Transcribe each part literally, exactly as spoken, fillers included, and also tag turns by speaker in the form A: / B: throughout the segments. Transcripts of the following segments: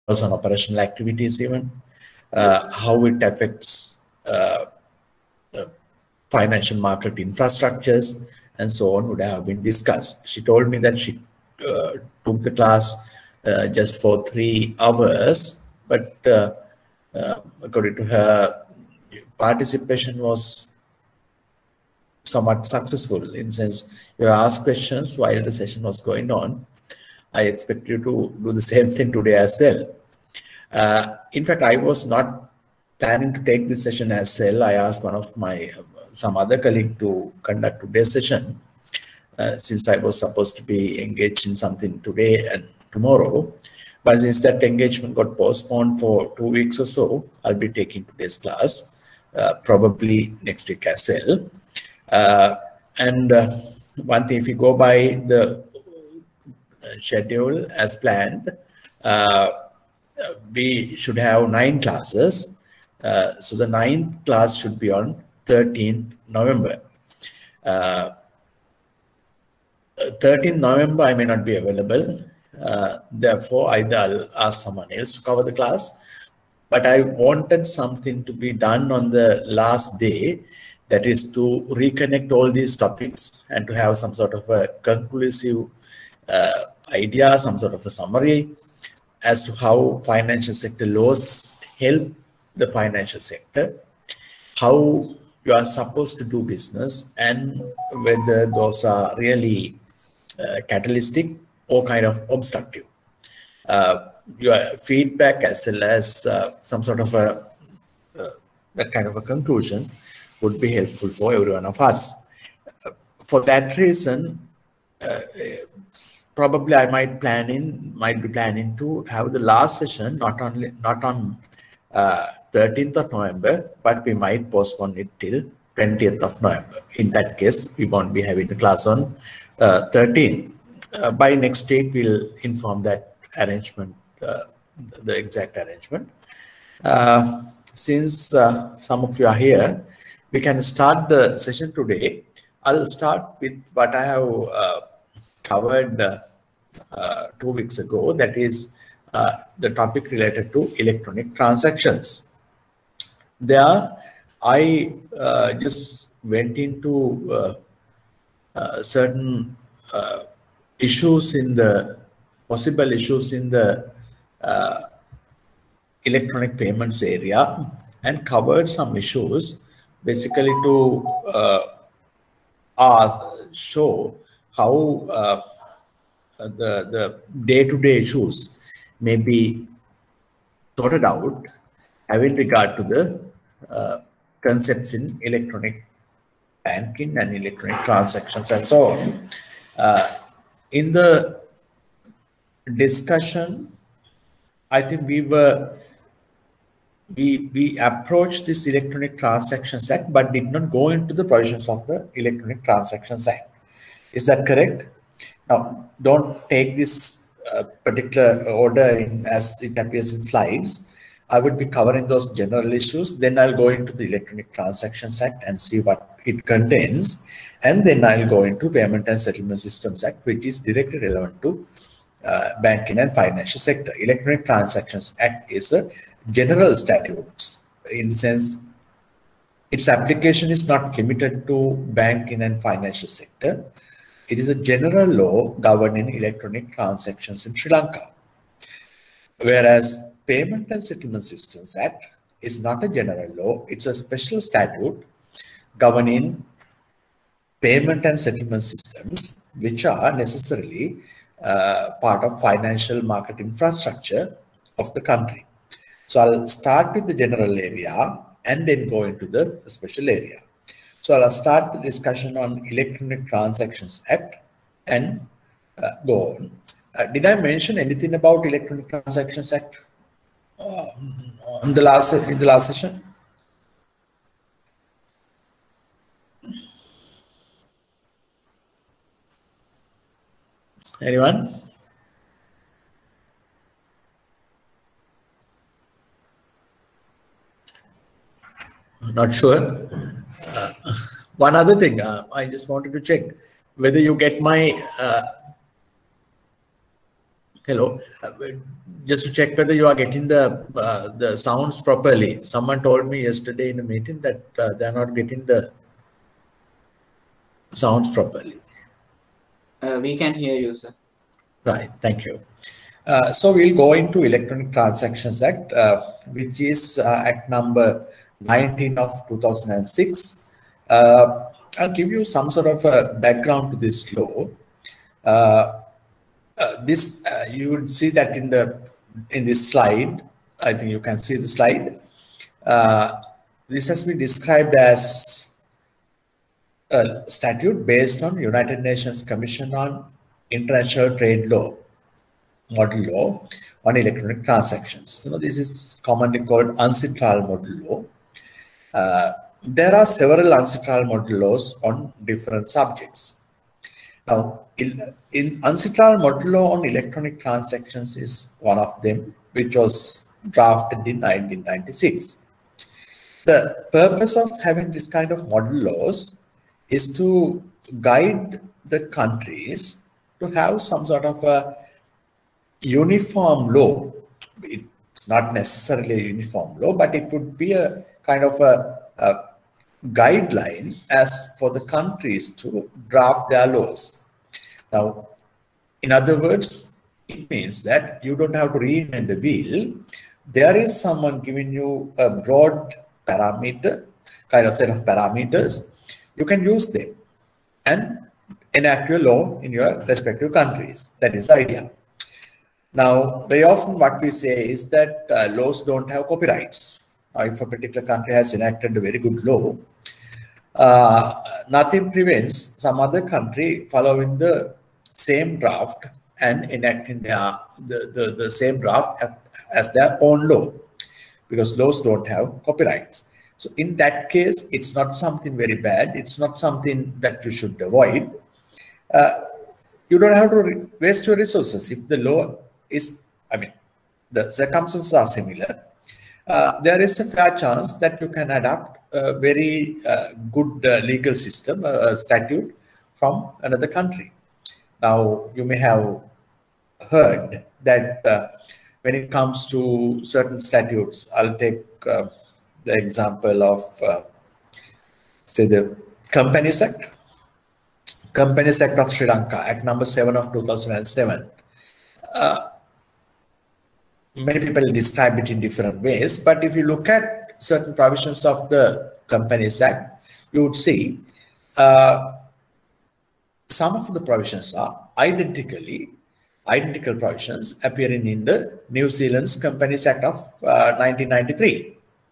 A: on operational activities even, uh, how it affects uh, uh, financial market infrastructures, and so on would have been discussed. She told me that she uh, took the class uh, just for three hours, but uh, uh, according to her, participation was somewhat successful in sense you asked questions while the session was going on. I expect you to do the same thing today as well. Uh, in fact, I was not planning to take this session as well. I asked one of my uh, some other colleague to conduct today's session uh, since I was supposed to be engaged in something today and tomorrow. But since that engagement got postponed for two weeks or so, I'll be taking today's class, uh, probably next week as well. Uh, and uh, one thing, if you go by the schedule as planned, uh, we should have nine classes. Uh, so the ninth class should be on thirteenth November. Uh, thirteenth November, I may not be available. Uh, therefore, either I'll ask someone else to cover the class, but I wanted something to be done on the last day, that is to reconnect all these topics and to have some sort of a conclusive uh, idea, some sort of a summary as to how financial sector laws help the financial sector, how you are supposed to do business, and whether those are really uh, catalytic or kind of obstructive. Uh, your feedback as well as uh, some sort of a uh, that kind of a conclusion would be helpful for every one of us. Uh, for that reason, uh, probably I might plan in might be planning to have the last session not only not on uh, thirteenth of November, but we might postpone it till twentieth of November. In that case, we won't be having the class on uh, thirteenth. Uh, by next week, we'll inform that arrangement, uh, the exact arrangement. Uh, since uh, some of you are here, we can start the session today. I'll start with what I have uh, covered uh, uh, two weeks ago, that is uh, the topic related to electronic transactions. There, I uh, just went into uh, uh, certain uh, issues in the, possible issues in the uh, electronic payments area and covered some issues basically to uh, uh, show how uh, the, the day-to-day issues may be sorted out having regard to the uh, concepts in electronic banking and electronic transactions and so on. Uh, in the discussion, I think we were we we approached this Electronic Transactions Act, but did not go into the provisions of the Electronic Transactions Act. Is that correct? Now, don't take this uh, particular order in as it appears in slides. I would be covering those general issues. Then I'll go into the Electronic Transactions Act and see what it contains. And then I'll go into Payment and Settlement Systems Act, which is directly relevant to uh, banking and financial sector. Electronic Transactions Act is a general statute. In the sense, its application is not limited to banking and financial sector. It is a general law governing electronic transactions in Sri Lanka. Whereas Payment and Settlement Systems Act is not a general law, it's a special statute governing payment and settlement systems, which are necessarily uh, part of financial market infrastructure of the country. So I'll start with the general area and then go into the special area. So I'll start the discussion on Electronic Transactions Act and uh, go on. Uh, did I mention anything about Electronic Transactions Act uh, in the last in the last session? Anyone? Not sure. Uh, one other thing, uh, I just wanted to check whether you get my uh, Hello. Uh, just to check whether you are getting the uh, the sounds properly. Someone told me yesterday in a meeting that uh, they are not getting the sounds properly.
B: Uh, we can hear you, sir.
A: Right. Thank you. Uh, so we'll go into Electronic Transactions Act, uh, which is uh, Act number nineteen of two thousand six. Uh, I'll give you some sort of a background to this law. Uh, uh, this uh, you would see that in the in this slide. I think you can see the slide. Uh, this has been described as a statute based on United Nations Commission on International Trade Law, model law on electronic transactions. You know, this is commonly called UNCITRAL model law. Uh, there are several UNCITRAL model laws on different subjects. Now, in, in UNCITRAL model law on electronic transactions is one of them, which was drafted in nineteen ninety-six. The purpose of having this kind of model laws is to guide the countries to have some sort of a uniform law. It's not necessarily a uniform law, but it would be a kind of a, a guideline as for the countries to draft their laws. Now, in other words, it means that you don't have to reinvent the wheel. There is someone giving you a broad parameter, kind of set of parameters. You can use them and enact your law in your respective countries. That is the idea. Now, very often what we say is that uh, laws don't have copyrights. Now, if a particular country has enacted a very good law, uh, nothing prevents some other country following the same draft and enacting their, the, the, the same draft as their own law, because laws don't have copyrights. So in that case, it's not something very bad. It's not something that you should avoid. Uh, you don't have to waste your resources. If the law is, I mean, the circumstances are similar, uh, there is a fair chance that you can adapt a very uh, good uh, legal system, uh, statute from another country. Now, you may have heard that uh, when it comes to certain statutes, I'll take uh, the example of, uh, say, the Companies Act. Companies Act of Sri Lanka, Act number seven of two thousand seven. Uh, many people describe it in different ways, but if you look at certain provisions of the Companies Act, you would see uh, some of the provisions are identically identical provisions appearing in the New Zealand's Companies Act of uh, nineteen ninety-three.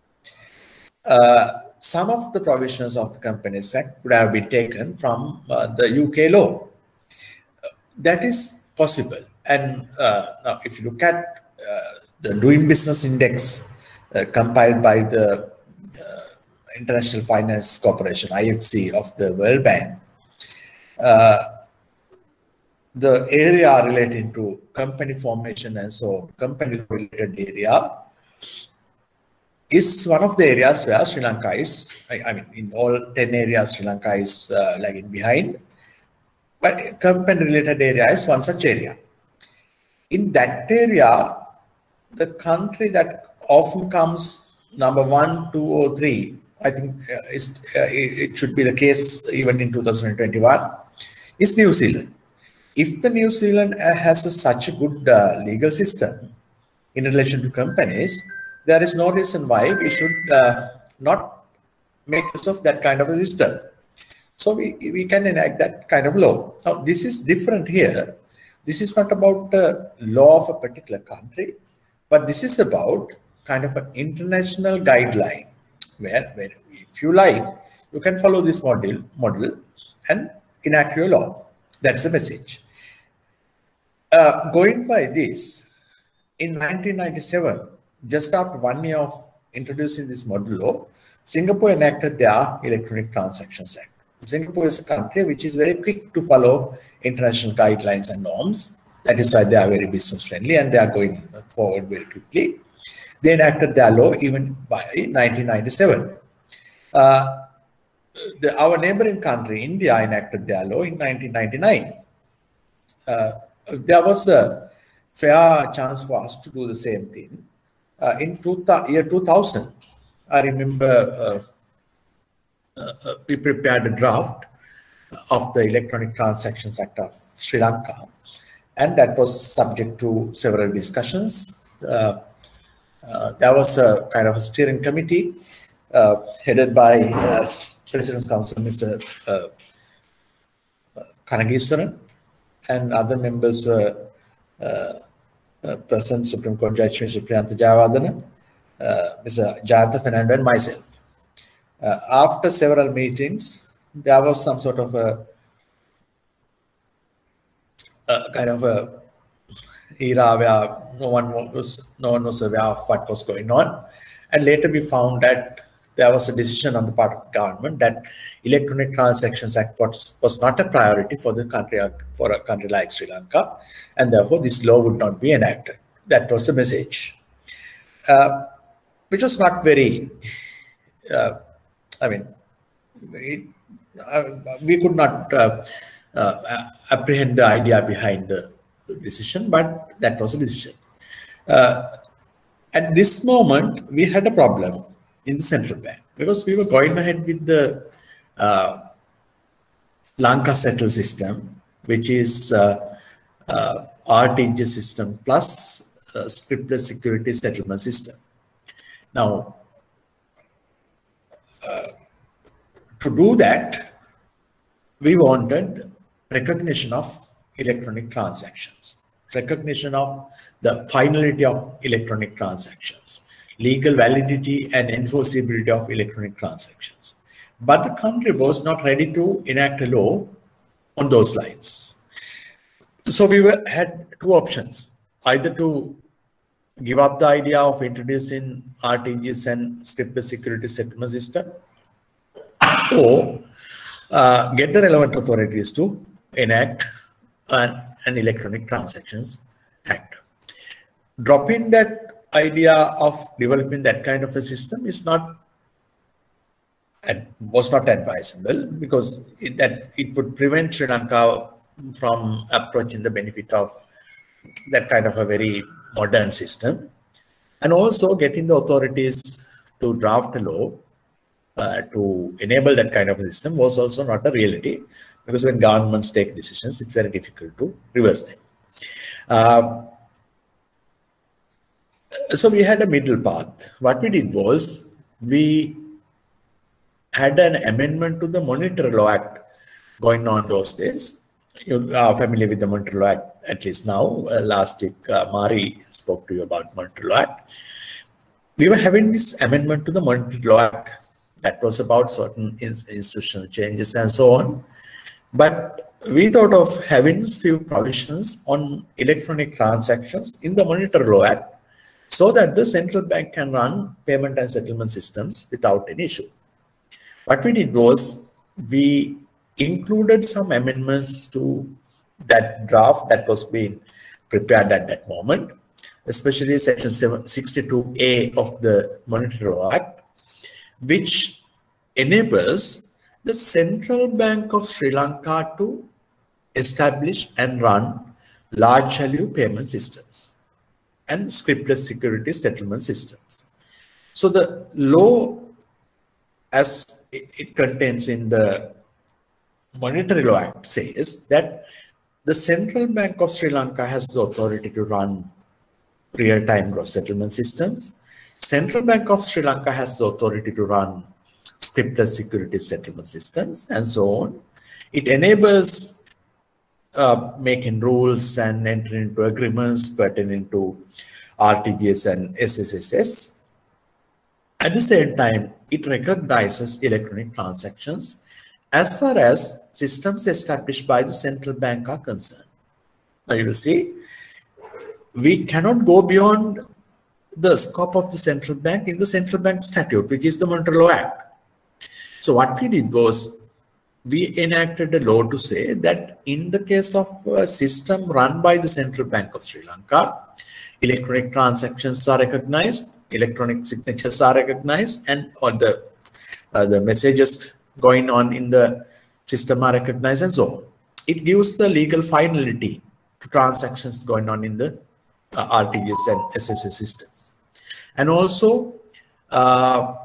A: Uh, some of the provisions of the Companies Act would have been taken from uh, the U K law. Uh, that is possible. And uh, now, if you look at uh, the Doing Business Index uh, compiled by the uh, International Finance Corporation, I F C, of the World Bank, uh, the area relating to company formation and so company related area is one of the areas where Sri Lanka is, I, I mean, in all ten areas, Sri Lanka is uh, lagging behind, but company related area is one such area. In that area, the country that often comes number one, two, or three, I think uh, is, uh, it, it should be the case even in two thousand twenty-one, is New Zealand. If the New Zealand has a, such a good uh, legal system in relation to companies, there is no reason why we should uh, not make use of that kind of a system. So we, we can enact that kind of law. Now, this is different here. This is not about the law of a particular country, but this is about kind of an international guideline where, where if you like, you can follow this model, model and enact your law. That's the message. Uh, going by this, in nineteen ninety-seven, just after one year of introducing this model law, Singapore enacted their Electronic Transactions Act. Singapore is a country which is very quick to follow international guidelines and norms. That is why they are very business friendly and they are going forward very quickly. They enacted their law even by nineteen ninety-seven. Uh, the, our neighboring country, India, enacted their law in nineteen ninety-nine. Uh, there was a fair chance for us to do the same thing. Uh, in two, year two thousand, I remember uh, uh, uh, we prepared a draft of the Electronic Transactions Act of Sri Lanka, and that was subject to several discussions. Uh, uh, there was a kind of a steering committee uh, headed by uh, President's Council, Mister Uh, Kanagesaran, and other members were uh, uh, present, Supreme Court Judge Mister Priyantha Jayawardena, uh, Mister Jayantha Fernando, and myself. Uh, after several meetings, there was some sort of a, a kind of a era where no one was no one was aware of what was going on, and later we found that there was a decision on the part of the government that Electronic Transactions Act was, was not a priority for the country, for a country like Sri Lanka, and therefore this law would not be enacted. That was the message, uh, which was not very. Uh, I mean, it, uh, we could not uh, uh, apprehend the idea behind the decision, but that was a decision. Uh, at this moment, we had a problem in the central bank because we were going ahead with the uh, Lanka Settle system, which is uh, uh, R T G S system plus uh, scriptless security settlement system. Now, uh, to do that, we wanted recognition of electronic transactions, recognition of the finality of electronic transactions, legal validity and enforceability of electronic transactions. But the country was not ready to enact a law on those lines. So we were, had two options, either to give up the idea of introducing R T G S and scriptless security settlement system, or uh, get the relevant authorities to enact an, an Electronic Transactions Act. Dropping that idea of developing that kind of a system is not was not advisable, because it, that it would prevent Sri Lanka from approaching the benefit of that kind of a very modern system, and also getting the authorities to draft a law uh, to enable that kind of a system was also not a reality, because when governments take decisions, it's very difficult to reverse them. Uh, so we had a middle path. What we did was we had an amendment to the Monetary Law Act going on those days. You are familiar with the Monetary Law Act, at least now. Uh, last week, uh, Mari spoke to you about Monetary Law Act. We were having this amendment to the Monetary Law Act that was about certain institutional changes and so on. But we thought of having few provisions on electronic transactions in the Monetary Law Act so that the central bank can run payment and settlement systems without any issue. What we did was we included some amendments to that draft that was being prepared at that moment, especially section sixty-two A of the Monetary Law Act, which enables the Central Bank of Sri Lanka to establish and run large value payment systems and scriptless security settlement systems. So the law, as it contains in the Monetary Law Act, says that the Central Bank of Sri Lanka has the authority to run real-time gross settlement systems. Central Bank of Sri Lanka has the authority to run scriptless security settlement systems, and so on. It enables uh, making rules and entering into agreements pertaining to R T G S and S S S S. At the same time, it recognizes electronic transactions as far as systems established by the central bank are concerned. Now you will see, we cannot go beyond the scope of the central bank in the central bank statute, which is the Monetary Law Act. So what we did was, we enacted a law to say that in the case of a system run by the Central Bank of Sri Lanka, electronic transactions are recognized, electronic signatures are recognized, and all the, uh, the messages going on in the system are recognized, and so on. It gives the legal finality to transactions going on in the uh, R T G S and S S S systems. And also, uh,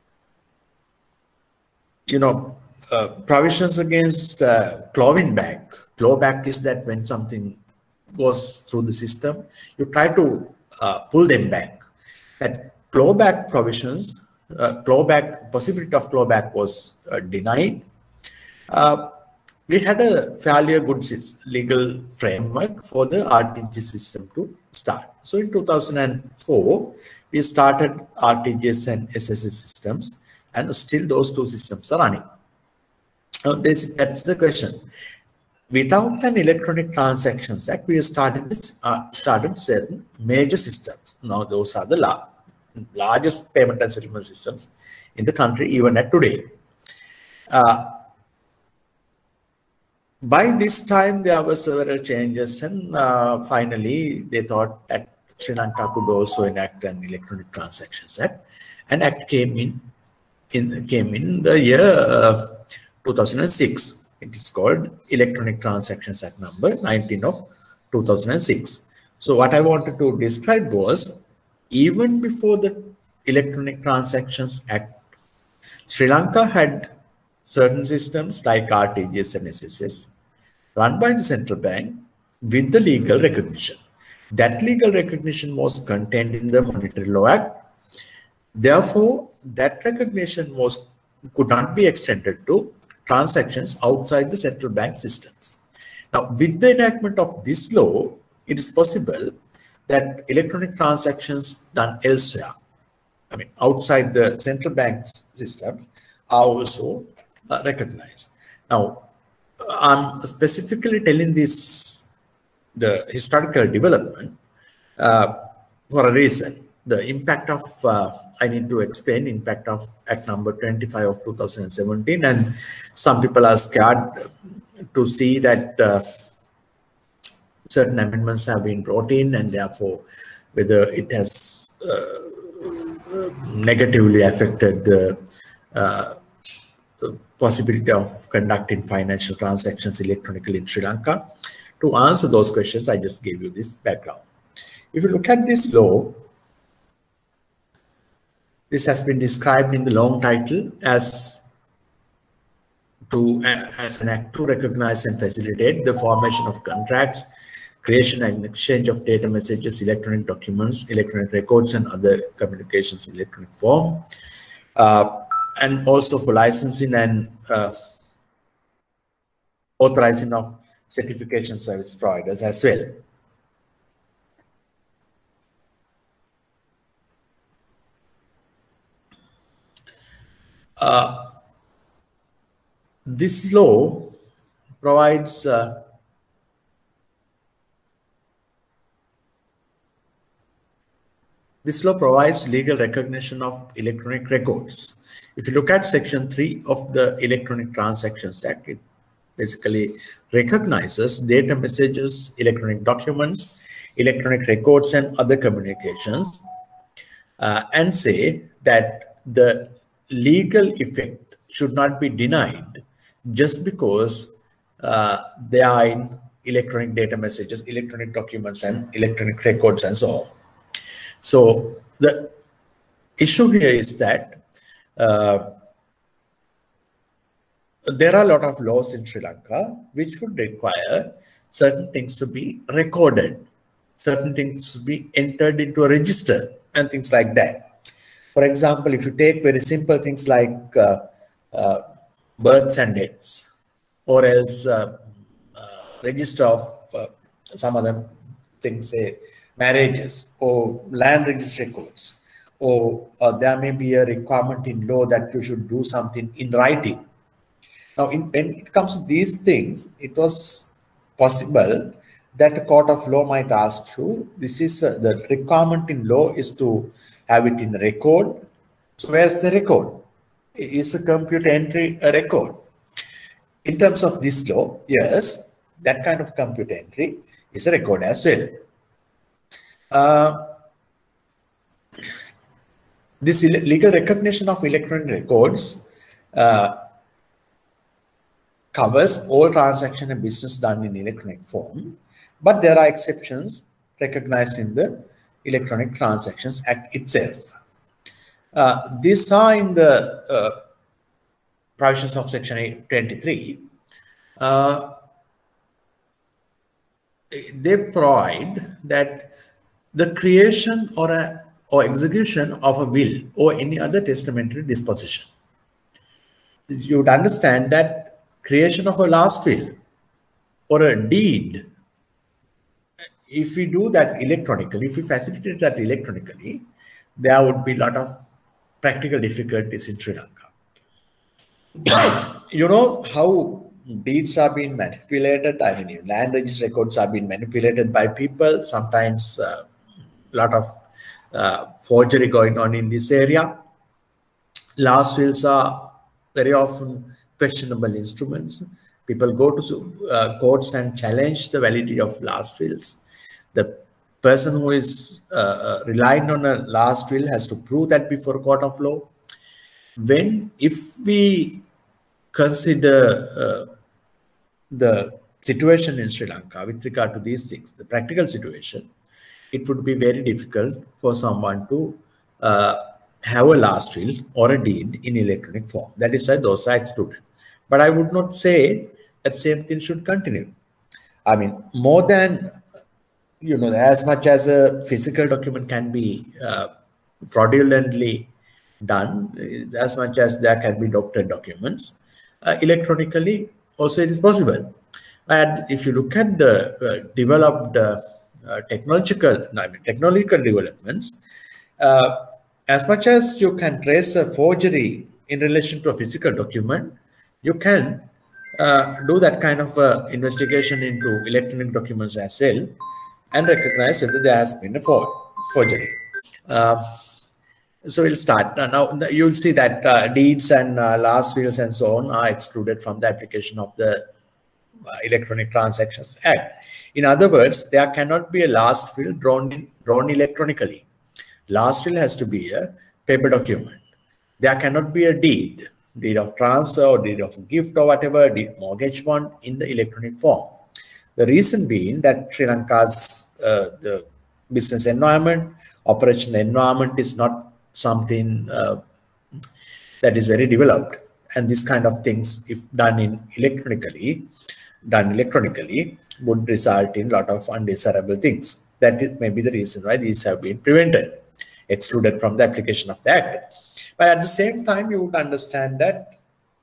A: you know, uh, provisions against uh, clawing back. Clawback is that when something goes through the system, you try to uh, pull them back. That clawback provisions, uh, clawback, possibility of clawback was uh, denied. Uh, we had a fairly good legal framework for the R T G S system to start. So in two thousand four, we started R T G S and S S S systems, and still those two systems are running. Now, this, that's the question. Without an Electronic Transactions Act, we started uh, started certain major systems. Now, those are the la largest payment and settlement systems in the country, even at today. Uh, by this time, there were several changes, and uh, finally, they thought that Sri Lanka could also enact an Electronic Transactions Act. An act came in, in came in the year uh, two thousand six. It is called Electronic Transactions Act number nineteen of two thousand six. So what I wanted to describe was, even before the Electronic Transactions Act, Sri Lanka had certain systems like R T G S and S S S run by the central bank with the legal recognition. That legal recognition was contained in the Monetary Law Act. Therefore, that recognition was could not be extended to transactions outside the central bank systems. Now, with the enactment of this law, it is possible that electronic transactions done elsewhere, I mean, outside the central bank systems, are also uh, recognized. Now, I'm specifically telling this, the historical development, uh, for a reason. The impact of, uh, I need to explain impact of Act number twenty-five of two thousand seventeen, and some people are scared to see that uh, certain amendments have been brought in, and therefore whether it has uh, negatively affected the uh, possibility of conducting financial transactions electronically in Sri Lanka. To answer those questions, I just gave you this background. If you look at this law, this has been described in the long title as to uh, as an act to recognize and facilitate the formation of contracts, creation and exchange of data messages, electronic documents, electronic records, and other communications in electronic form, uh, and also for licensing and uh, authorizing of certification service providers as well. Uh, this law provides uh, this law provides legal recognition of electronic records. If you look at section three of the Electronic Transactions Act, it basically recognizes data messages, electronic documents, electronic records, and other communications, uh, and say that the legal effect should not be denied just because uh, they are in electronic data messages, electronic documents, and electronic records, and so on. So the issue here is that uh, there are a lot of laws in Sri Lanka which would require certain things to be recorded, certain things to be entered into a register, and things like that. For example, if you take very simple things like uh, uh, births and deaths, or else uh, uh, register of uh, some other things, say marriages or land register records, or uh, there may be a requirement in law that you should do something in writing. Now, in, when it comes to these things, it was possible that a court of law might ask you, this is uh, the requirement in law is to have it in record. So where's the record? Is a computer entry a record? In terms of this law, yes, that kind of computer entry is a record as well. Uh, this legal recognition of electronic records uh, covers all transaction and business done in electronic form, but there are exceptions recognized in the Electronic Transactions Act itself. Uh, these are in the uh, provisions of Section twenty-three. Uh, they provide that the creation or a or execution of a will or any other testamentary disposition. You would understand that creation of a last will or a deed, if we do that electronically, if we facilitate that electronically, there would be a lot of practical difficulties in Sri Lanka. You know how deeds are being manipulated. I mean, land register records are being manipulated by people. Sometimes a uh, lot of uh, forgery going on in this area. Last wills are very often questionable instruments. People go to uh, courts and challenge the validity of last wills. The person who is uh, relying on a last will has to prove that before a court of law. When, if we consider uh, the situation in Sri Lanka with regard to these things, the practical situation, it would be very difficult for someone to uh, have a last will or a deed in electronic form. That is why those are excluded. But I would not say that same thing should continue. I mean, more than, you know, as much as a physical document can be uh, fraudulently done, as much as there can be doctored documents, uh, electronically also it is possible. And if you look at the uh, developed uh, uh, technological, I mean, technological developments, uh, as much as you can trace a forgery in relation to a physical document, you can uh, do that kind of uh, investigation into electronic documents as well and recognize whether there has been a for forgery. Uh, so we'll start. Uh, now you'll see that uh, deeds and uh, last wills and so on are excluded from the application of the uh, Electronic Transactions Act. In other words, there cannot be a last will drawn, in, drawn electronically. Last will has to be a paper document. There cannot be a deed, deed of transfer or deed of gift or whatever, deed, mortgage bond in the electronic form. The reason being that Sri Lanka's uh, the business environment, operational environment is not something uh, that is very developed. And this kind of things, if done in electronically, done electronically, would result in a lot of undesirable things. That is maybe the reason why these have been prevented, excluded from the application of the Act. But at the same time, you would understand that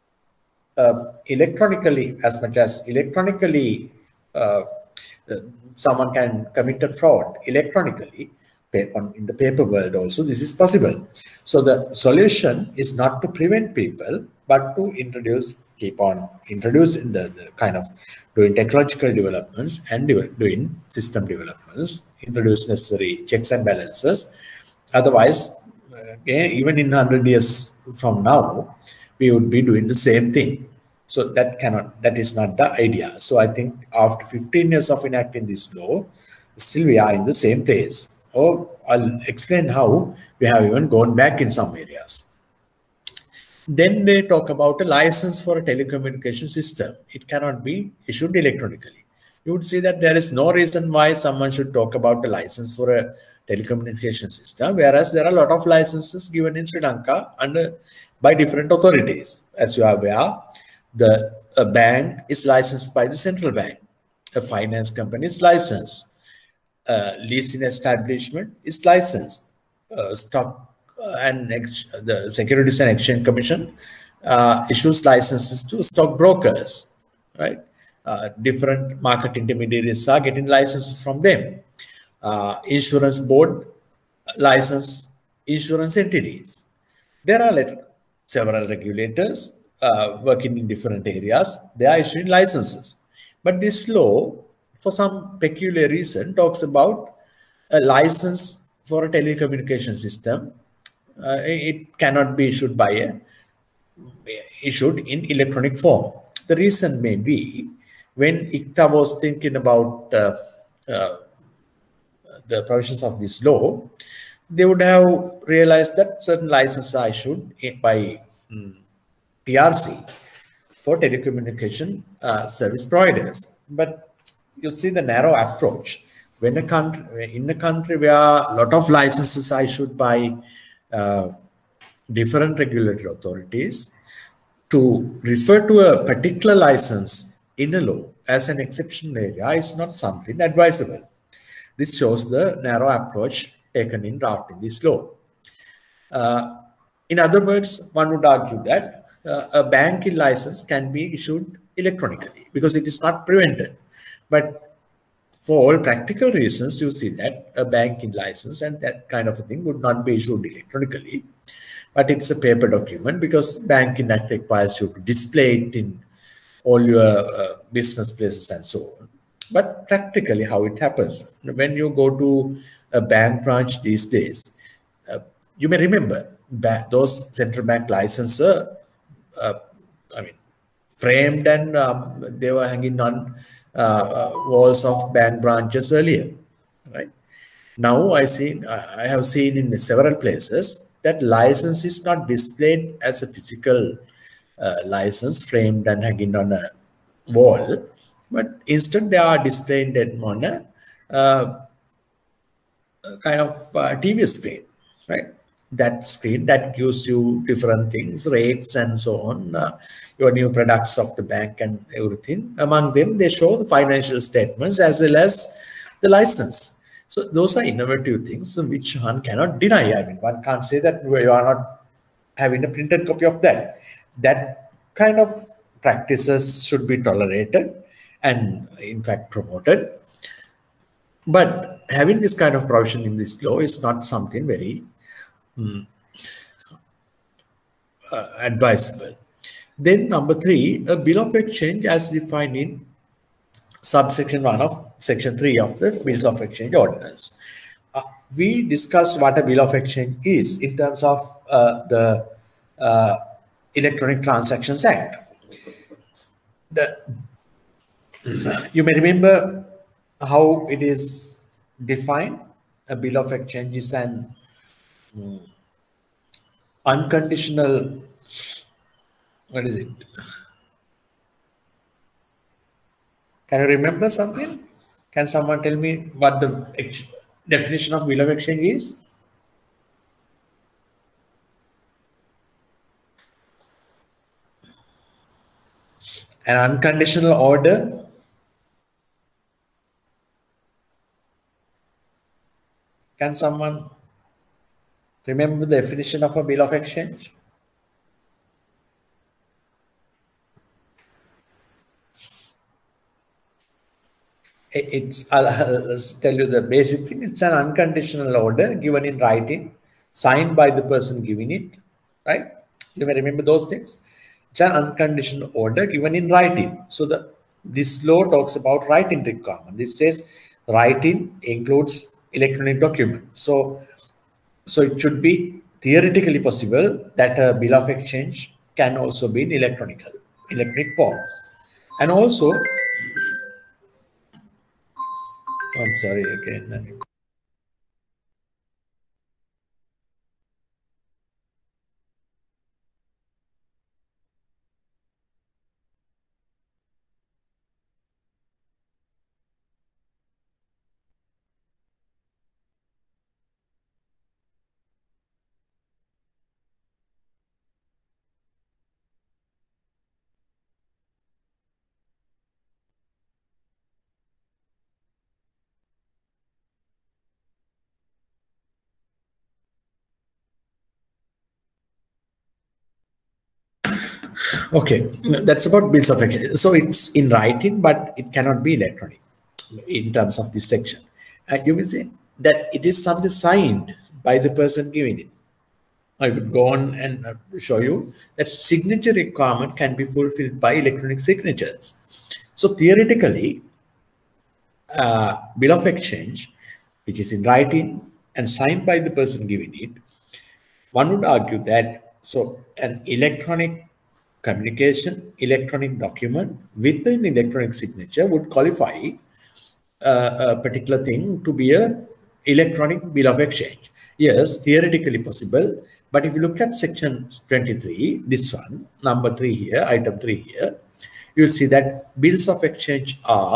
A: uh, electronically, as much as electronically, uh, someone can commit a fraud electronically, on, in the paper world also, this is possible. So the solution is not to prevent people, but to introduce, keep on introducing the, the kind of doing technological developments and doing system developments, introduce necessary checks and balances. Otherwise, uh, even in one hundred years from now, we would be doing the same thing. So that cannot, that is not the idea. So I think after fifteen years of enacting this law, still we are in the same place. Or I'll explain how we have even gone back in some areas. Then they talk about a license for a telecommunication system. It cannot be issued electronically. You would see that there is no reason why someone should talk about a license for a telecommunication system, whereas there are a lot of licenses given in Sri Lanka under by different authorities. As you are aware, the a bank is licensed by the central bank. A finance company is licensed. Uh, leasing establishment is licensed. Uh, stock uh, and the Securities and Exchange Commission uh, issues licenses to stock brokers, right? Uh, different market intermediaries are getting licenses from them. Uh, insurance board license insurance entities. There are several regulators uh, working in different areas. They are issuing licenses. But this law, for some peculiar reason, talks about a license for a telecommunication system. Uh, it cannot be issued by a issued in electronic form. The reason may be when I C T A was thinking about uh, uh, the provisions of this law, they would have realized that certain licenses are issued by um, T R C for telecommunication uh, service providers. But you see the narrow approach. when a country, in a country where a lot of licenses are issued by uh, different regulatory authorities, to refer to a particular license in a law as an exceptional area is not something advisable. This shows the narrow approach taken in drafting this law. Uh, in other words, one would argue that uh, a banking license can be issued electronically because it is not prevented. But for all practical reasons, you see that a banking license and that kind of a thing would not be issued electronically, but it's a paper document because Banking Act requires you to display it in all your uh, business places and so on. But practically how it happens, when you go to a bank branch these days, uh, you may remember those central bank licenses, uh, I mean, framed and um, they were hanging on uh, walls of bank branches earlier, right? Now I see, I have seen in several places that license is not displayed as a physical uh, license framed and hanging on a wall, but instead they are displayed on a uh, kind of uh, T V screen, right? That screen that gives you different things, rates and so on, uh, your new products of the bank and everything. Among them, they show the financial statements as well as the license. So those are innovative things which one cannot deny. I mean, one can't say that you are not having a printed copy of that. That kind of practices should be tolerated and in fact promoted. But having this kind of provision in this law is not something very um, uh, advisable. Then number three, a bill of exchange as defined in subsection one of section three of the Bills of Exchange Ordinance. Uh, we discussed what a bill of exchange is in terms of uh, the uh, Electronic Transactions Act. The, you may remember how it is defined. A bill of exchange is an um, unconditional, what is it? Can you remember something? Can someone tell me what the definition of bill of exchange is? An unconditional order. Can someone remember the definition of a bill of exchange? It's, I'll, I'll tell you the basic thing. It's an unconditional order given in writing, signed by the person giving it, right? You may remember those things. It's an unconditional order given in writing. So the this law talks about writing requirement. It says writing includes electronic document. So, so it should be theoretically possible that a bill of exchange can also be in electronic, electronic forms. And also, I'm sorry again. Okay, that's about bills of exchange. So it's in writing, but it cannot be electronic in terms of this section. Uh, you will see that it is something signed by the person giving it. I would go on and show you that signature requirement can be fulfilled by electronic signatures. So theoretically, uh, bill of exchange, which is in writing and signed by the person giving it, one would argue that so an electronic communication, electronic document with an electronic signature would qualify uh, a particular thing to be a electronic bill of exchange. Yes, theoretically possible, but if you look at section twenty-three, this one, number three here, item three here, you'll see that bills of exchange are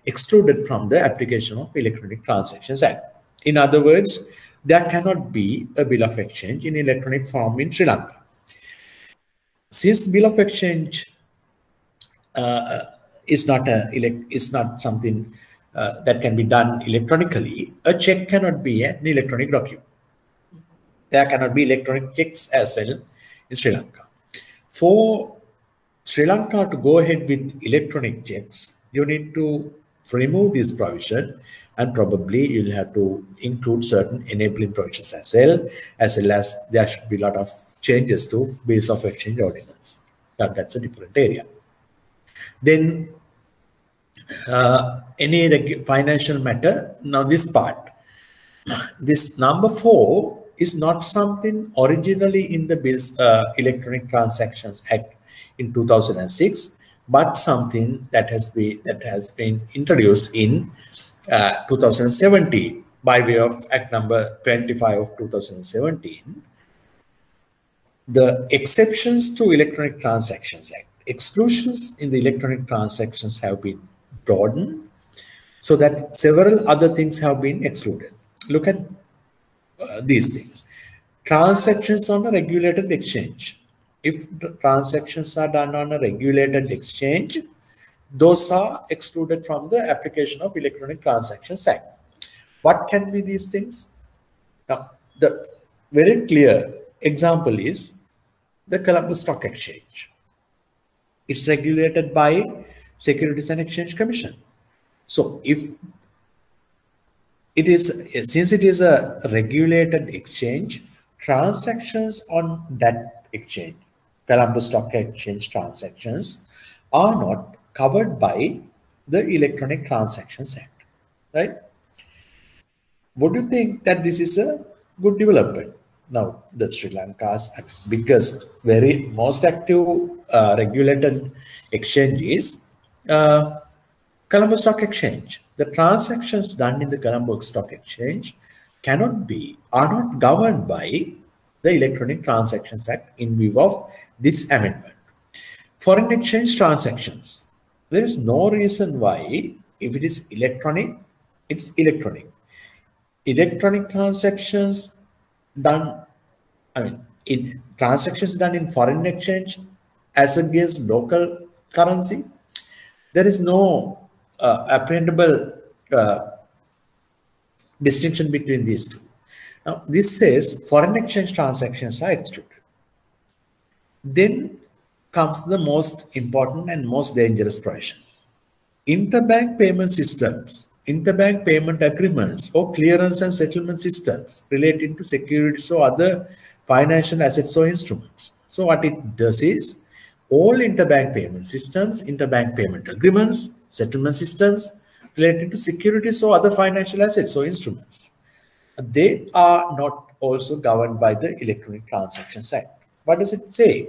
A: excluded from the application of Electronic Transactions Act. In other words, there cannot be a bill of exchange in electronic form in Sri Lanka. Since bill of exchange uh, is not a is not something uh, that can be done electronically, a check cannot be an electronic document. There cannot be electronic checks as well in Sri Lanka. For Sri Lanka to go ahead with electronic checks, you need to remove this provision, and probably you'll have to include certain enabling provisions as well, as well as there should be a lot of changes to bills of exchange ordinance. Now, that's a different area. Then uh, any financial matter, now this part, this number four is not something originally in the bills uh, Electronic Transactions Act in two thousand six, but something that has been that has been introduced in uh, two thousand seventeen by way of Act number twenty-five of two thousand seventeen. The exceptions to Electronic Transactions Act, exclusions in the Electronic Transactions have been broadened so that several other things have been excluded. Look at uh, these things. Transactions on a regulated exchange. If the transactions are done on a regulated exchange, those are excluded from the application of Electronic Transactions Act. What can be these things? Now, the very clear example is the Colombo Stock Exchange. It's regulated by Securities and Exchange Commission. So if it is, since it is a regulated exchange, transactions on that exchange, Colombo Stock Exchange transactions, are not covered by the Electronic Transactions Act, right? Would you think that this is a good development? Now, the Sri Lanka's biggest, very most active uh, regulated exchange is uh, Colombo Stock Exchange. The transactions done in the Colombo Stock Exchange cannot be, are not governed by the Electronic Transactions Act in view of this amendment. Foreign exchange transactions, there is no reason why, if it is electronic, it's electronic. Electronic transactions done, I mean, in transactions done in foreign exchange as against local currency, there is no uh, apprehendable uh, distinction between these two. Now, this says foreign exchange transactions are excluded. Then comes the most important and most dangerous provision. Interbank payment systems, interbank payment agreements, or clearance and settlement systems relating to securities or other financial assets or instruments. So what it does is, all interbank payment systems, interbank payment agreements, settlement systems related to securities or other financial assets or instruments, they are not also governed by the Electronic Transactions Act. What does it say?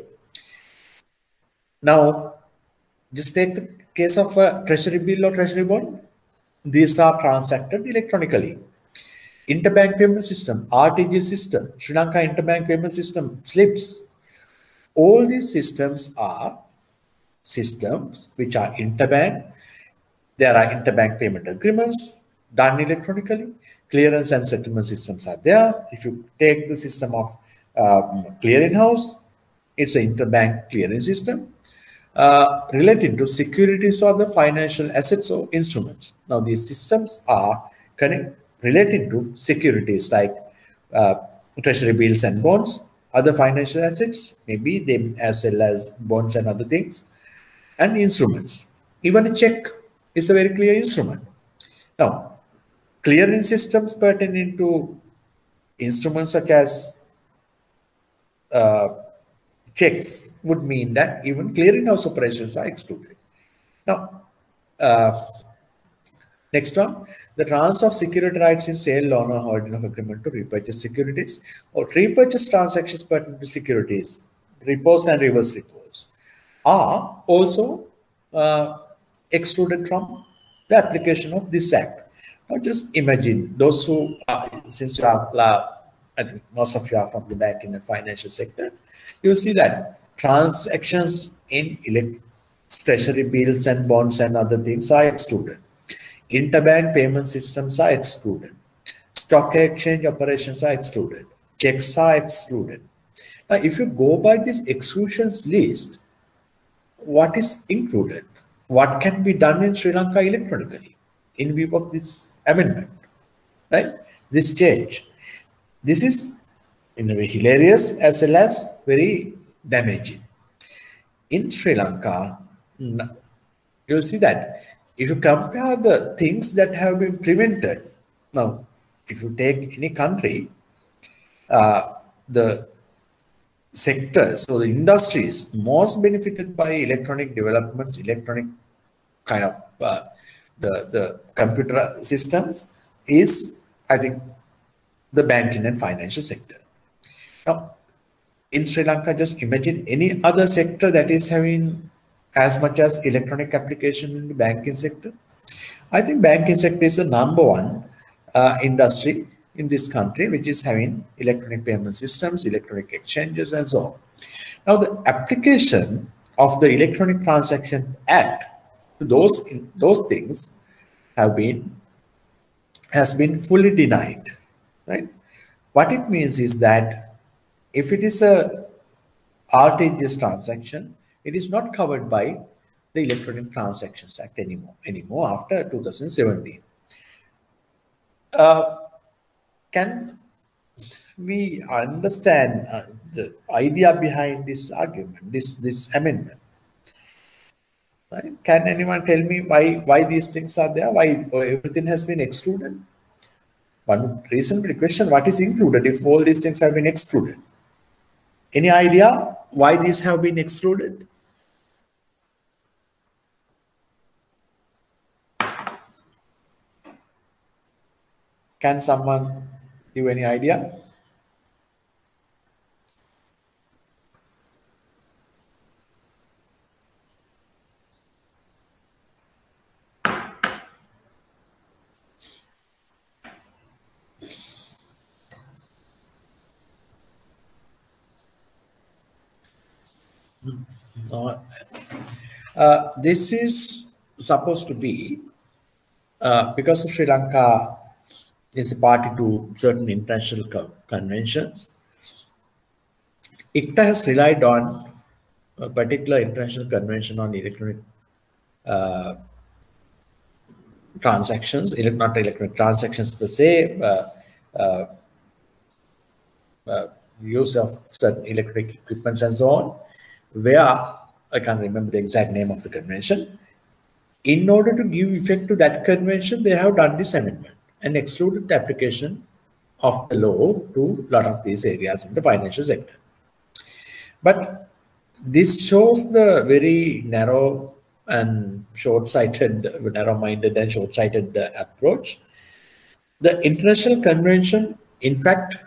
A: Now, just take the case of a treasury bill or treasury bond. These are transacted electronically. Interbank payment system, R T G S system, Sri Lanka interbank payment system, slips. All these systems are systems which are interbank. There are interbank payment agreements done electronically. Clearance and settlement systems are there. If you take the system of um, clearinghouse, it's an interbank clearing system uh, related to securities or the financial assets or instruments. Now, these systems are connect, related to securities like uh, treasury bills and bonds, other financial assets, maybe them as well as bonds and other things, and instruments. Even a check is a very clear instrument. Now, clearing systems pertaining to instruments such as uh, checks would mean that even clearinghouse operations are excluded. Now, uh, next one, the transfer of security rights in sale, loan, or holding of agreement to repurchase securities or repurchase transactions pertaining to securities, repos and reverse repos are also uh, excluded from the application of this act. Now, just imagine those who are, since you are, I think most of you are from the banking and financial sector, you will see that transactions in treasury bills and bonds and other things are excluded. Interbank payment systems are excluded. Stock exchange operations are excluded. Checks are excluded. Now, if you go by this exclusions list, what is included? What can be done in Sri Lanka electronically in view of this amendment, right? This change. This is in a way hilarious as well as very damaging. In Sri Lanka, you'll see that if you compare the things that have been prevented, now, if you take any country, uh, the sectors, so the industries most benefited by electronic developments, electronic kind of uh, the, the computer systems is, I think, the banking and financial sector. Now, in Sri Lanka, just imagine any other sector that is having as much as electronic application in the banking sector. I think banking sector is the number one uh, industry in this country, which is having electronic payment systems, electronic exchanges, and so on. Now, the application of the Electronic Transaction Act to those those things have been has been fully denied, right? What it means is that if it is a R T G S transaction, it is not covered by the Electronic Transactions Act anymore, anymore after two thousand seventeen. Uh, can we understand uh, the idea behind this argument, this, this amendment? Right? Can anyone tell me why, why these things are there? Why everything has been excluded? One reasonable question, what is included if all these things have been excluded? Any idea why these have been excluded? Can someone give any idea? Uh, uh, this is supposed to be uh, because Sri Lanka is a party to certain international co conventions. I C T A has relied on a particular international convention on electronic uh, transactions, not electronic transactions per se, uh, uh, uh, use of certain electric equipments and so on, where I can't remember the exact name of the convention. In order to give effect to that convention, they have done this amendment and excluded the application of the law to a lot of these areas in the financial sector. But this shows the very narrow and short-sighted, narrow-minded and short-sighted uh, approach. The international convention, in fact,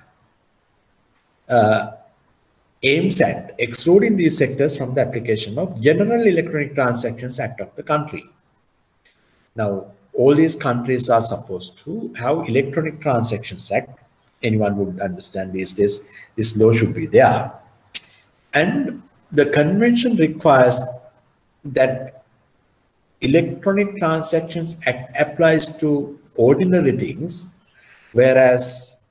A: uh, aims at excluding these sectors from the application of General Electronic Transactions Act of the country. Now, all these countries are supposed to have Electronic Transactions Act. Anyone would understand these days, this law should be there. And the convention requires that Electronic Transactions Act applies to ordinary things, whereas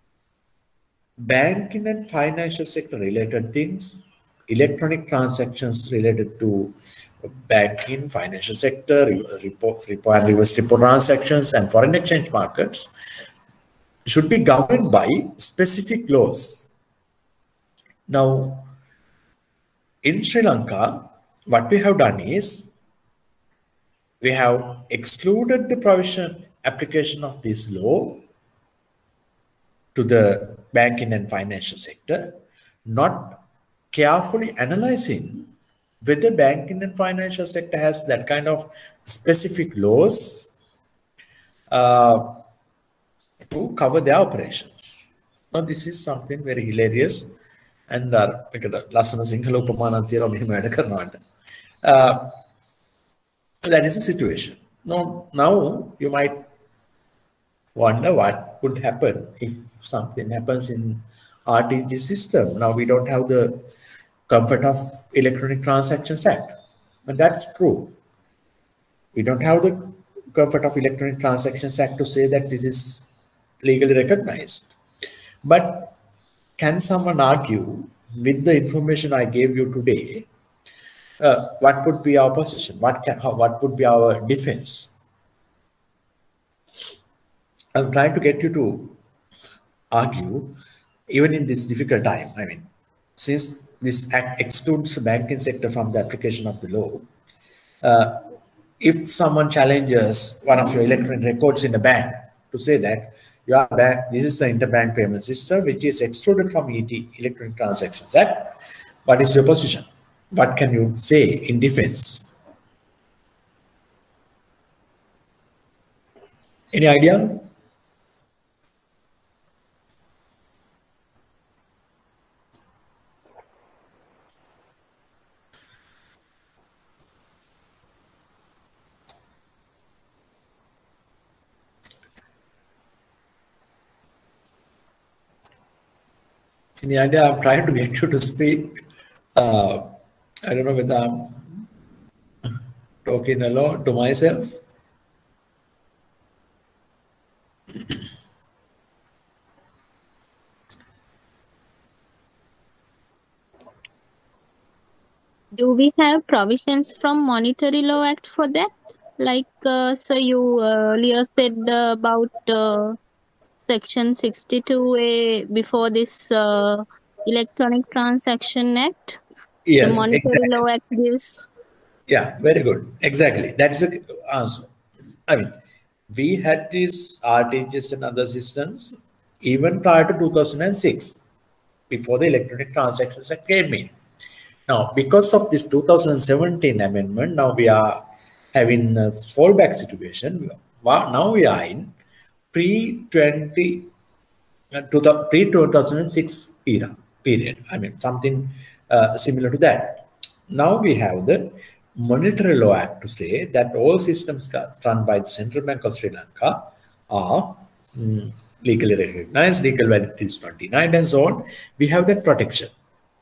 A: banking and financial sector related things, electronic transactions related to banking, financial sector, repo, repo and reverse repo transactions, and foreign exchange markets should be governed by specific laws. Now, in Sri Lanka, what we have done is we have excluded the provision application of this law to the banking and financial sector, not carefully analyzing whether banking and financial sector has that kind of specific laws uh, to cover their operations. Now, this is something very hilarious and uh, that is the situation. Now, now you might wonder what would happen if something happens in R T G system. Now we don't have the comfort of Electronic Transactions Act, and that's true. We don't have the comfort of Electronic Transactions Act to say that this is legally recognized. But can someone argue with the information I gave you today, uh, what would be our position? What can, how, what would be our defense? I'm trying to get you to argue, even in this difficult time. I mean, since this act excludes the banking sector from the application of the law, uh, if someone challenges one of your electronic records in a bank to say that your bank, this is the interbank payment system which is excluded from E T, Electronic Transactions Act, what is your position? What can you say in defense? Any idea? Any idea? I'm trying to get you to speak. Uh, I don't know whether I'm talking alone to myself.
C: Do we have provisions from Monetary Law Act for that? Like, uh, so you uh, earlier said uh, about uh, Section sixty-two A before this uh, Electronic Transaction Act.
A: Yes,
C: the Monetary
A: exactly.
C: Law Act gives.
A: Yeah, very good. Exactly. That's the answer. I mean, we had these R T G S and other systems even prior to two thousand six, before the Electronic Transactions Act came in. Now, because of this two thousand seventeen amendment, now we are having a fallback situation. Now we are in pre twenty uh, to the pre two thousand six era period. I mean, something uh, similar to that. Now we have the Monetary Law Act to say that all systems run by the Central Bank of Sri Lanka are mm, legally recognized, legal validity is twenty-nine, and so on. We have that protection.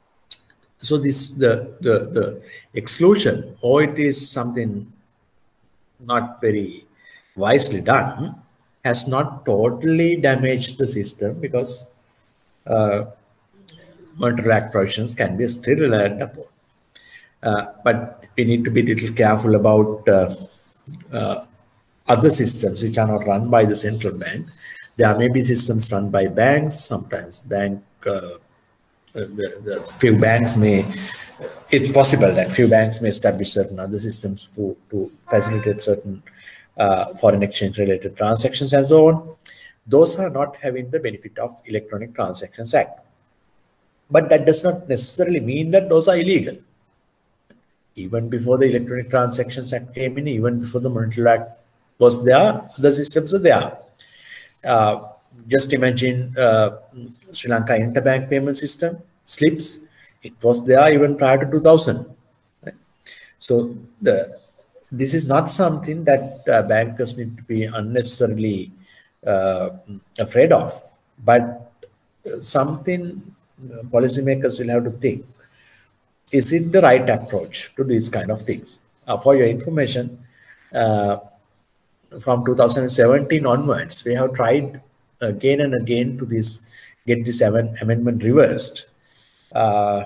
A: So this the the the exclusion, or it is something not very wisely done, has not totally damaged the system, because uh, Monetary Act provisions can be still relied upon. Uh, but we need to be a little careful about uh, uh, other systems which are not run by the central bank. There may be systems run by banks. Sometimes bank, uh, the, the few banks may, it's possible that few banks may establish certain other systems for, to facilitate certain uh, foreign exchange related transactions and so on. Those are not having the benefit of Electronic Transactions Act. But that does not necessarily mean that those are illegal. Even before the Electronic Transactions Act came in, even before the Monetary Act was there, the systems are there. Uh, just imagine uh, Sri Lanka interbank payment system, SLIPS, it was there even prior to two thousand. Right? So the this is not something that uh, bankers need to be unnecessarily uh, afraid of, but something policymakers will have to think. Is it the right approach to these kind of things? Uh, for your information, uh, from two thousand seventeen onwards, we have tried again and again to this get this amendment reversed, uh,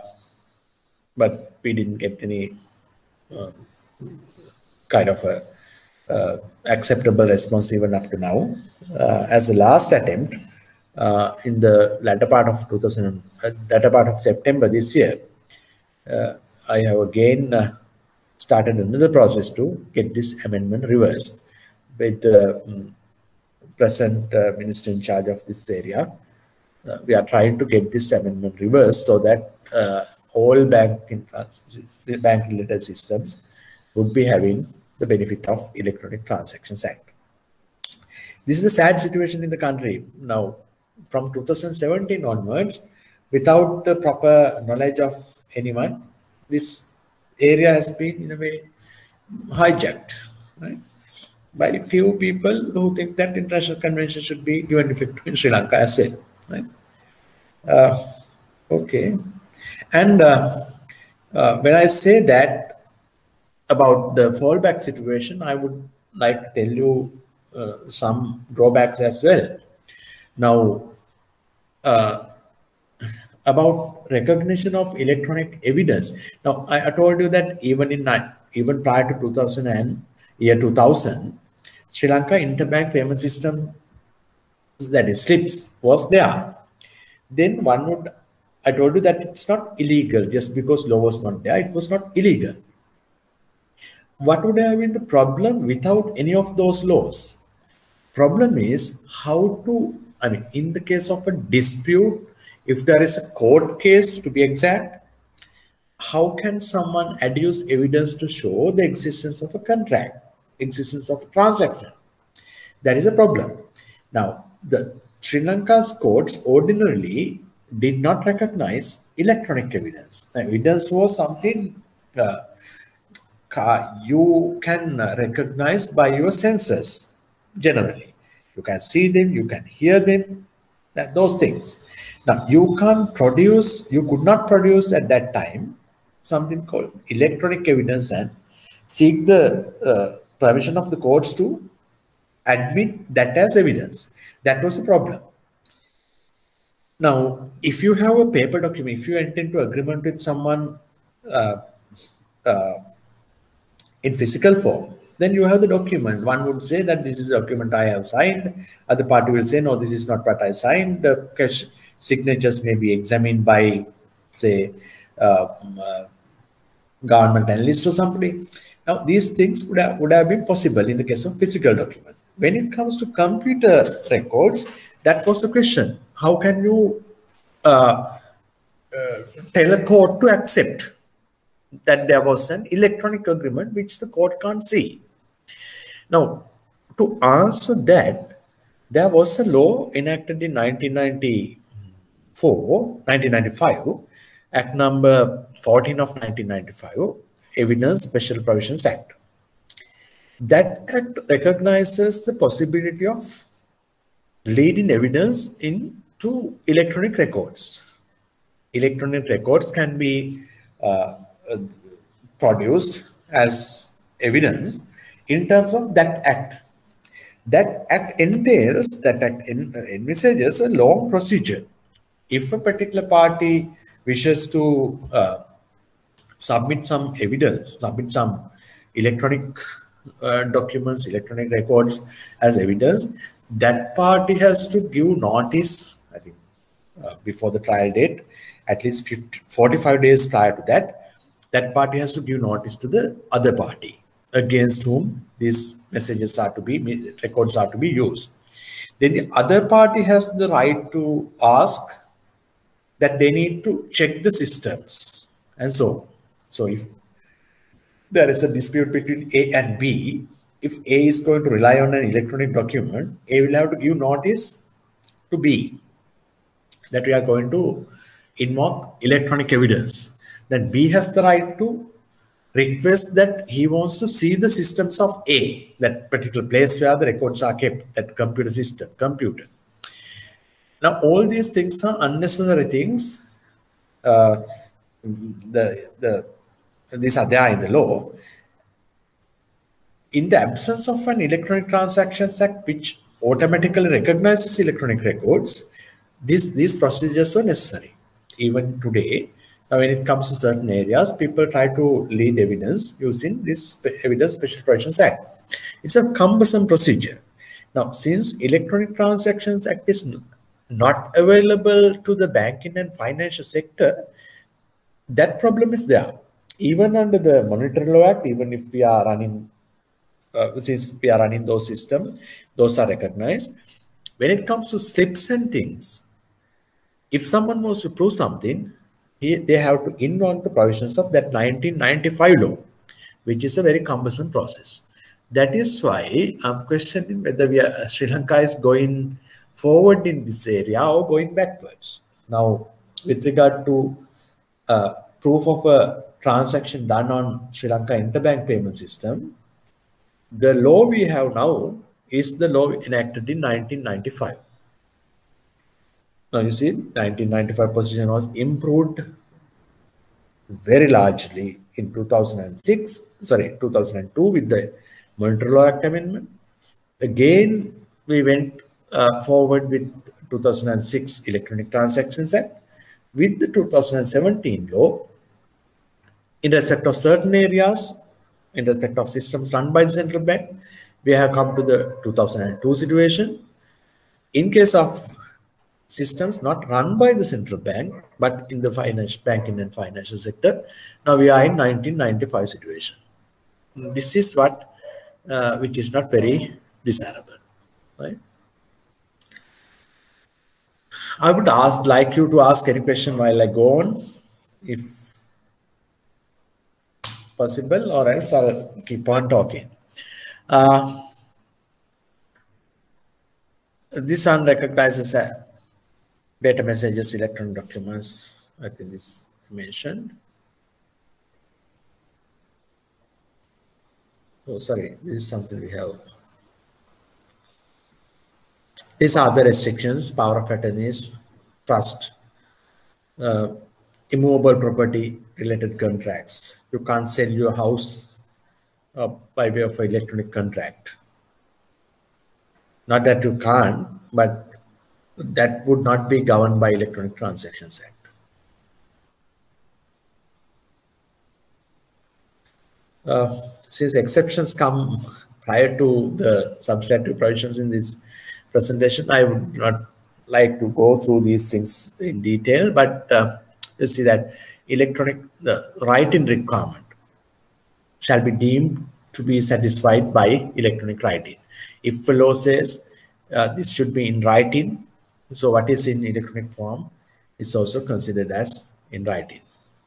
A: but we didn't get any uh, kind of a uh, acceptable response even up to now. Uh, as a last attempt, uh, in the latter part of two thousand, uh, latter part of September this year, Uh, I have again uh, started another process to get this amendment reversed with the um, present uh, minister in charge of this area. Uh, we are trying to get this amendment reversed so that uh, all banking bank related systems would be having the benefit of Electronic Transactions Act. This is a sad situation in the country now. From two thousand seventeen onwards, without the proper knowledge of anyone, this area has been in a way hijacked, right, by few people who think that international convention should be given effect in Sri Lanka as well, right? Uh, okay, and uh, uh, when I say that about the fallback situation, I would like to tell you uh, some drawbacks as well. Now, uh, about recognition of electronic evidence. Now, I, I told you that even in ni- even prior to two thousand and year two thousand, Sri Lanka interbank payment system, that is SLIPS, was there. Then one would, I told you that it's not illegal just because law was not there. It was not illegal. What would have been the problem without any of those laws? Problem is how to, I mean, in the case of a dispute, if there is a court case to be exact, how can someone adduce evidence to show the existence of a contract, existence of a transaction? That is a problem. Now, the Sri Lanka's courts ordinarily did not recognize electronic evidence. Now, evidence was something uh, ca- you can uh, recognize by your senses generally. You can see them, you can hear them, that, those things. Now, you can't produce, you could not produce at that time something called electronic evidence and seek the uh, permission of the courts to admit that as evidence. That was the problem. Now, if you have a paper document, if you enter into agreement with someone uh, uh, in physical form, then you have the document. One would say that this is the document I have signed. Other party will say, no, this is not what I signed. The cash signatures may be examined by, say, uh, uh, government analyst or somebody. Now, these things would have, would have been possible in the case of physical documents. When it comes to computer records, that was the question. How can you uh, uh, tell a court to accept that there was an electronic agreement which the court can't see? Now, to answer that, there was a law enacted in nineteen ninety-four, nineteen ninety-five, Act number fourteen of nineteen ninety-five, Evidence Special Provisions Act. That act recognizes the possibility of leading evidence into electronic records. Electronic records can be uh, uh, produced as evidence in terms of that act. That act entails, that act en- envisages a long procedure. If a particular party wishes to uh, submit some evidence, submit some electronic uh, documents, electronic records as evidence, that party has to give notice, I think, uh, before the trial date, at least fifty, forty-five days prior to that, that party has to give notice to the other party against whom these messages are to be, records are to be used. Then the other party has the right to ask that they need to check the systems and so on. So if there is a dispute between A and B, if A is going to rely on an electronic document, A will have to give notice to B that we are going to invoke electronic evidence. Then B has the right to request that he wants to see the systems of A, that particular place where the records are kept, that computer system, computer. Now, all these things are unnecessary things. Uh, the, the, these are there in the law. In the absence of an Electronic Transactions Act, which automatically recognizes electronic records, this, these procedures were necessary. Even today, now when it comes to certain areas, people try to lead evidence using this Evidence Special Provisions Act. It's a cumbersome procedure. Now, since Electronic Transactions Act is not available to the banking and financial sector, that problem is there. Even under the Monetary Law Act, even if we are running, uh, since we are running those systems, those are recognized. When it comes to slips and things, if someone wants to prove something, he, they have to invoke the provisions of that nineteen ninety-five law, which is a very cumbersome process. That is why I'm questioning whether we are, Sri Lanka is going forward in this area or going backwards. Now, with regard to uh, proof of a transaction done on Sri Lanka interbank payment system, the law we have now is the law enacted in nineteen ninety-five. Now you see, nineteen ninety-five position was improved very largely in two thousand six, sorry, two thousand two with the Monetary Law Act amendment. Again, we went uh, forward with two thousand six Electronic Transactions Act. With the two thousand seventeen law, in respect of certain areas, in respect of systems run by the central bank, we have come to the two thousand two situation. In case of systems not run by the central bank, but in the financial banking and financial sector, now we are in nineteen ninety-five situation. This is what, uh, which is not very desirable, right? I would ask, like you to ask any question while I go on, if possible, or else I'll keep on talking. Uh, this one recognizes a data messages, electronic documents. I think this mentioned. Oh, sorry, this is something we have. These are the restrictions: power of attorneys, trust, uh, immovable property related contracts. You can't sell your house uh, by way of electronic contract. Not that you can't, but that would not be governed by Electronic Transactions Act. Uh, since exceptions come prior to the substantive provisions in this presentation, I would not like to go through these things in detail, but uh, you see that electronic, the right in requirement shall be deemed to be satisfied by electronic writing. If the law says uh, this should be in writing, so what is in electronic form is also considered as in writing.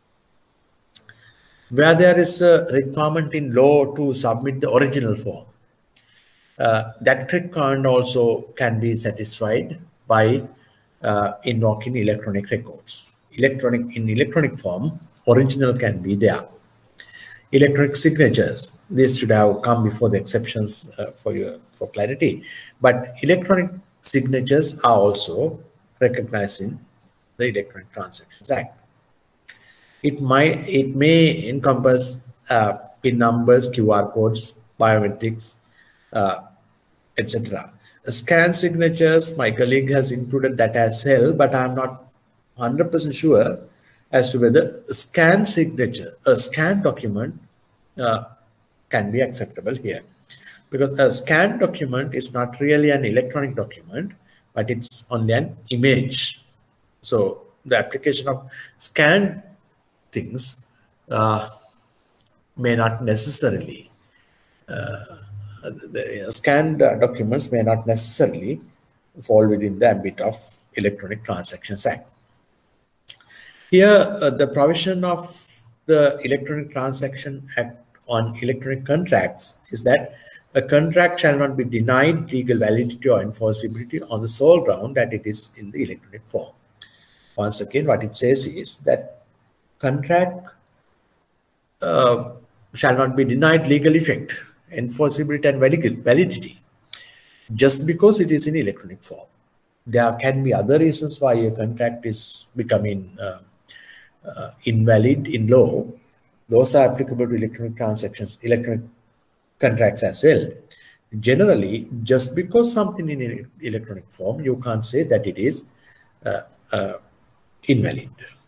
A: Where there is a requirement in law to submit the original form, uh, that requirement also can be satisfied by uh, invoking electronic records. Electronic in electronic form, original can be there. Electronic signatures, this should have come before the exceptions uh, for your for clarity, but electronic signatures are also recognized in the Electronic Transactions Act. It might it may encompass uh, PIN numbers, Q R codes, biometrics, uh, et cetera. Scan signatures, my colleague has included that as well, but I'm not one hundred percent sure as to whether a scan signature, a scan document uh, can be acceptable here. Because a scan document is not really an electronic document, but it's only an image. So the application of scanned things uh, may not necessarily, uh, the scanned uh, documents may not necessarily fall within the ambit of Electronic Transactions Act. Here, uh, the provision of the Electronic Transaction Act on electronic contracts is that a contract shall not be denied legal validity or enforceability on the sole ground that it is in the electronic form. Once again, what it says is that contract uh, shall not be denied legal effect, enforceability and validity just because it is in electronic form. There can be other reasons why a contract is becoming uh, uh, invalid in law. Those are applicable to electronic transactions, electronic contracts as well. Generally, just because something in electronic form, you can't say that it is uh, uh, invalid.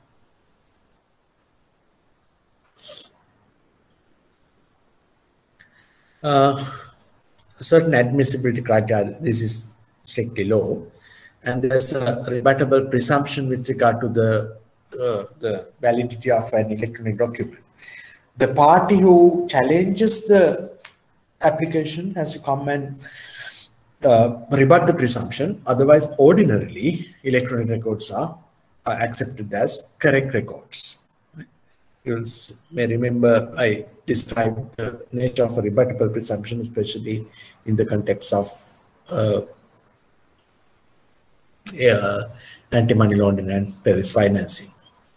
A: Uh, certain admissibility criteria, this is strictly law, and there's a rebuttable presumption with regard to the, uh, the validity of an electronic document. The party who challenges the application has to come and uh, rebut the presumption. Otherwise, ordinarily, electronic records are, are accepted as correct records. You may remember I described the nature of a rebuttable presumption, especially in the context of uh, uh, anti-money laundering and terrorist financing.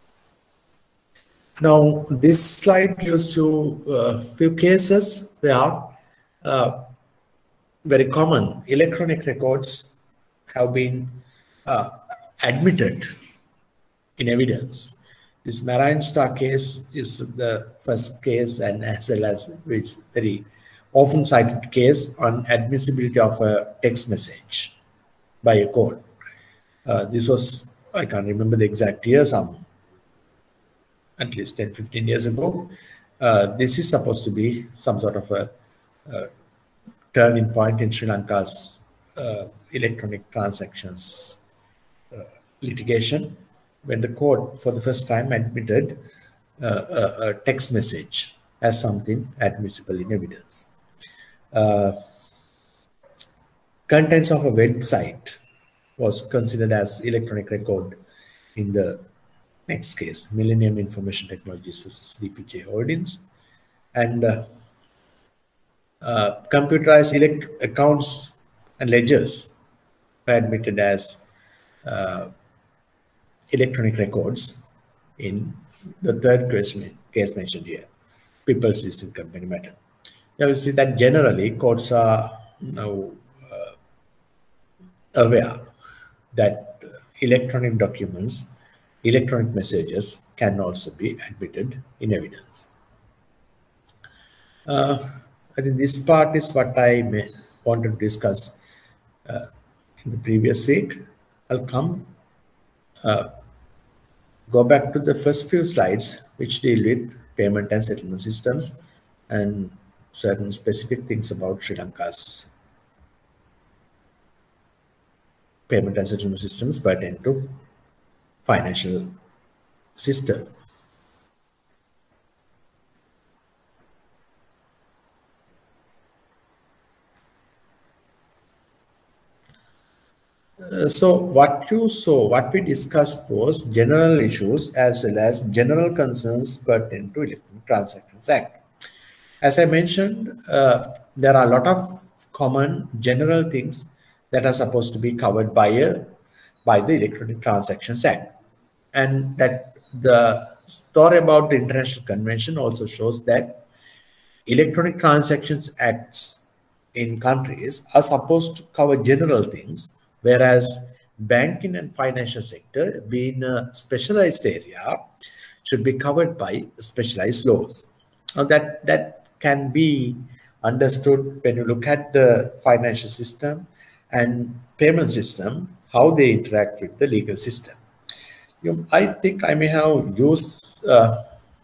A: Now, this slide gives you a few cases where uh, very common electronic records have been uh, admitted in evidence. This Marine Star case is the first case, and as well as which very often cited case on admissibility of a text message by a court. Uh, this was, I can't remember the exact year, some at least ten, fifteen years ago. Uh, this is supposed to be some sort of a, a turning point in Sri Lanka's uh, electronic transactions uh, litigation, when the court for the first time admitted uh, a, a text message as something admissible in evidence. Uh, contents of a website was considered as electronic record in the next case, Millennium Information Technologies versus D P J Holdings. And uh, uh, computerized elect accounts and ledgers were admitted as uh, electronic records in the third case, case mentioned here, People's Leasing Company matter. Now you see that generally courts are now uh, aware that electronic documents, electronic messages can also be admitted in evidence. Uh, I think this part is what I may want to discuss uh, in the previous week. I'll come uh, go back to the first few slides which deal with payment and settlement systems and certain specific things about Sri Lanka's payment and settlement systems pertain to financial system. Uh, so what you saw, what we discussed was general issues as well as general concerns pertaining to Electronic Transactions Act. As I mentioned, uh, there are a lot of common general things that are supposed to be covered by a by the Electronic Transactions Act, and that the story about the International Convention also shows that Electronic Transactions Acts in countries are supposed to cover general things, whereas banking and financial sector, being a specialized area, should be covered by specialized laws. Now that that can be understood when you look at the financial system and payment system, how they interact with the legal system. You, I think I may have used uh,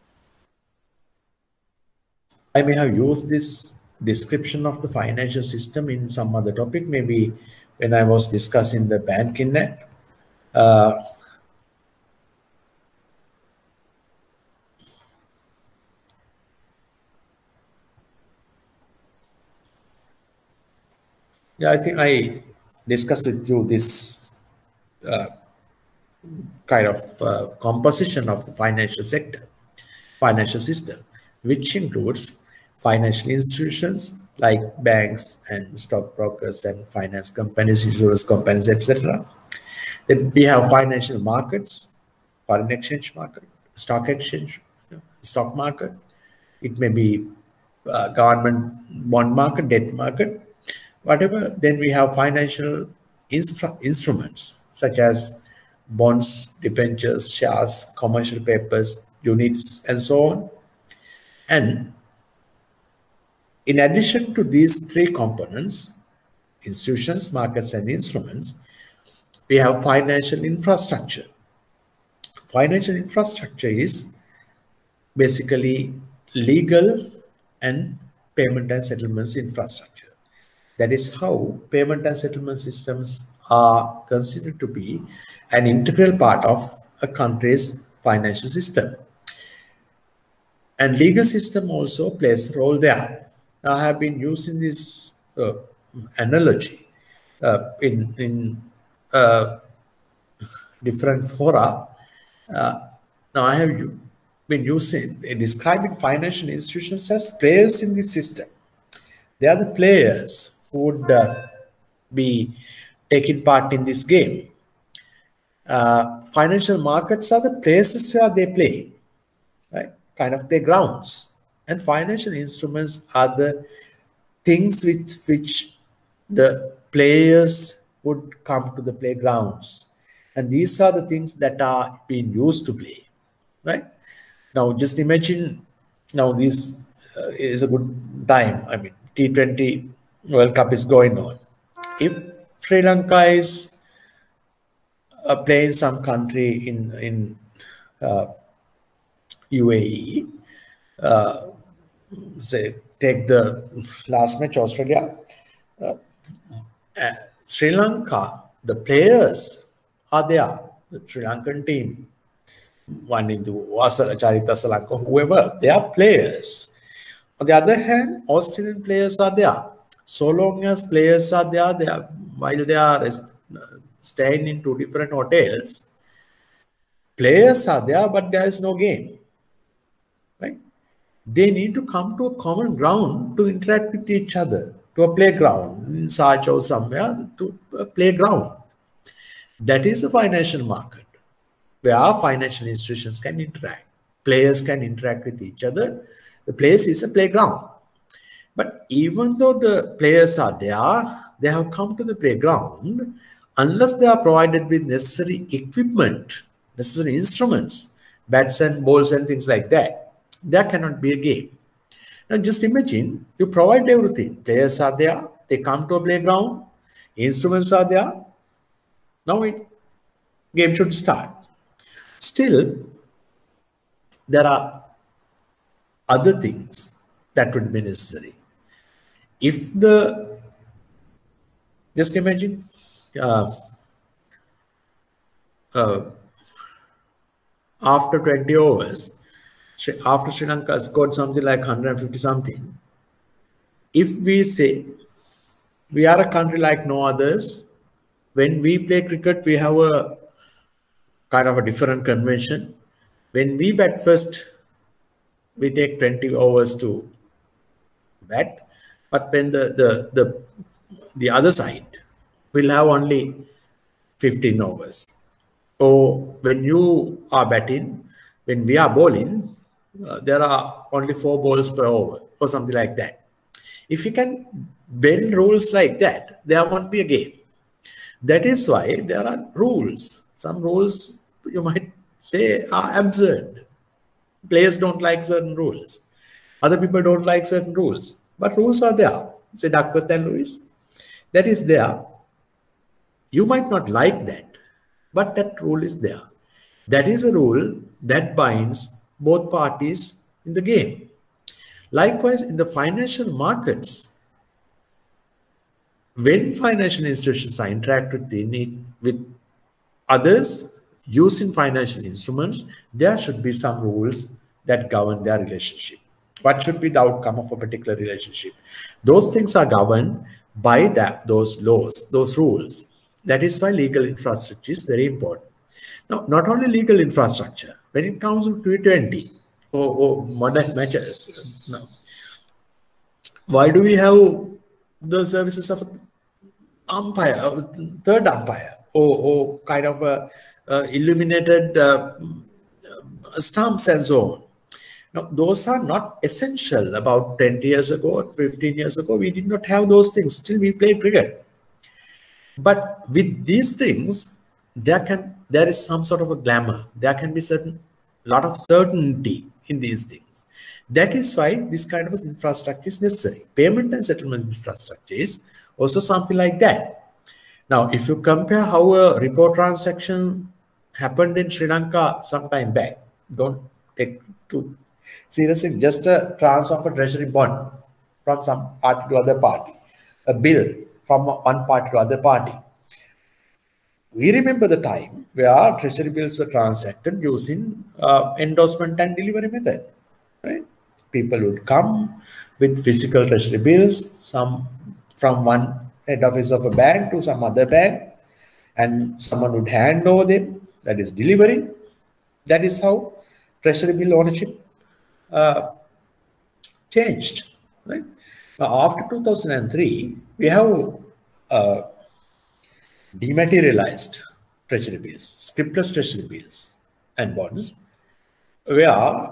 A: I may have used this description of the financial system in some other topic, maybe when I was discussing the Banking Act. Uh, yeah, I think I discussed with you this uh, kind of uh, composition of the financial sector, financial system, which includes financial institutions like banks and stockbrokers and finance companies, insurance companies, et cetera. Then we have financial markets, foreign exchange market, stock exchange, stock market. It may be uh, government bond market, debt market, whatever. Then we have financial instruments such as bonds, debentures, shares, commercial papers, units, and so on. And in addition to these three components, institutions, markets, and instruments, we have financial infrastructure. Financial infrastructure is basically legal and payment and settlements infrastructure. That is how payment and settlement systems are considered to be an integral part of a country's financial system. And legal system also plays a role there. I have been using this uh, analogy uh, in, in uh, different fora. Uh, now I have been using, describing financial institutions as players in this system. They are the players who would uh, be taking part in this game. Uh, financial markets are the places where they play, right? Kind of playgrounds. And financial instruments are the things with which the players would come to the playgrounds. And these are the things that are being used to play, right? Now, just imagine, now this uh, is a good time, I mean, T twenty World Cup is going on. If Sri Lanka is uh, playing some country in in uh, U A E, uh, say take the last match Australia, uh, uh, Sri Lanka, the players are there. The Sri Lankan team, one in the Wasala, Charita Salanka, whoever, they are players. On the other hand, Australian players are there. So long as players are there, they are, while they are staying in two different hotels, players are there, but there is no game. Right? They need to come to a common ground to interact with each other, to a playground, in Sarch or somewhere, to a playground. That is a financial market, where financial institutions can interact. Players can interact with each other. The place is a playground. But even though the players are there, they have come to the playground, unless they are provided with necessary equipment, necessary instruments, bats and balls and things like that, there cannot be a game. Now just imagine, you provide everything. Players are there, they come to a playground, instruments are there. Now it game should start. Still, there are other things that would be necessary. If the, just imagine, uh, uh, after twenty overs, after Sri Lanka scored something like one hundred fifty something, if we say we are a country like no others, when we play cricket, we have a kind of a different convention. When we bat first, we take twenty overs to bat. But when the, the, the, the other side will have only fifteen overs. Or when you are batting, when we are bowling, uh, there are only four balls per over or something like that. If you can bend rules like that, there won't be a game. That is why there are rules. Some rules you might say are absurd. Players don't like certain rules. Other people don't like certain rules. But rules are there. Say Duckworth and Lewis. That is there. You might not like that, but that rule is there. That is a rule that binds both parties in the game. Likewise, in the financial markets, when financial institutions are interacted with others using financial instruments, there should be some rules that govern their relationship. What should be the outcome of a particular relationship? Those things are governed by that, those laws, those rules. That is why legal infrastructure is very important. Now, not only legal infrastructure, when it comes to T twenty or, or modern matches, no. Why do we have the services of umpire, third umpire, or, or kind of a, a illuminated uh, stumps and so on? Now, those are not essential. About ten years ago, fifteen years ago, we did not have those things. Still, we play cricket. But with these things, there can there is some sort of a glamour. There can be certain lot of certainty in these things. That is why this kind of infrastructure is necessary. Payment and settlement infrastructure is also something like that. Now, if you compare how a repo transaction happened in Sri Lanka some time back, don't take too seriously, just a transfer of a treasury bond from some party to other party, a bill from one party to other party. We remember the time where treasury bills were transacted using uh, endorsement and delivery method. Right? People would come with physical treasury bills, some from one head office of a bank to some other bank, and someone would hand over them. That is delivery. That is how treasury bill ownership uh, changed. Right? Now, after two thousand three, we have uh, dematerialized treasury bills, scriptless treasury bills and bonds, where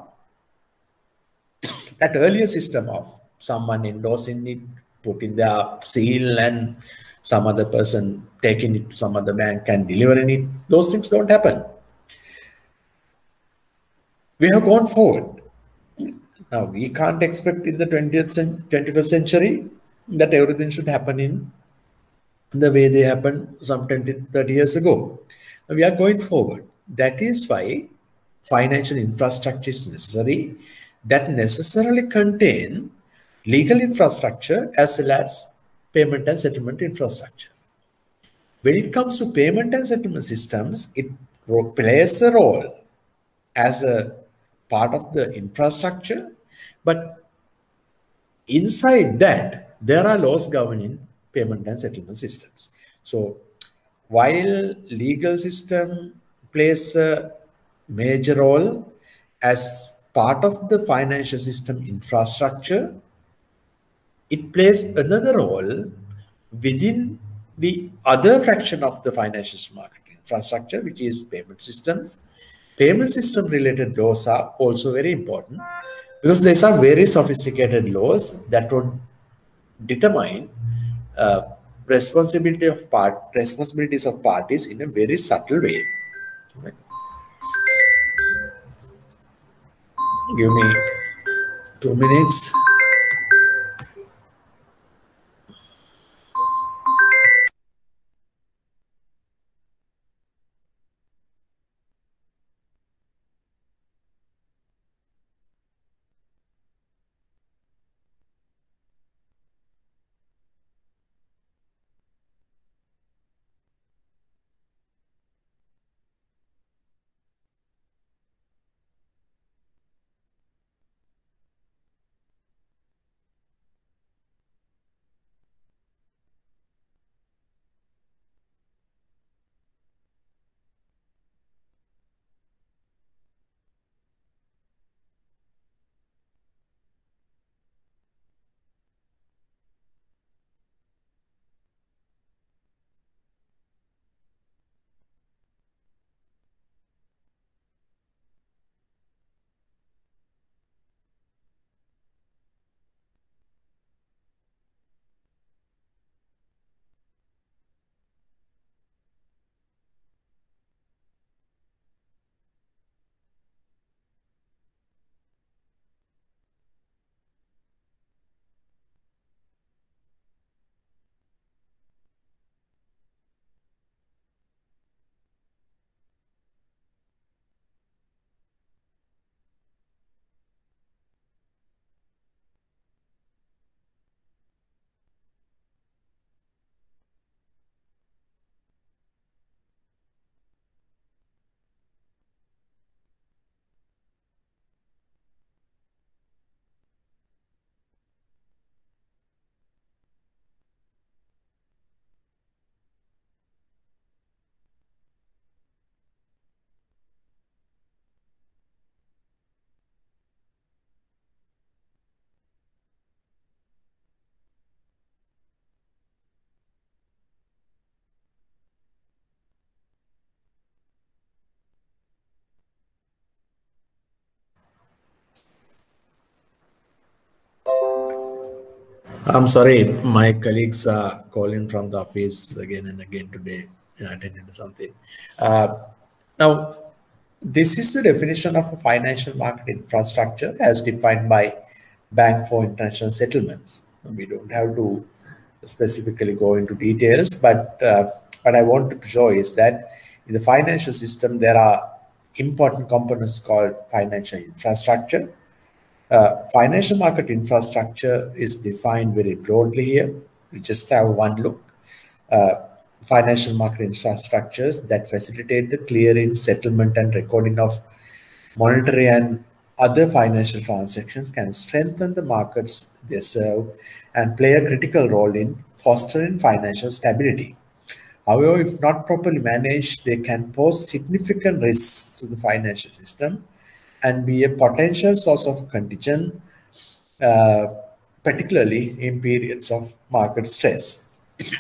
A: that earlier system of someone endorsing it, putting their seal and some other person taking it to some other bank and delivering it, those things don't happen. We have gone forward. Now, we can't expect in the twentieth, twenty-first century that everything should happen in the way they happened some twenty, thirty years ago. We are going forward. That is why financial infrastructure is necessary, that necessarily contain legal infrastructure as well as payment and settlement infrastructure. When it comes to payment and settlement systems, it plays a role as a part of the infrastructure, but inside that, there are laws governing payment and settlement systems. So while legal system plays a major role as part of the financial system infrastructure, it plays another role within the other fraction of the financial market infrastructure, which is payment systems. Payment system related laws are also very important because these are very sophisticated laws that would determine uh, responsibility of part responsibilities of parties in a very subtle way. Right? Give me two minutes. I'm sorry, my colleagues are calling from the office again and again today, attending to something. Uh, now, this is the definition of a financial market infrastructure as defined by Bank for International Settlements. We don't have to specifically go into details, but uh, what I wanted to show is that in the financial system, there are important components called financial infrastructure. Uh, financial market infrastructure is defined very broadly here. We just have one look. Uh, financial market infrastructures that facilitate the clearing, settlement, and recording of monetary and other financial transactions can strengthen the markets they serve and play a critical role in fostering financial stability. However, if not properly managed, they can pose significant risks to the financial system and be a potential source of contagion, uh, particularly in periods of market stress.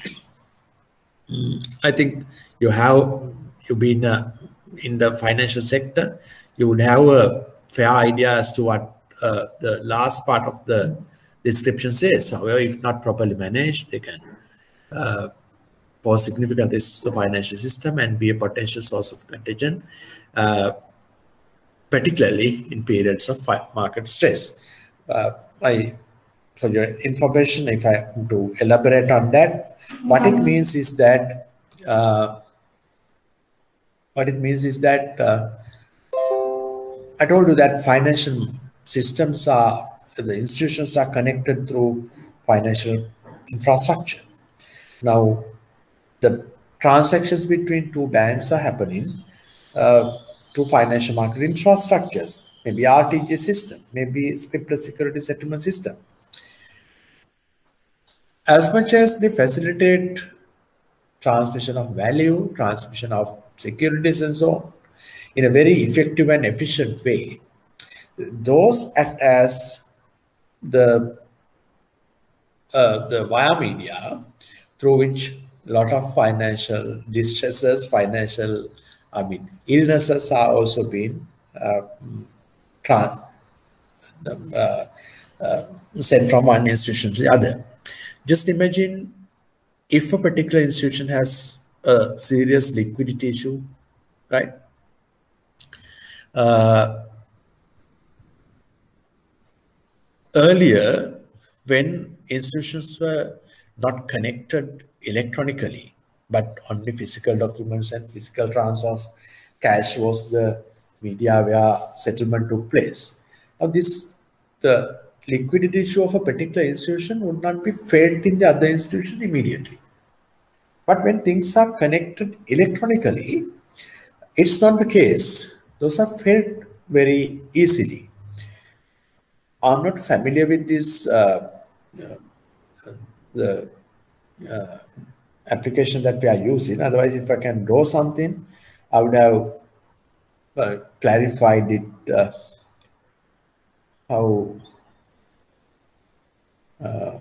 A: I think you have you've been uh, in the financial sector, you would have a fair idea as to what uh, the last part of the description says. However, if not properly managed, they can uh, pose significant risks to the financial system and be a potential source of contagion, uh, particularly in periods of market stress. uh, I, for your information, if I am to elaborate on that, what it means is that uh, what it means is that uh, I told you that financial systems are, the institutions are connected through financial infrastructure. Now, the transactions between two banks are happening uh, through financial market infrastructures, maybe R T G S system, maybe scripted security settlement system. As much as they facilitate transmission of value, transmission of securities and so on, in a very effective and efficient way, those act as the uh, the via media through which a lot of financial distresses, financial, I mean, illnesses are also being uh, trans, uh, uh, sent from one institution to the other. Just imagine if a particular institution has a serious liquidity issue, right? Uh, earlier, when institutions were not connected electronically, but only physical documents and physical transfer of cash was the media where settlement took place. Now, this the liquidity issue of a particular institution would not be felt in the other institution immediately. But when things are connected electronically, it's not the case. Those are felt very easily. I'm not familiar with this uh, the uh, application that we are using. Otherwise, if I can draw something, I would have uh, clarified it uh, how uh,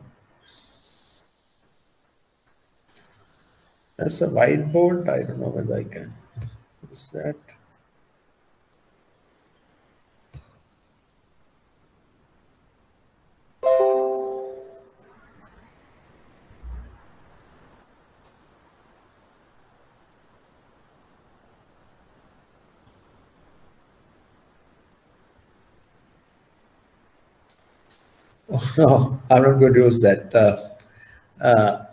A: that's a whiteboard. I don't know whether I can use that. Oh, no, I'm not going to use that. Uh, uh,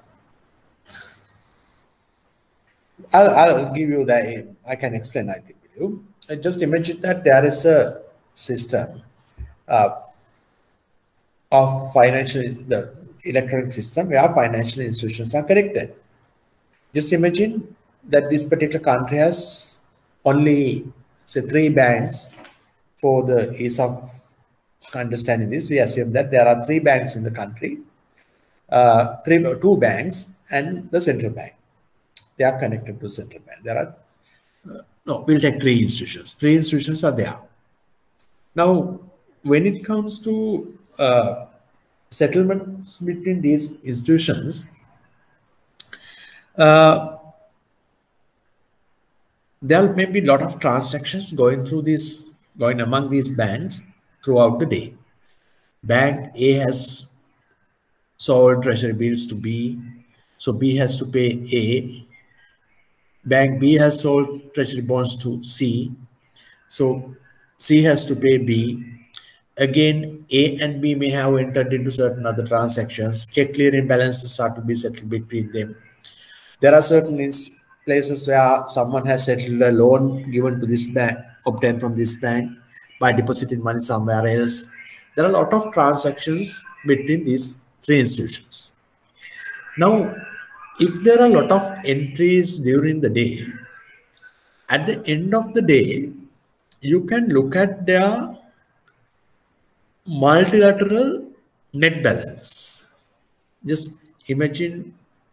A: I'll, I'll give you the, I can explain, I think, with you. Uh, Just imagine that there is a system uh, of financial, the electronic system where financial institutions are connected. Just imagine that this particular country has only, say, three banks. For the ease of understanding this, we assume that there are three banks in the country, uh, three, two banks and the central bank. They are connected to central bank. There are, uh, no, we'll take three institutions. Three institutions are there. Now, when it comes to uh, settlements between these institutions, uh, there may be a lot of transactions going through this, going among these banks throughout the day. Bank A has sold treasury bills to B, so B has to pay A. Bank B has sold treasury bonds to C, so C has to pay B. Again, A and B may have entered into certain other transactions. Check clearing balances are to be settled between them. There are certain places where someone has settled a loan given to this bank, obtained from this bank by depositing money somewhere else. There are a lot of transactions between these three institutions. Now, if there are a lot of entries during the day, at the end of the day, you can look at their multilateral net balance. Just imagine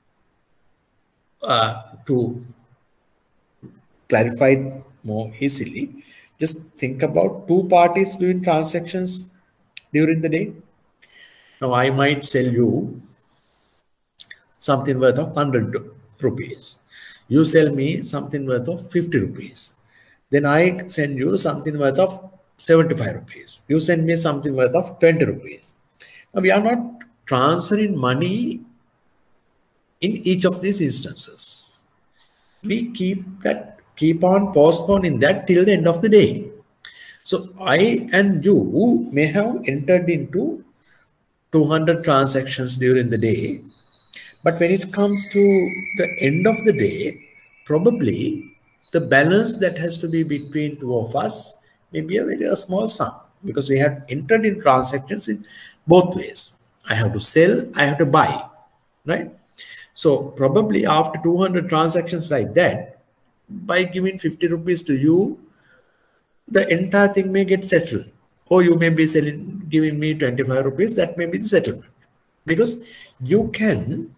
A: uh, to clarify it more easily, just think about two parties doing transactions during the day. Now, I might sell you something worth of one hundred rupees. You sell me something worth of fifty rupees. Then I send you something worth of seventy-five rupees. You send me something worth of twenty rupees. Now, we are not transferring money in each of these instances. We keep that, keep on postponing that till the end of the day. So I and you may have entered into two hundred transactions during the day, but when it comes to the end of the day, probably the balance that has to be between two of us may be a very a small sum, because we have entered in transactions in both ways. I have to sell, I have to buy, right? So probably after two hundred transactions like that, by giving fifty rupees to you, the entire thing may get settled. Or you may be selling, giving me twenty-five rupees, that may be the settlement. Because you can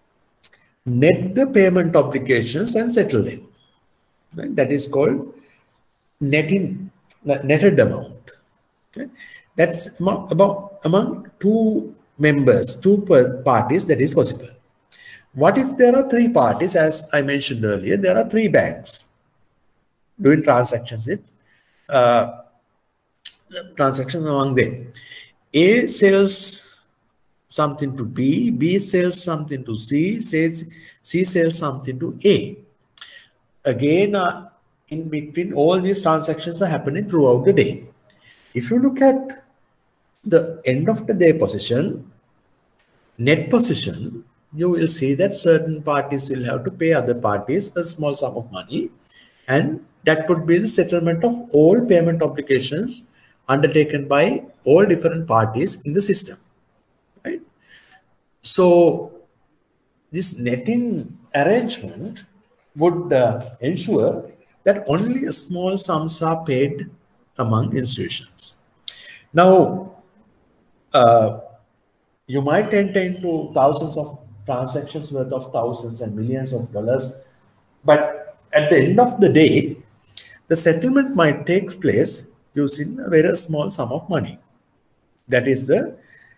A: net the payment obligations and settle them. Right? That is called netting, netted amount. Okay? That's among, about among two members, two parties, that is possible. What if there are three parties? As I mentioned earlier, there are three banks doing transactions with uh, transactions among them. A sells something to B, B sells something to C, says C sells something to A. Again, uh, in between, all these transactions are happening throughout the day. If you look at the end of the day position, net position, you will see that certain parties will have to pay other parties a small sum of money, and that could be the settlement of all payment obligations undertaken by all different parties in the system, right? So this netting arrangement would uh, ensure that only a small sums are paid among institutions. Now, uh, you might enter into thousands of transactions worth of thousands and millions of dollars, but at the end of the day, the settlement might take place using a very small sum of money. That is the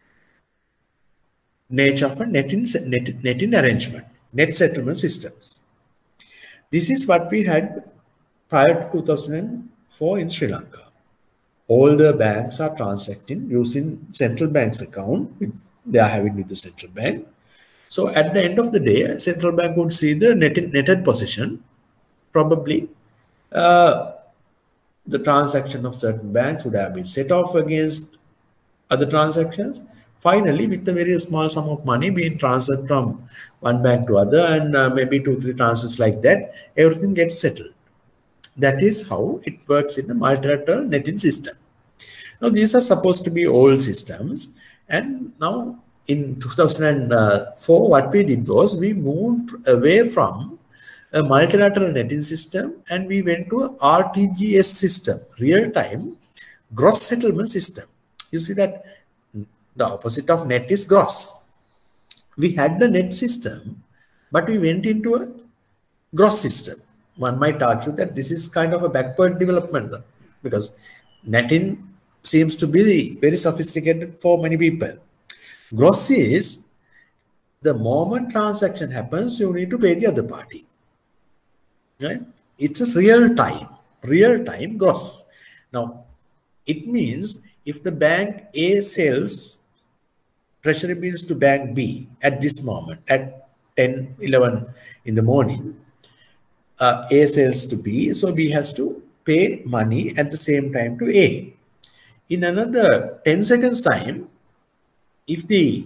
A: nature of a netting, net, netting arrangement, net settlement systems. This is what we had prior to two thousand four in Sri Lanka. All the banks are transacting using central bank's account they are having with the central bank. So at the end of the day, central bank would see the netted, netted position. Probably uh, the transaction of certain banks would have been set off against other transactions. Finally, with a very small sum of money being transferred from one bank to other, and uh, maybe two, three transfers like that, everything gets settled. That is how it works in the multilateral netting system. Now, these are supposed to be old systems, and now in two thousand four, what we did was we moved away from a multilateral netting system and we went to a R T G S system, real-time gross settlement system. You see that the opposite of net is gross. We had the net system, but we went into a gross system. One might argue that this is kind of a backward development, because netting seems to be very sophisticated for many people. Gross is the moment transaction happens, you need to pay the other party, right? It's a real time, real time gross. Now, it means if the bank A sells treasury bills to bank B at this moment, at ten, eleven in the morning, uh, A sells to B, so B has to pay money at the same time to A. In another ten seconds time, if the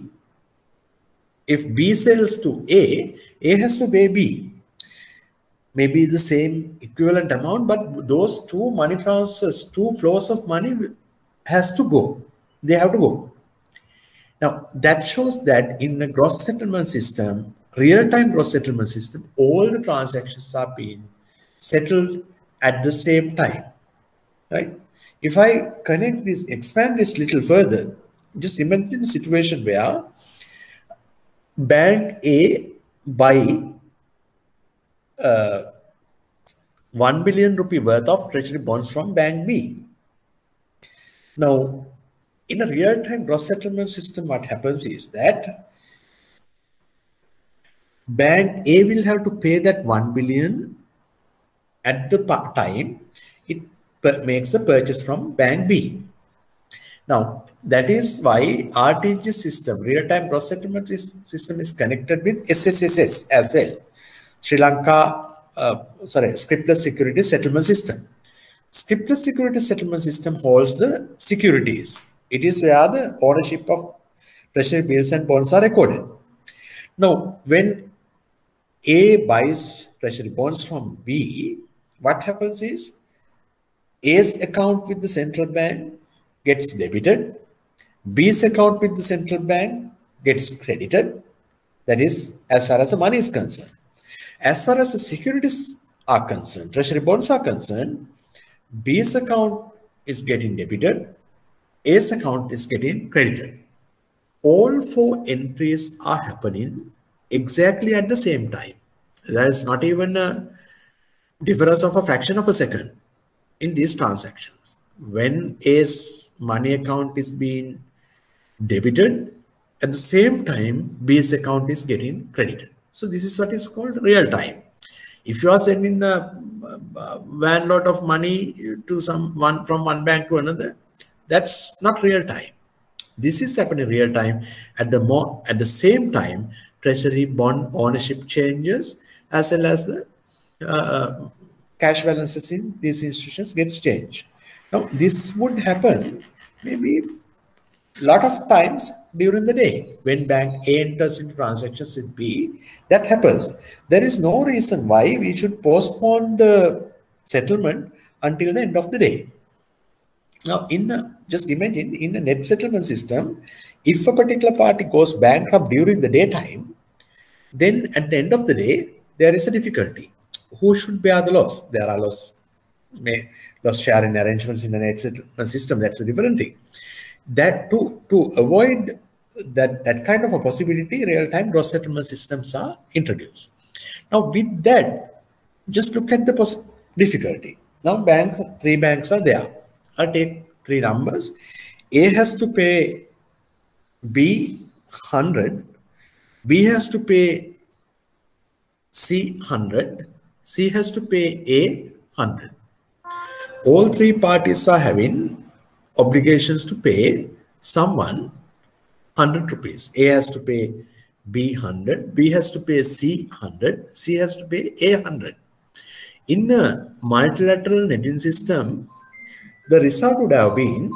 A: if B sells to A, A has to pay B. Maybe the same equivalent amount, but those two money transfers, two flows of money has to go. They have to go. Now, that shows that in the gross settlement system, real-time gross settlement system, all the transactions are being settled at the same time, right? If I connect this, expand this little further, just imagine a situation where bank A buy uh, one billion rupee worth of treasury bonds from bank B. Now, in a real-time gross settlement system, what happens is that bank A will have to pay that one billion at the time it makes a purchase from bank B. Now, that is why R T G S system, real-time gross settlement system, is connected with S S S S as well. Sri Lanka, uh, sorry, Scriptless Security Settlement System. Scriptless security settlement system holds the securities. It is where the ownership of treasury bills and bonds are recorded. Now, when A buys treasury bonds from B, what happens is A's account with the central bank gets debited, B's account with the central bank gets credited. That is, as far as the money is concerned. As far as the securities are concerned, treasury bonds are concerned, B's account is getting debited, A's account is getting credited. All four entries are happening exactly at the same time. There is not even a difference of a fraction of a second in these transactions. When A's money account is being debited, at the same time B's account is getting credited. So this is what is called real time. If you are sending a van load of money to someone from one bank to another, that's not real time. This is happening real time. At the more at the same time, treasury bond ownership changes, as well as the uh, cash balances in these institutions gets changed. Now this would happen maybe a lot of times during the day. When bank A enters into transactions with B, that happens. There is no reason why we should postpone the settlement until the end of the day. Now, in a, just imagine in a net settlement system, if a particular party goes bankrupt during the daytime, then at the end of the day, there is a difficulty. Who should bear the loss? There are loss, may, loss sharing arrangements in the net settlement system. That's a different thing. That to, to avoid that, that kind of a possibility, real-time gross settlement systems are introduced. Now, with that, just look at the difficulty. Now, bank, three banks are there. I'll take three numbers. A has to pay B one hundred, B has to pay C one hundred, C has to pay A one hundred. All three parties are having obligations to pay someone one hundred rupees. A has to pay B one hundred, B has to pay C one hundred, C has to pay A one hundred. In a multilateral netting system, the result would have been,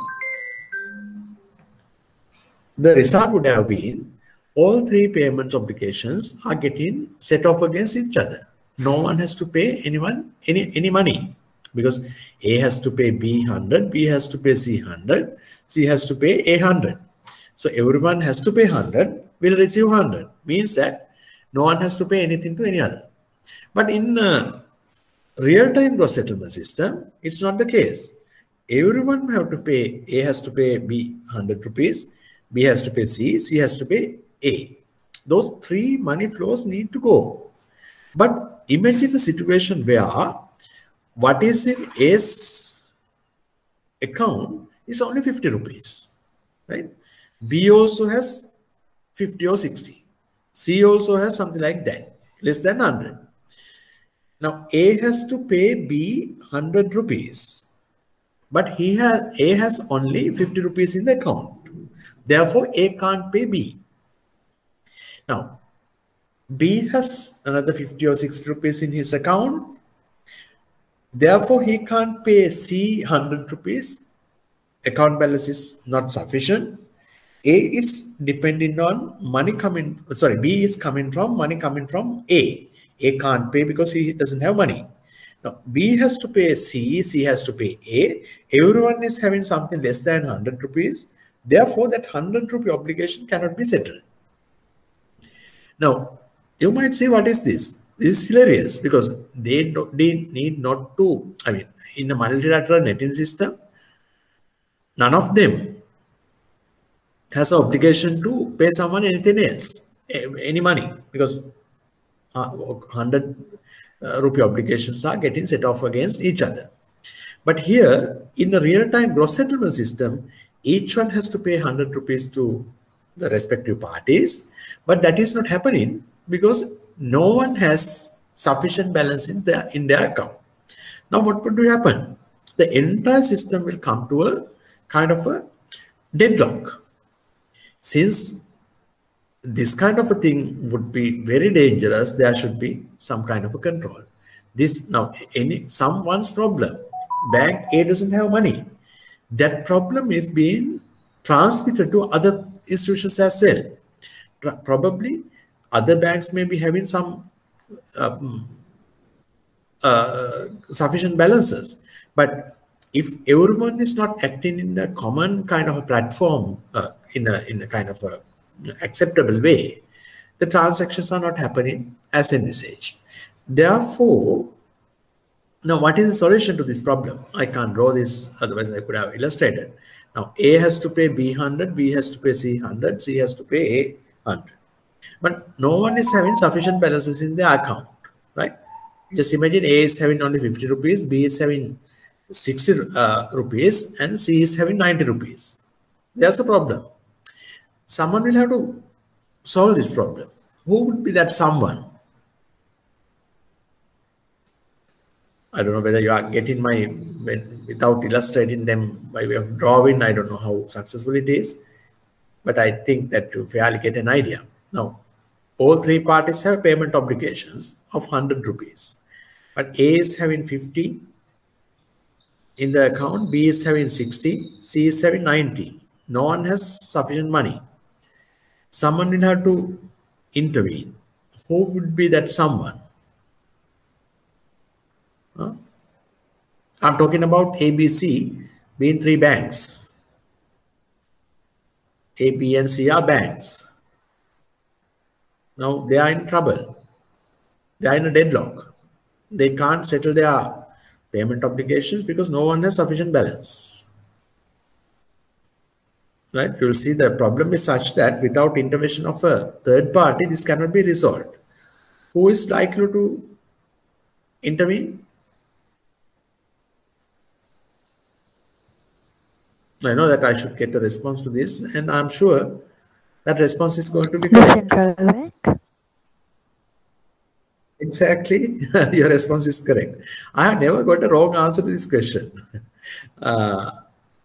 A: the result would have been all three payment obligations are getting set off against each other. No one has to pay anyone any, any money, because A has to pay B one hundred, B has to pay C one hundred, C has to pay A one hundred. So everyone has to pay one hundred, will receive one hundred. Means that no one has to pay anything to any other. But in a real-time gross settlement system, it's not the case. Everyone have to pay. A has to pay B one hundred rupees, B has to pay C, C has to pay A. Those three money flows need to go. But imagine a situation where what is in A's account is only fifty rupees, right? B also has fifty or sixty. C also has something like that, less than one hundred. Now A has to pay B one hundred rupees. But he has A has only fifty rupees in the account. Therefore, A can't pay B. Now, B has another fifty or sixty rupees in his account. Therefore, he can't pay C one hundred rupees. Account balance is not sufficient. A is depending on money coming, sorry, B is coming from money coming from A. A can't pay because he doesn't have money. Now, B has to pay C, C has to pay A. Everyone is having something less than one hundred rupees. Therefore, that one hundred rupee obligation cannot be settled. Now, you might say, what is this? This is hilarious, because they, do, they need not to, I mean, in a multilateral netting system, none of them has an obligation to pay someone anything else, any money, because uh, one hundred Uh, rupee obligations are getting set off against each other. But here in a real-time gross settlement system, each one has to pay one hundred rupees to the respective parties, but that is not happening because no one has sufficient balance in their in their account. Now what would happen? The entire system will come to a kind of a deadlock. Since this kind of a thing would be very dangerous, there should be some kind of a control. This now, any someone's problem, bank A doesn't have money. That problem is being transmitted to other institutions as well. Pro- Probably other banks may be having some uh, sufficient balances. But if everyone is not acting in a common kind of a platform, uh, in a in a kind of a acceptable way, the transactions are not happening as envisaged. Therefore, now what is the solution to this problem? I can't draw this, otherwise I could have illustrated. Now A has to pay B one hundred, B has to pay C one hundred, C has to pay A one hundred. But no one is having sufficient balances in their account, right? Just imagine A is having only fifty rupees, B is having sixty uh, rupees, and C is having ninety rupees. There's a problem. Someone will have to solve this problem. Who would be that someone? I don't know whether you are getting my, when, without illustrating them by way of drawing, I don't know how successful it is, but I think that you fairly get an idea. Now, all three parties have payment obligations of one hundred rupees, but A is having fifty in the account, B is having sixty, C is having ninety. No one has sufficient money. Someone will have to intervene. Who would be that someone? Huh? I'm talking about A B C being three banks. A, B, and C are banks. Now they are in trouble. They are in a deadlock. They can't settle their payment obligations because no one has sufficient balance. Right? You will see the problem is such that without intervention of a third party, this cannot be resolved. Who is likely to intervene? I know that I should get a response to this, and I'm sure that response is going to be
D: The
A: correct.
D: central bank.
A: Exactly, your response is correct. I have never got a wrong answer to this question. Uh,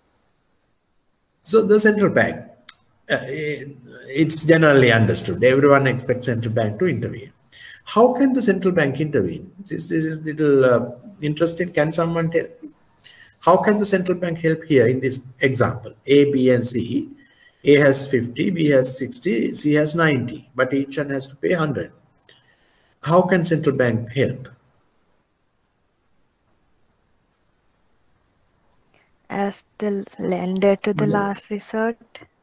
A: so the central bank, uh, it's generally understood. Everyone expects central bank to intervene. How can the central bank intervene? This, this is little uh, interesting. Can someone tell? How can the central bank help here in this example? A, B, and C. A has fifty, B has sixty, C has ninety, but each one has to pay one hundred. How can central bank help?
D: As the lender to the last resort.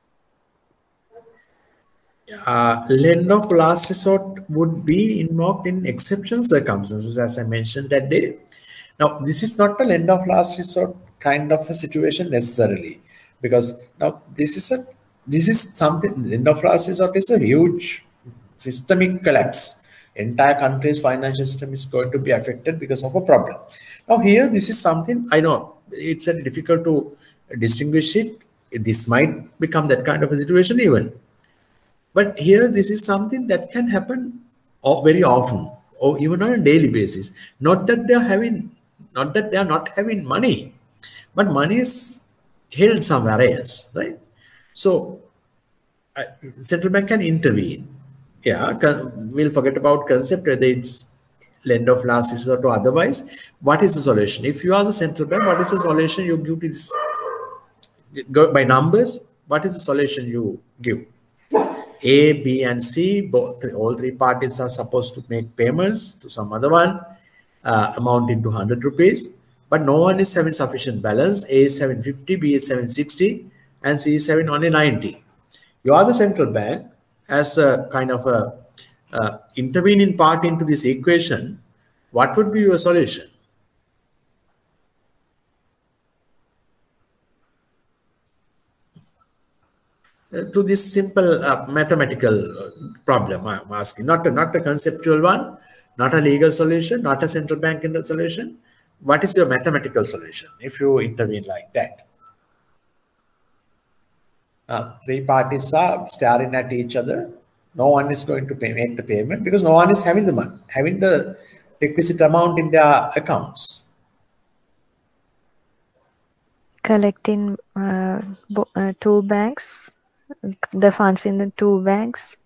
A: Uh, lender of last resort would be invoked in exceptional circumstances, as I mentioned that day. Now, this is not a lender of last resort kind of a situation necessarily, because now this is a this is something. Lender of last resort is a huge systemic collapse. Entire country's financial system is going to be affected because of a problem. Now, here this is something I know it's a difficult to distinguish it. This might become that kind of a situation even. But here, this is something that can happen very often, or even on a daily basis. Not that they are having, not that they are not having money, but money is held somewhere else, right? So, uh, central bank can intervene. Yeah, we'll forget about concept whether it's lender of last resort or otherwise. What is the solution? If you are the central bank, what is the solution you give to this? Go by numbers. What is the solution you give? A, B, and C, both all three parties are supposed to make payments to some other one, uh, amounting to one hundred rupees, but no one is having sufficient balance. A is having fifty, B is having sixty, and C is having only ninety. You are the central bank as a kind of a uh, intervening part into this equation. What would be your solution? To this simple uh, mathematical problem I'm asking, not a, not a conceptual one, not a legal solution, not a central bank solution. What is your mathematical solution if you intervene like that? Uh, three parties are staring at each other. No one is going to pay, make the payment because no one is having the money, having the requisite amount in their accounts.
D: Collecting uh, uh, two banks, the funds in the two banks.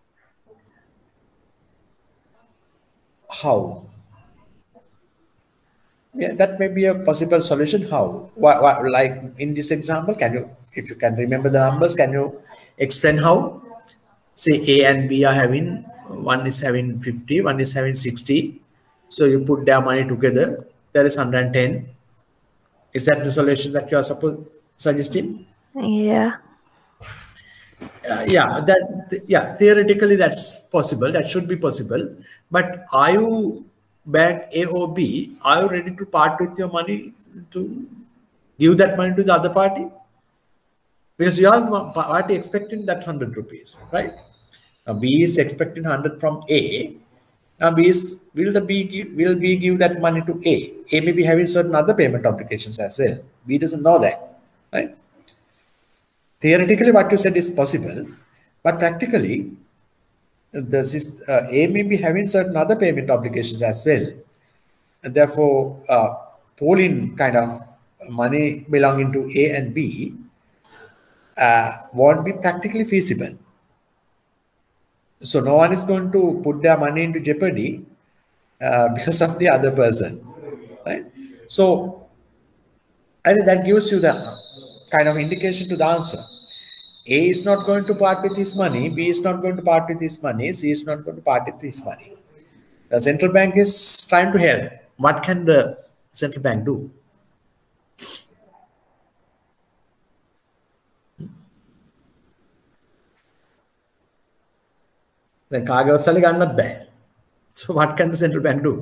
A: How? Yeah, that may be a possible solution. How? What, what, like in this example, can you, if you can remember the numbers, can you explain how? Say A and B are having, one is having fifty, one is having sixty. So you put their money together, there is one hundred ten. Is that the solution that you are supposed suggesting?
D: Yeah.
A: Uh, yeah, that yeah, theoretically that's possible. That should be possible. But are you bank A or B? Are you ready to part with your money to give that money to the other party? Because you are party expecting that hundred rupees, right? Now B is expecting hundred from A. Now B is will the B give, will B give that money to A? A may be having certain other payment obligations as well. B doesn't know that, right? Theoretically, what you said is possible, but practically, the uh, A may be having certain other payment obligations as well. And therefore, uh, pooling kind of money belonging to A and B uh, won't be practically feasible. So no one is going to put their money into jeopardy uh, because of the other person, right? So I think that gives you the kind of indication to the answer. A is not going to part with his money, B is not going to part with his money, C is not going to part with his money. The central bank is trying to help. What can the central bank do? Then කාගවත් සල්ලි ගන්නත් බෑ. So what can the central bank do?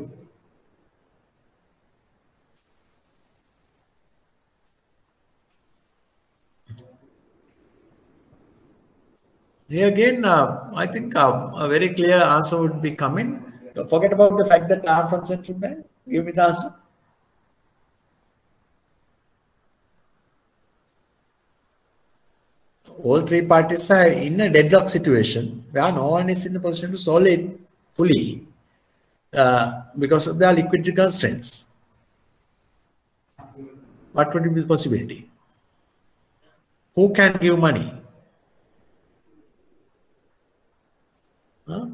A: Here again, uh, I think uh, a very clear answer would be coming. Don't forget about the fact that I am from central bank. Give me the answer. All three parties are in a deadlock situation where no one is in a position to solve it fully uh, because of their liquidity constraints. What would be the possibility? Who can give money? Huh?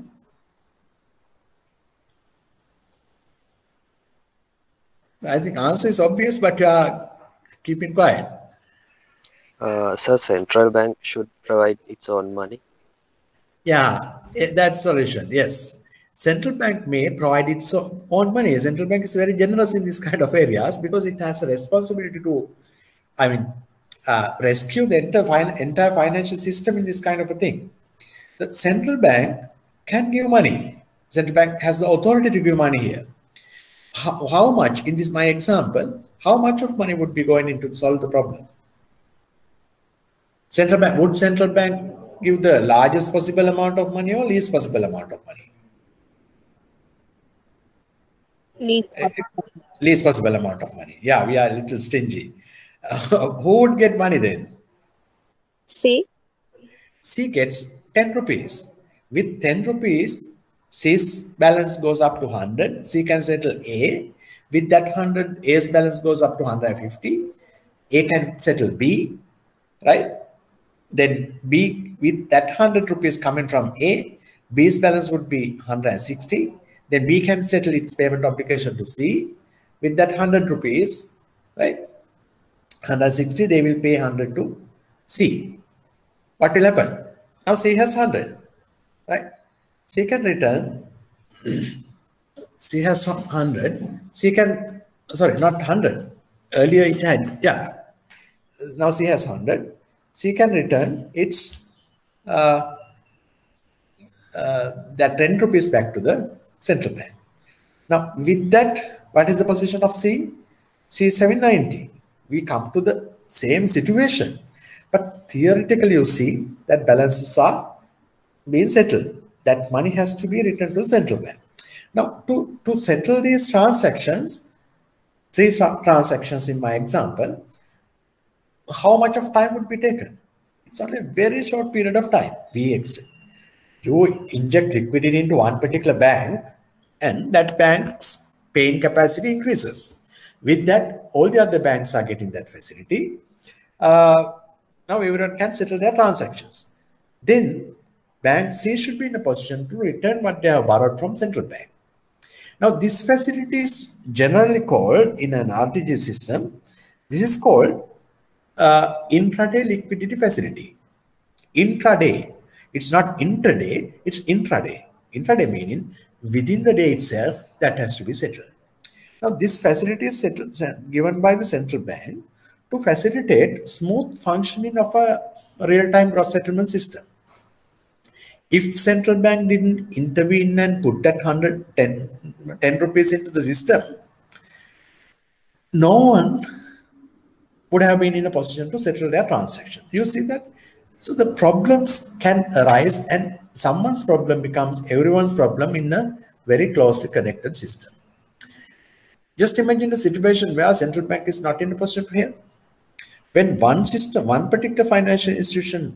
A: I think answer is obvious, but you are keeping quiet.
E: Uh, so central bank should provide its own money.
A: Yeah, that's solution. Yes, central bank may provide its own money. Central bank is very generous in this kind of areas because it has a responsibility to, I mean, uh, rescue the entire, entire financial system in this kind of a thing. The central bank can give money. Central bank has the authority to give money here. How, how much, in this my example, how much of money would be going in to solve the problem? Central bank, would central bank give the largest possible amount of money or least possible amount of money?
C: Least
A: Least possible amount of money. Yeah, we are a little stingy. Uh, who would get money then?
C: C.
A: C gets ten rupees. With ten rupees, C's balance goes up to one hundred. C can settle A. With that one hundred, A's balance goes up to one hundred fifty. A can settle B, right? Then B, with that one hundred rupees coming from A, B's balance would be one hundred sixty. Then B can settle its payment obligation to C. With that one hundred rupees, right? one hundred sixty, they will pay one hundred to C. What will happen? Now C has one hundred, right? C can return, C has one hundred, C can, sorry, not one hundred. Earlier it had, yeah. Now C has one hundred. C can return its uh, uh, that ten rupees back to the central bank. Now, with that, what is the position of C? C is seven ninety. We come to the same situation, but theoretically, you see that balances are being settled. That money has to be returned to central bank. Now, to, to settle these transactions, three tra transactions in my example, how much of time would be taken? It's only a very short period of time. We extend. You inject liquidity into one particular bank and that bank's paying capacity increases. With that, all the other banks are getting that facility. Uh, now everyone can settle their transactions. Then bank C should be in a position to return what they have borrowed from central bank. Now, this facility is generally called in an R T G system, this is called uh, intraday liquidity facility. Intraday, it's not intraday, it's intraday. Intraday meaning within the day itself that has to be settled. Now, this facility is settled, given by the central bank to facilitate smooth functioning of a real-time gross settlement system. If central bank didn't intervene and put that one hundred ten, ten rupees into the system, no one would have been in a position to settle their transactions. You see that? So the problems can arise and someone's problem becomes everyone's problem in a very closely connected system. Just imagine a situation where a central bank is not in a position to help. When one system, one particular financial institution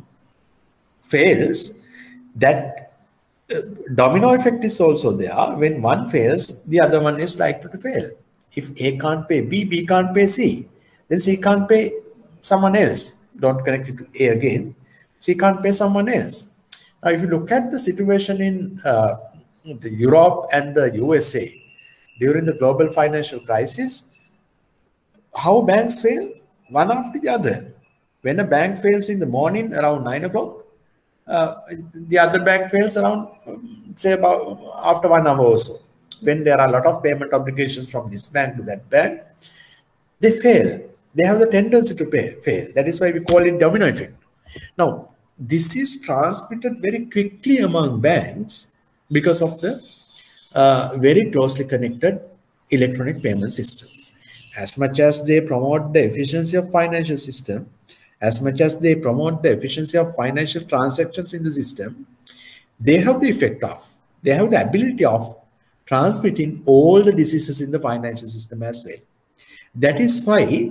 A: fails, that uh, domino effect is also there. When one fails, the other one is likely to fail. If A can't pay B, B can't pay C, then C can't pay someone else. Don't connect it to A again. C can't pay someone else. Now, if you look at the situation in uh, the Europe and the U S A during the global financial crisis, how banks fail? One after the other. When a bank fails in the morning around nine o'clock, uh, the other bank fails around, say, about after one hour or so. When there are a lot of payment obligations from this bank to that bank, they fail. They have the tendency to pay, fail. That is why we call it domino effect. Now, this is transmitted very quickly among banks because of the uh, very closely connected electronic payment systems. As much as they promote the efficiency of financial system, as much as they promote the efficiency of financial transactions in the system, they have the effect of, they have the ability of transmitting all the diseases in the financial system as well. That is why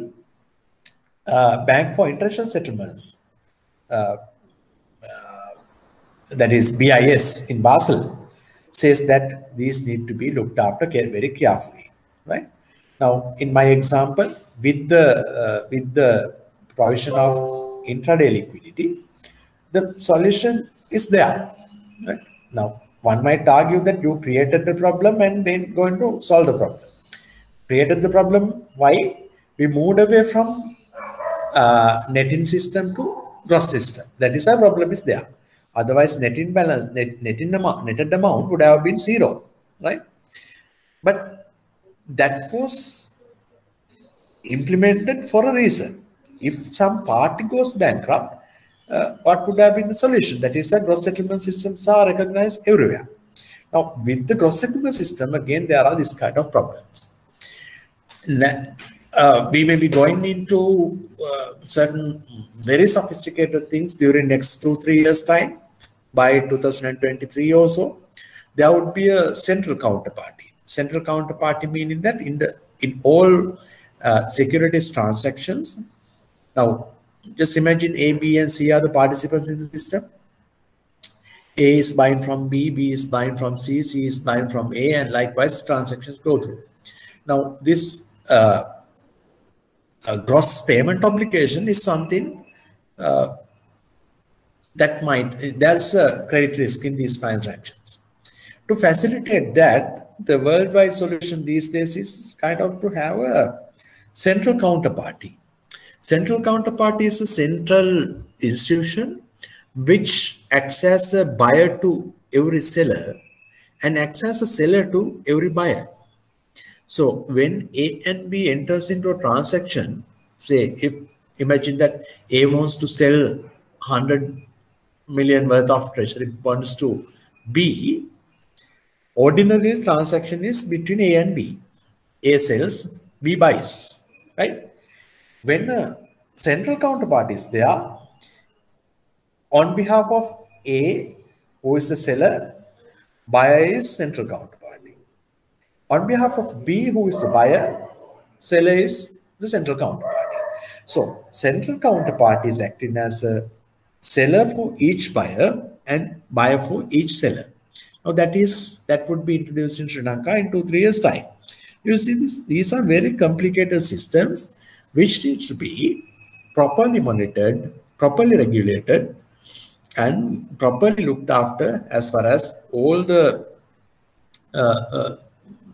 A: uh, Bank for International Settlements, uh, uh, that is B I S in Basel, says that these need to be looked after very carefully, right? Now, in my example, with the uh, with the provision of intraday liquidity, the solution is there, right? Now, one might argue that you created the problem and then going to solve the problem. Created the problem, why? We moved away from uh, netting system to gross system. That is our problem is there. Otherwise, net in balance, net, net in amount, netted amount would have been zero, right? But that was implemented for a reason. If some party goes bankrupt, uh, what would have been the solution? That is, that gross settlement systems are recognized everywhere. Now, with the gross settlement system, again, there are this kind of problems. Uh, we may be going into uh, certain very sophisticated things during next two, three years time. By two thousand twenty-three or so, there would be a central counterparty. Central counterparty meaning that in the in all uh, securities transactions. Now, just imagine A, B, and C are the participants in the system. A is buying from B, B is buying from C, C is buying from A, and likewise transactions go through. Now, this uh, uh, gross payment obligation is something uh, that might, there's a credit risk in these transactions. To facilitate that, the worldwide solution these days is kind of to have a central counterparty. Central counterparty is a central institution which acts as a buyer to every seller and acts as a seller to every buyer. So when A and B enters into a transaction, say if imagine that A wants to sell one hundred million worth of treasury bonds to B, ordinary transaction is between A and B. A sells, B buys, right? When a central counterparty is there, on behalf of A, who is the seller, buyer is central counterparty. On behalf of B, who is the buyer, seller is the central counterparty. So, central counterparty is acting as a seller for each buyer and buyer for each seller. Now, that is that would be introduced in Sri Lanka in two, three years' time. You see, this, these are very complicated systems which needs to be properly monitored, properly regulated, and properly looked after as far as all the uh, uh,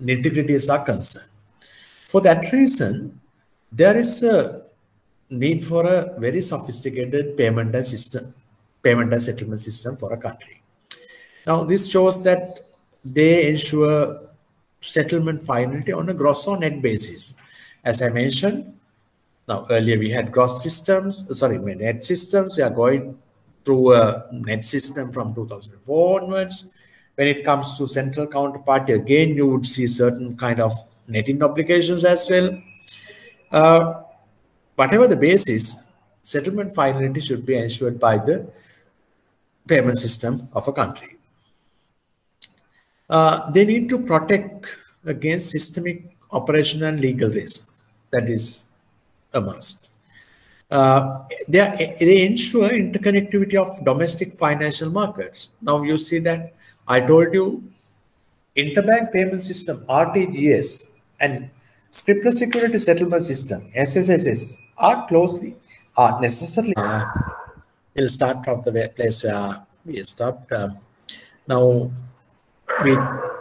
A: nitty-gritties are concerned. For that reason, there is a need for a very sophisticated payment and system, payment and settlement system for a country. Now, this shows that they ensure settlement finality on a gross or net basis. As I mentioned, now earlier we had gross systems, sorry, net systems. We are going through a net system from two thousand four onwards. When it comes to central counterparty, again, you would see certain kind of netting obligations as well. Uh, whatever the basis, settlement finality should be ensured by the payment system of a country. Uh, they need to protect against systemic operational and legal risk. That is a must. Uh, they, are, they ensure interconnectivity of domestic financial markets. Now you see that I told you interbank payment system, R T G S, and scriptless security settlement system, S S S S, are closely, are necessarily. Uh, we'll start from the place where we stopped. Uh, now, we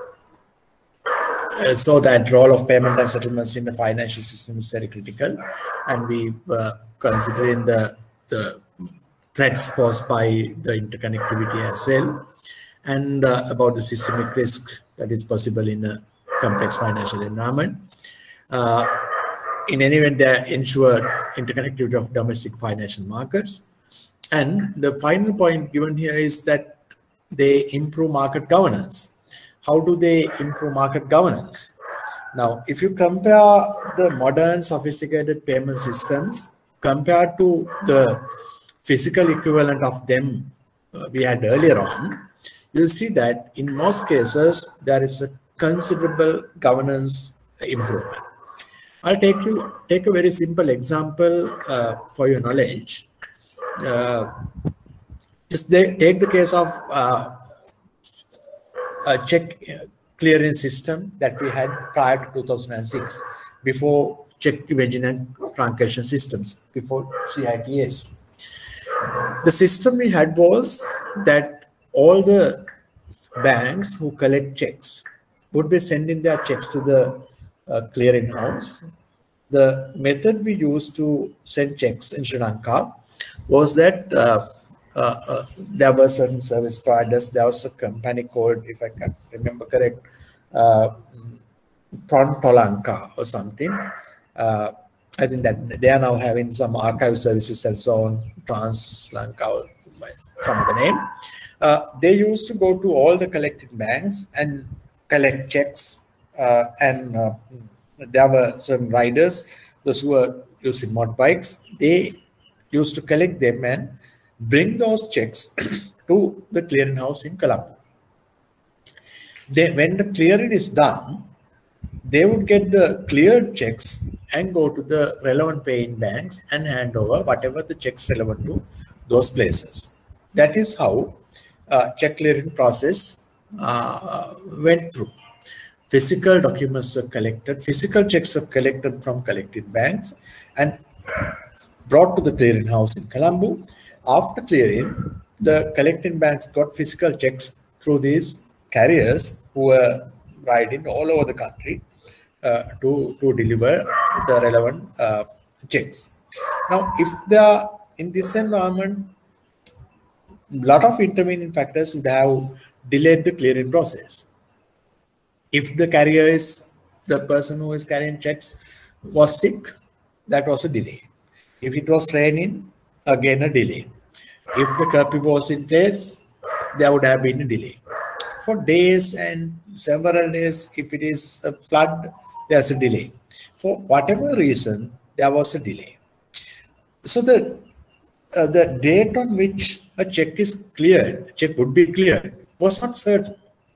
A: uh, saw that role of payment and settlements in the financial system is very critical, and we uh, considering the, the threats posed by the interconnectivity as well, and uh, about the systemic risk that is possible in a complex financial environment. Uh, in any event, they ensure interconnectivity of domestic financial markets. And the final point given here is that they improve market governance. How do they improve market governance? Now, if you compare the modern sophisticated payment systems compared to the physical equivalent of them uh, we had earlier on, you'll see that in most cases, there is a considerable governance improvement. I'll take you take a very simple example uh, for your knowledge. Uh, just they, take the case of uh, a check clearing system that we had prior to two thousand six, before check engine and truncation systems, before C I T S. The system we had was that all the banks who collect checks would be sending their checks to the uh, clearing house. The method we used to send checks in Sri Lanka was that uh, uh, uh, there were certain service providers. There was a company called, if I can remember correct, uh, Prontolanka or something. Uh, I think that they are now having some archive services and so on, Translanka or some of the name. Uh, they used to go to all the collected banks and collect checks, uh, and uh, there were some riders, those who were using motorbikes, they used to collect them and bring those checks to the clearing house in Colombo. They, when the clearing is done, they would get the cleared checks and go to the relevant paying banks and hand over whatever the checks relevant to those places. That is how uh, check clearing process uh, went through. Physical documents are collected, physical checks are collected from collected banks and brought to the clearing house in Colombo. After clearing, the collecting banks got physical checks through these carriers who were riding all over the country uh, to, to deliver the relevant uh, checks. Now, if they are in this environment, a lot of intervening factors would have delayed the clearing process. If the carrier is, the person who is carrying checks was sick, that was a delay. If it was raining, again a delay. If the curfew was in place, there would have been a delay. For days and several days, if it is a flood, there's a delay. For whatever reason, there was a delay. So the, uh, the date on which a check is cleared, check would be cleared, was not certain.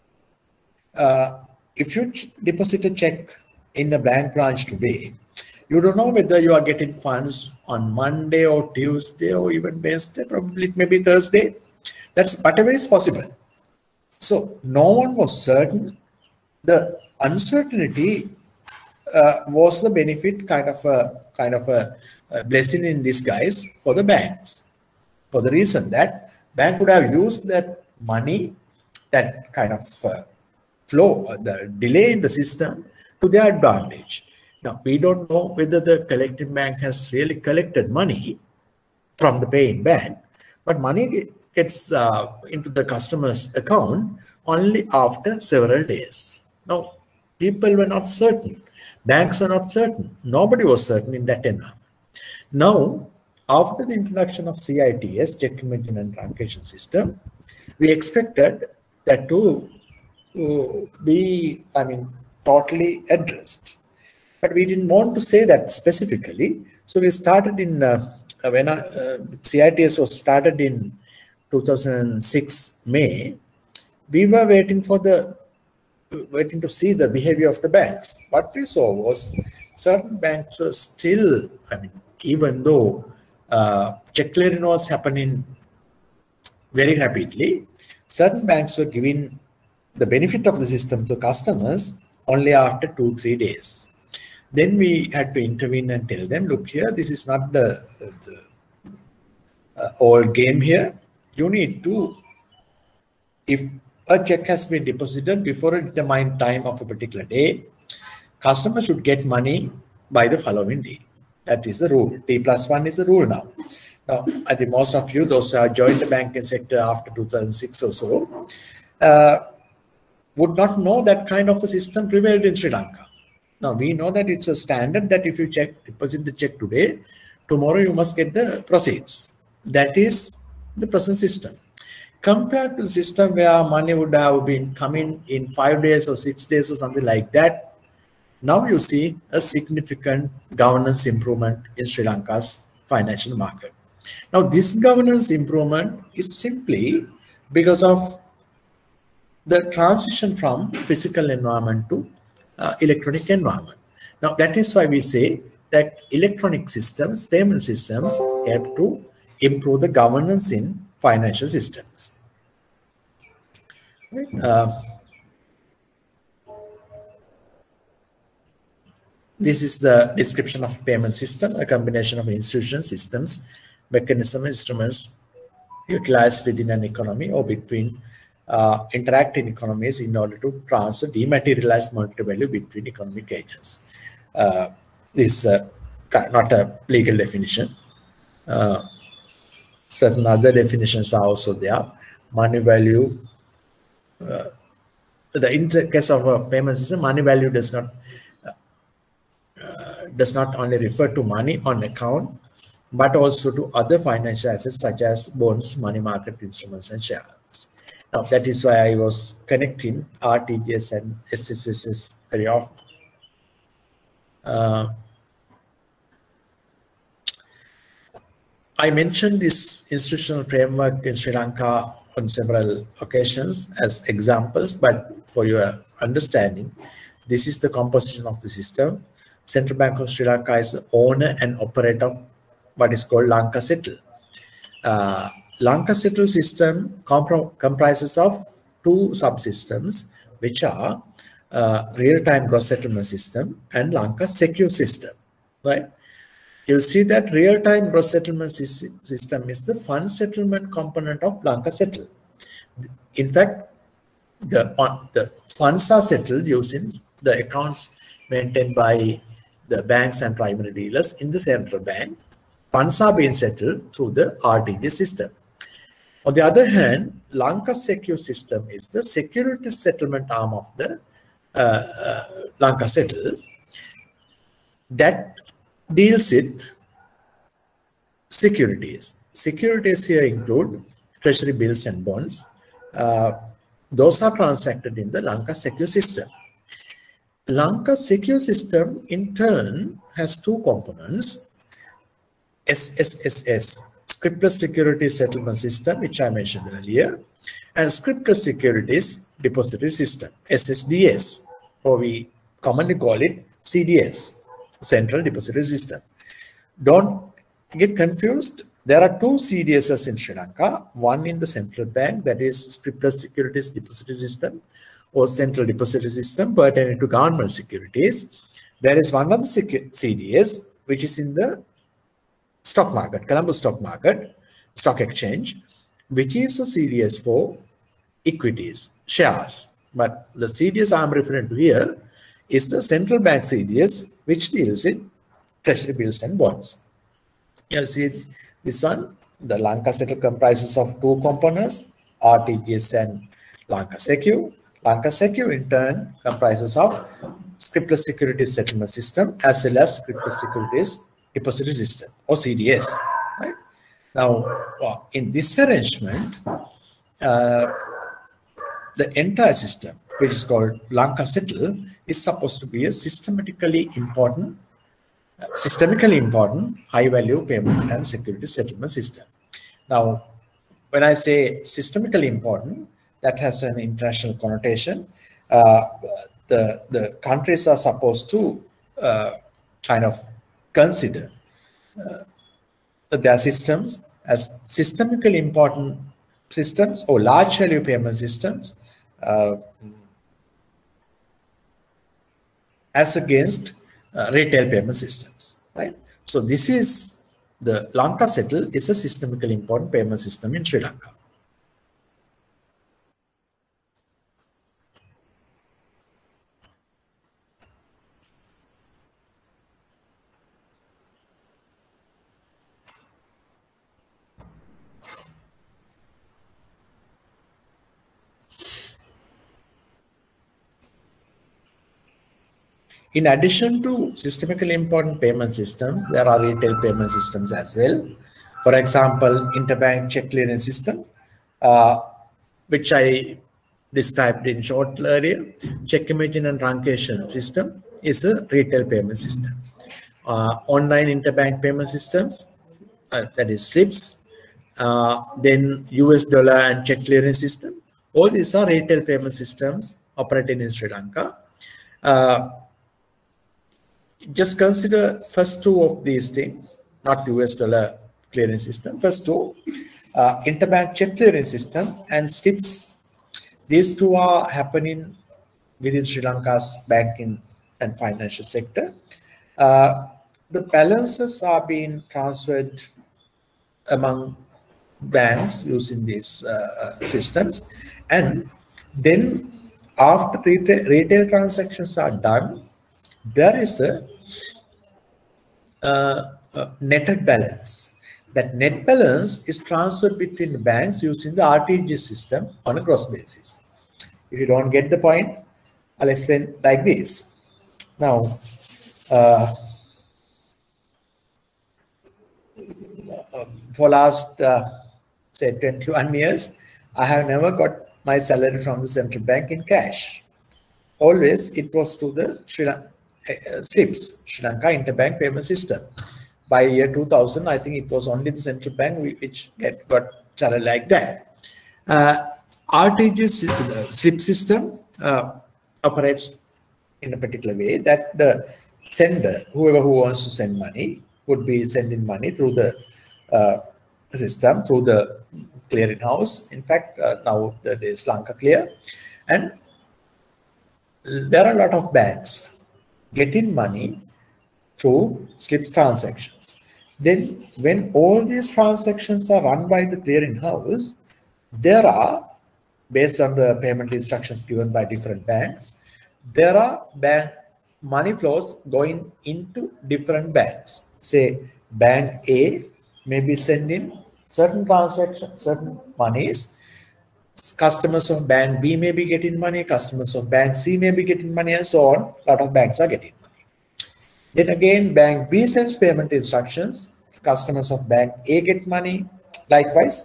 A: Uh, if you deposit a check in a bank branch today, you don't know whether you are getting funds on Monday or Tuesday or even Wednesday, probably it may be Thursday. That's whatever is possible. So no one was certain. The uncertainty uh, was the benefit, kind of a kind of a, a blessing in disguise for the banks, for the reason that bank would have used that money, that kind of uh, flow, the delay in the system to their advantage. Now, we don't know whether the collecting bank has really collected money from the paying bank, but money gets uh, into the customer's account only after several days. Now, people were not certain. Banks were not certain. Nobody was certain in that environment. Now, after the introduction of C I T S, check imaging and truncation system, we expected that to uh, be, I mean, totally addressed. But we didn't want to say that specifically. So we started in, uh, when uh, C I T S was started in two thousand six May, we were waiting for the, waiting to see the behavior of the banks. What we saw was certain banks were still, I mean, even though uh, check clearing was happening very rapidly, certain banks were giving the benefit of the system to customers only after two, three days. Then we had to intervene and tell them, look here, this is not the, the uh, old game here. You need to, if a check has been deposited before a determined time of a particular day, customer should get money by the following day. That is the rule. T plus one is the rule now. Now, I think most of you, those who have joined the banking sector after two thousand six or so, uh, would not know that kind of a system prevailed in Sri Lanka. Now, we know that it's a standard that if you check, deposit the check today, tomorrow you must get the proceeds. That is the present system. Compared to the system where money would have been coming in five days or six days or something like that, now you see a significant governance improvement in Sri Lanka's financial market. Now, this governance improvement is simply because of the transition from physical environment to uh, electronic environment. Now, that is why we say that electronic systems, payment systems, help to improve the governance in financial systems. Uh, this is the description of payment system, a combination of institutions, systems, mechanism, instruments utilized within an economy or between uh, interacting economies in order to transfer dematerialized monetary value between economic agents. Uh, this is uh, not a legal definition. Uh, certain other definitions are also there. Money value, uh, the in the case of a payment system, money value does not uh, uh, does not only refer to money on account, but also to other financial assets such as bonds, money market instruments, and shares. Now, that is why I was connecting R T G S and S S S S very often. Uh, I mentioned this institutional framework in Sri Lanka on several occasions as examples, but for your understanding, this is the composition of the system. Central Bank of Sri Lanka is the owner and operator of what is called Lanka Settle. Uh, Lanka Settle system comp comprises of two subsystems, which are uh, real-time gross settlement system and Lanka Secure system, right? You'll see that real-time gross settlement system is the fund settlement component of Lanka Settle. In fact, the, on, the funds are settled using the accounts maintained by the banks and primary dealers in the central bank. Funds are being settled through the R T G S system. On the other hand, Lanka Secure system is the security settlement arm of the uh, uh, Lanka Settle that deals with securities. Securities here include treasury bills and bonds. Uh, those are transacted in the Lanka Secure system. Lanka Secure system in turn has two components: S S S S, Scriptless Securities Settlement System, which I mentioned earlier, and Scriptless Securities Depository System, S S D S, or we commonly call it C D S, Central Depository System. Don't get confused. There are two C D Ss in Sri Lanka, one in the central bank, that is Scriptless Securities Depository System or Central Depository System pertaining to government securities. There is one other C D S, which is in the stock market, Colombo stock market, stock exchange, which is a C D S for equities, shares, But the C D S I'm referring to here is the central bank C D S, which deals with treasury bills and bonds. You see this one, the Lanka Settle comprises of two components, R T G S and Lanka Secure. Lanka Secure in turn comprises of Scriptless Securities Settlement System as well as Scriptless Securities Depository System, or C D S. Right? Now, in this arrangement, uh, the entire system, which is called Lanka Settle, is supposed to be a systematically important, uh, systemically important high-value payment and security settlement system. Now, when I say systemically important, that has an international connotation. Uh, the the countries are supposed to uh, kind of consider uh, their systems as systemically important systems or large value payment systems uh, as against uh, retail payment systems, right? So this is the Lanka Settle is a systemically important payment system in Sri Lanka. In addition to systemically important payment systems, there are retail payment systems as well. For example, interbank check clearing system, uh, which I described in short earlier. Check imaging and truncation system is a retail payment system. Uh, online interbank payment systems, uh, that is SLIPS, uh, then U S dollar and check clearing system. All these are retail payment systems operating in Sri Lanka. Uh, Just consider first two of these things, not U S dollar clearing system. First two, uh, interbank check clearing system and SLIPS. These two are happening within Sri Lanka's banking and financial sector. Uh, the balances are being transferred among banks using these uh, systems. And then after retail, retail transactions are done, there is a Uh, uh, netted balance. That net balance is transferred between the banks using the R T G S system on a gross basis. If you don't get the point, I'll explain like this. Now, uh, for last uh, say twenty-one years, I have never got my salary from the central bank in cash. Always it was to the Sri Lanka Uh, SLIPS, Sri Lanka Interbank Payment System. By year two thousand, I think it was only the central bank which get, got salary like that. Uh, R T G S uh, SLIP system uh, operates in a particular way that the sender, whoever who wants to send money, would be sending money through the uh, system, through the clearinghouse. In fact, uh, now there is Lanka Clear, and there are a lot of banks getting money through SLIPS transactions. Then when all these transactions are run by the clearinghouse, there are, based on the payment instructions given by different banks, there are bank money flows going into different banks. Say bank A may be sending certain transactions, certain monies. Customers of bank B may be getting money, customers of bank C may be getting money, and so on. A lot of banks are getting money. Then again, bank B sends payment instructions, customers of bank A get money. Likewise,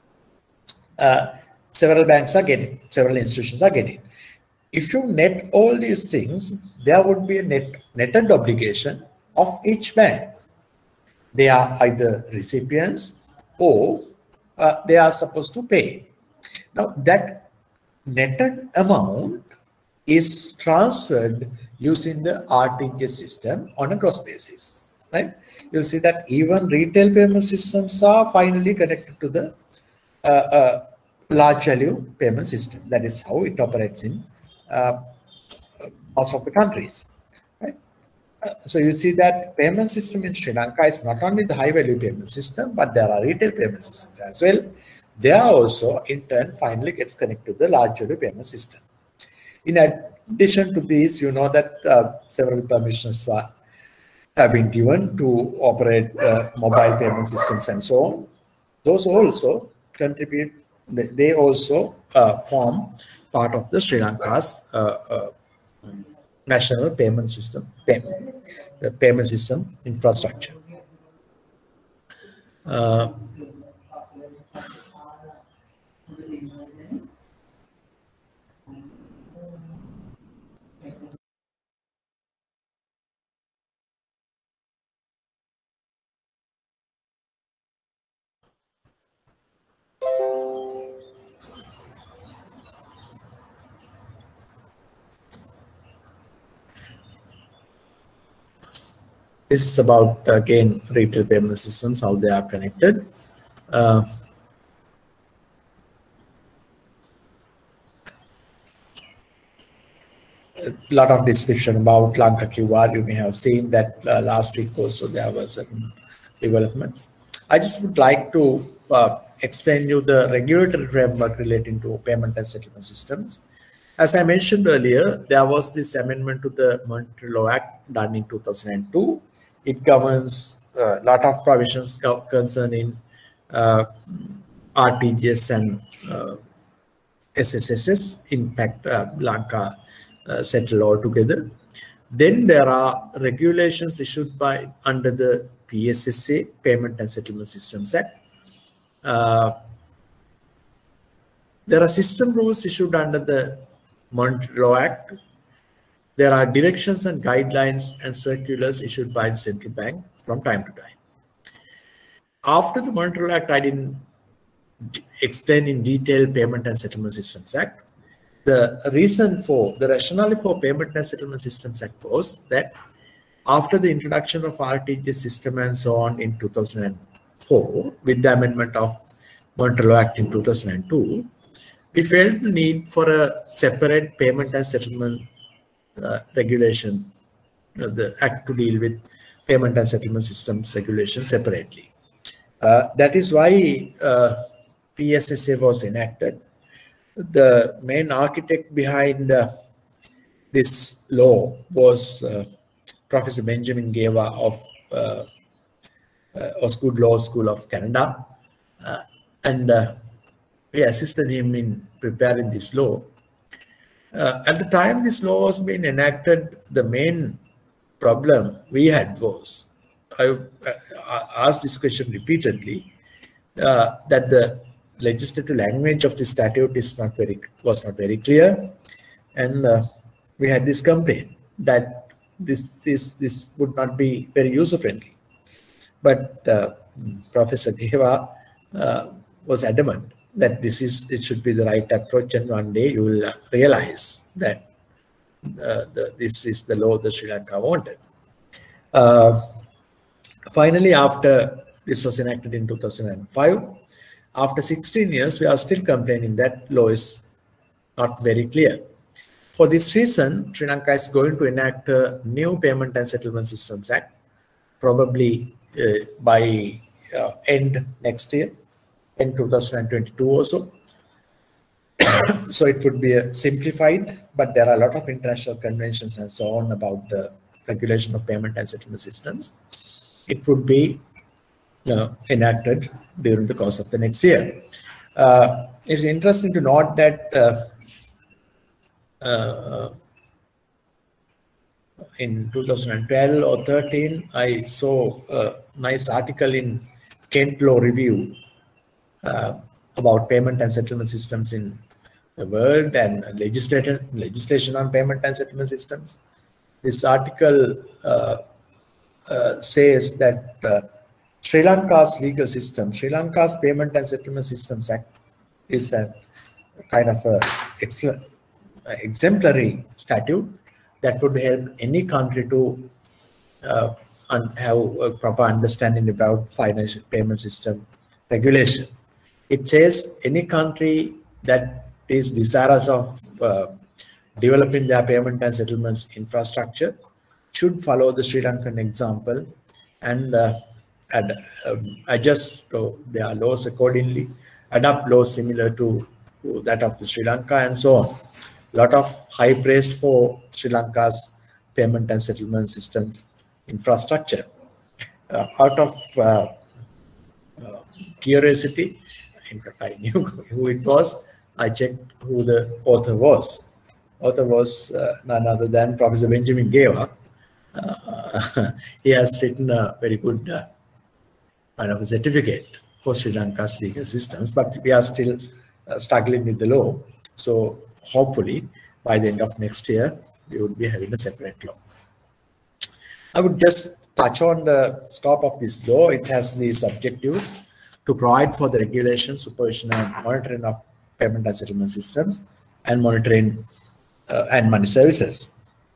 A: uh, several banks are getting, several institutions are getting. If you net all these things, there would be a net netted obligation of each bank. They are either recipients or uh, they are supposed to pay. Now, that netted amount is transferred using the R T G S system on a gross basis, right? You'll see that even retail payment systems are finally connected to the uh, uh, large value payment system. That is how it operates in uh, most of the countries, right? Uh, so you see that payment system in Sri Lanka is not only the high value payment system, but there are retail payment systems as well. They are also in turn finally gets connected to the large value payment system. In addition to these, you know that uh, several permissions were, have been given to operate uh, mobile payment systems and so on. Those also contribute, they, they also uh, form part of the Sri Lanka's uh, uh, national payment system, payment, the payment system infrastructure. Uh, This is about, again, retail payment systems, how they are connected. Uh, a lot of description about Lanka Q R. You may have seen that uh, last week also there were certain developments. I just would like to uh, explain you the regulatory framework relating to payment and settlement systems. As I mentioned earlier, there was this amendment to the Monetary Law Act done in two thousand two. It governs a lot of provisions concerning uh, R T G S and uh, S S S S. In fact, uh, Lanka uh, settled all together. Then there are regulations issued by under the P S S A, Payment and Settlement Systems Act. Uh, there are system rules issued under the Monetary Law Act. There are directions and guidelines and circulars issued by the central bank from time to time. After the Monetary Law Act, I didn't explain in detail Payment and Settlement Systems Act. The reason for, the rationale for Payment and Settlement Systems Act was that after the introduction of R T G S system and so on in two thousand four, with the amendment of Monetary Law Act in two thousand two, we felt the need for a separate payment and settlement uh, regulation, uh, the act to deal with payment and settlement systems regulation separately. Uh, that is why uh, P S S A was enacted. The main architect behind uh, this law was uh, Professor Benjamin Geva of uh, uh, Osgood Law School of Canada, uh, and uh, we assisted him in preparing this law. Uh, at the time this law was being enacted, the main problem we had was, I, I asked this question repeatedly, uh, that the legislative language of the statute is not very was not very clear, and uh, we had this complaint that this is this would not be very user friendly. But uh, Professor Geva uh, was adamant that this is it should be the right approach, and one day you will realize that uh, the, this is the law that Sri Lanka wanted. Uh, finally, after this was enacted in two thousand five, after sixteen years, we are still complaining that law is not very clear. For this reason, Sri Lanka is going to enact a new Payment and Settlement Systems Act, probably uh, by uh, end next year, in two thousand twenty-two also. So it would be a simplified, but there are a lot of international conventions and so on about the regulation of payment and settlement systems. It would be uh, enacted during the course of the next year. Uh, it's interesting to note that uh, uh, in two thousand twelve or thirteen, I saw a nice article in Kent Law Review uh, about payment and settlement systems in the world and legislation, legislation on payment and settlement systems. This article uh, uh, says that uh, Sri Lanka's legal system, Sri Lanka's Payment and Settlement Systems Act is a kind of a exemplary statute that would help any country to uh, have a proper understanding about financial payment system regulation. It says any country that is desirous of uh, developing their payment and settlements infrastructure should follow the Sri Lankan example and uh, ad, um, adjust uh, their laws accordingly, adopt laws similar to, to that of the Sri Lanka and so on. lot of high praise for Sri Lanka's payment and settlement systems infrastructure. Uh, out of uh, uh, curiosity, in fact, I knew who it was. I checked who the author was. Author was uh, none other than Professor Benjamin Geva. Uh, he has written a very good uh, kind of a certificate for Sri Lanka's legal systems, but we are still uh, struggling with the law. So hopefully by the end of next year, we would be having a separate law. I would just touch on the scope of this law. It has these objectives to provide for the regulation, supervision, and monitoring of payment and settlement systems and monitoring uh, and money services.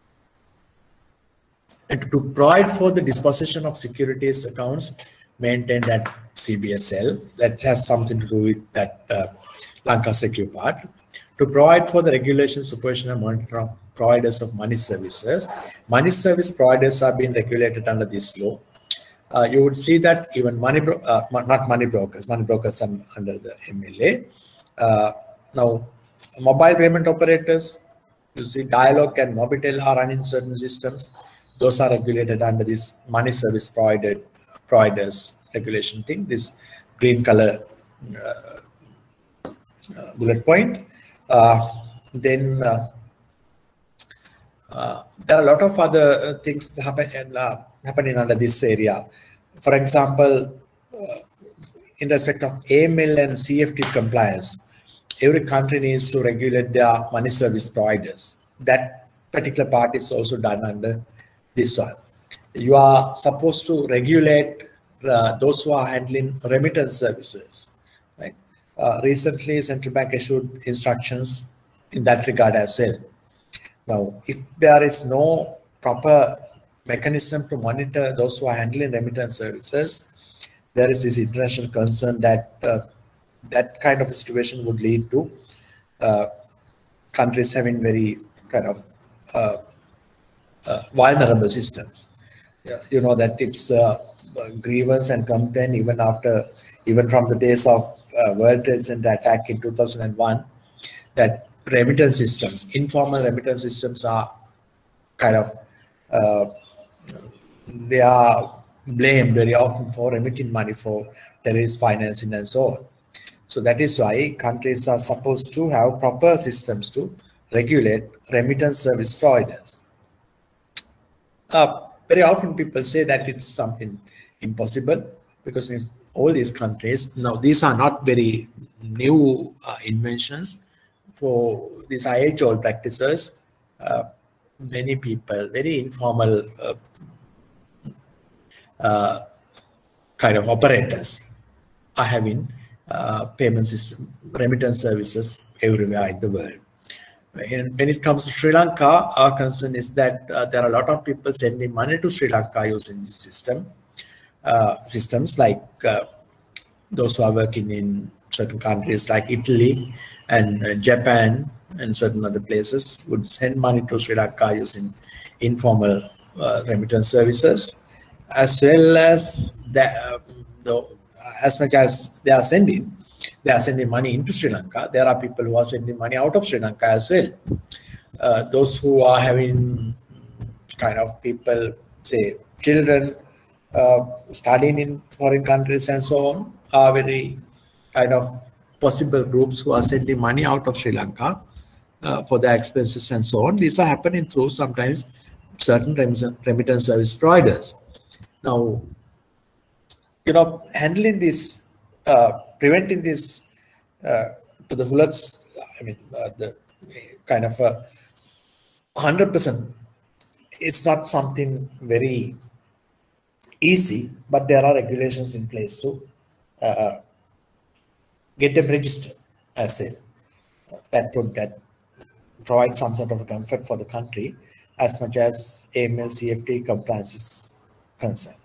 A: And to provide for the disposition of securities accounts maintained at C B S L, that has something to do with that uh, Lanka Secure part. To provide for the regulation, supervision, and monitoring of providers of money services. Money service providers are being regulated under this law. Uh, you would see that even money, bro uh, not money brokers, money brokers are under the M L A. Uh, now, mobile payment operators, you see Dialog and Mobitel are running certain systems. Those are regulated under this money service provided providers regulation thing, this green color uh, uh, bullet point. Uh, then uh, uh, there are a lot of other things happen, uh, happening under this area. For example, uh, in respect of A M L and C F T compliance, every country needs to regulate their money service providers. That particular part is also done under this one. You are supposed to regulate uh, those who are handling remittance services, right? Uh, recently, Central Bank issued instructions in that regard as well. Now, if there is no proper mechanism to monitor those who are handling remittance services, there is this international concern that uh, that kind of a situation would lead to uh, countries having very kind of uh, uh, vulnerable systems. Yeah, you know that it's uh, grievance and complaint even after, even from the days of uh, World Trade Center attack in two thousand one, that remittance systems, informal remittance systems are kind of, uh, they are blamed very often for remitting money for terrorist financing and so on. So that is why countries are supposed to have proper systems to regulate remittance service providers. Uh, very often people say that it's something impossible because in all these countries, now these are not very new uh, inventions. For these age-old practices, uh, many people, very informal uh, uh, kind of operators are having uh, payment system, remittance services everywhere in the world. And when it comes to Sri Lanka, our concern is that uh, there are a lot of people sending money to Sri Lanka using this system, uh, systems like uh, those who are working in certain countries like Italy and uh, Japan and certain other places would send money to Sri Lanka using informal uh, remittance services, as well as that, uh, the, as much as they are sending, they are sending money into Sri Lanka. There are people who are sending money out of Sri Lanka as well. Uh, those who are having kind of people, say children uh, studying in foreign countries and so on, are very kind of possible groups who are sending money out of Sri Lanka uh, for their expenses and so on. These are happening through sometimes certain remittance service providers. Now, you know, handling this, uh, preventing this uh, to the fullest, I mean, uh, the kind of a hundred percent, it's not something very easy, but there are regulations in place to uh, get them registered as well. That would that provide some sort of a comfort for the country as much as A M L C F T compliance is concerned.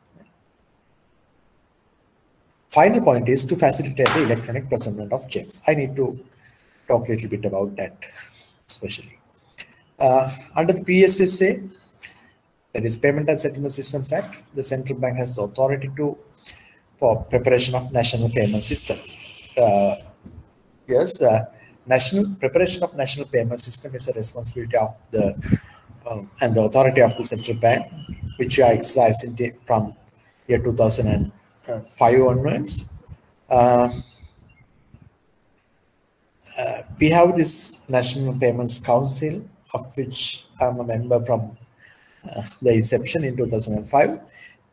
A: Final point is to facilitate the electronic presentment of checks. I need to talk a little bit about that, especially. Uh, under the P S S A, that is Payment and Settlement Systems Act, the central bank has the authority to for preparation of national payment system. Uh, yes, uh, national preparation of national payment system is a responsibility of the um, and the authority of the central bank, which are exercised in the, from year two thousand five onwards. Uh, uh, we have this National Payments Council, of which I'm a member from uh, the inception in two thousand five.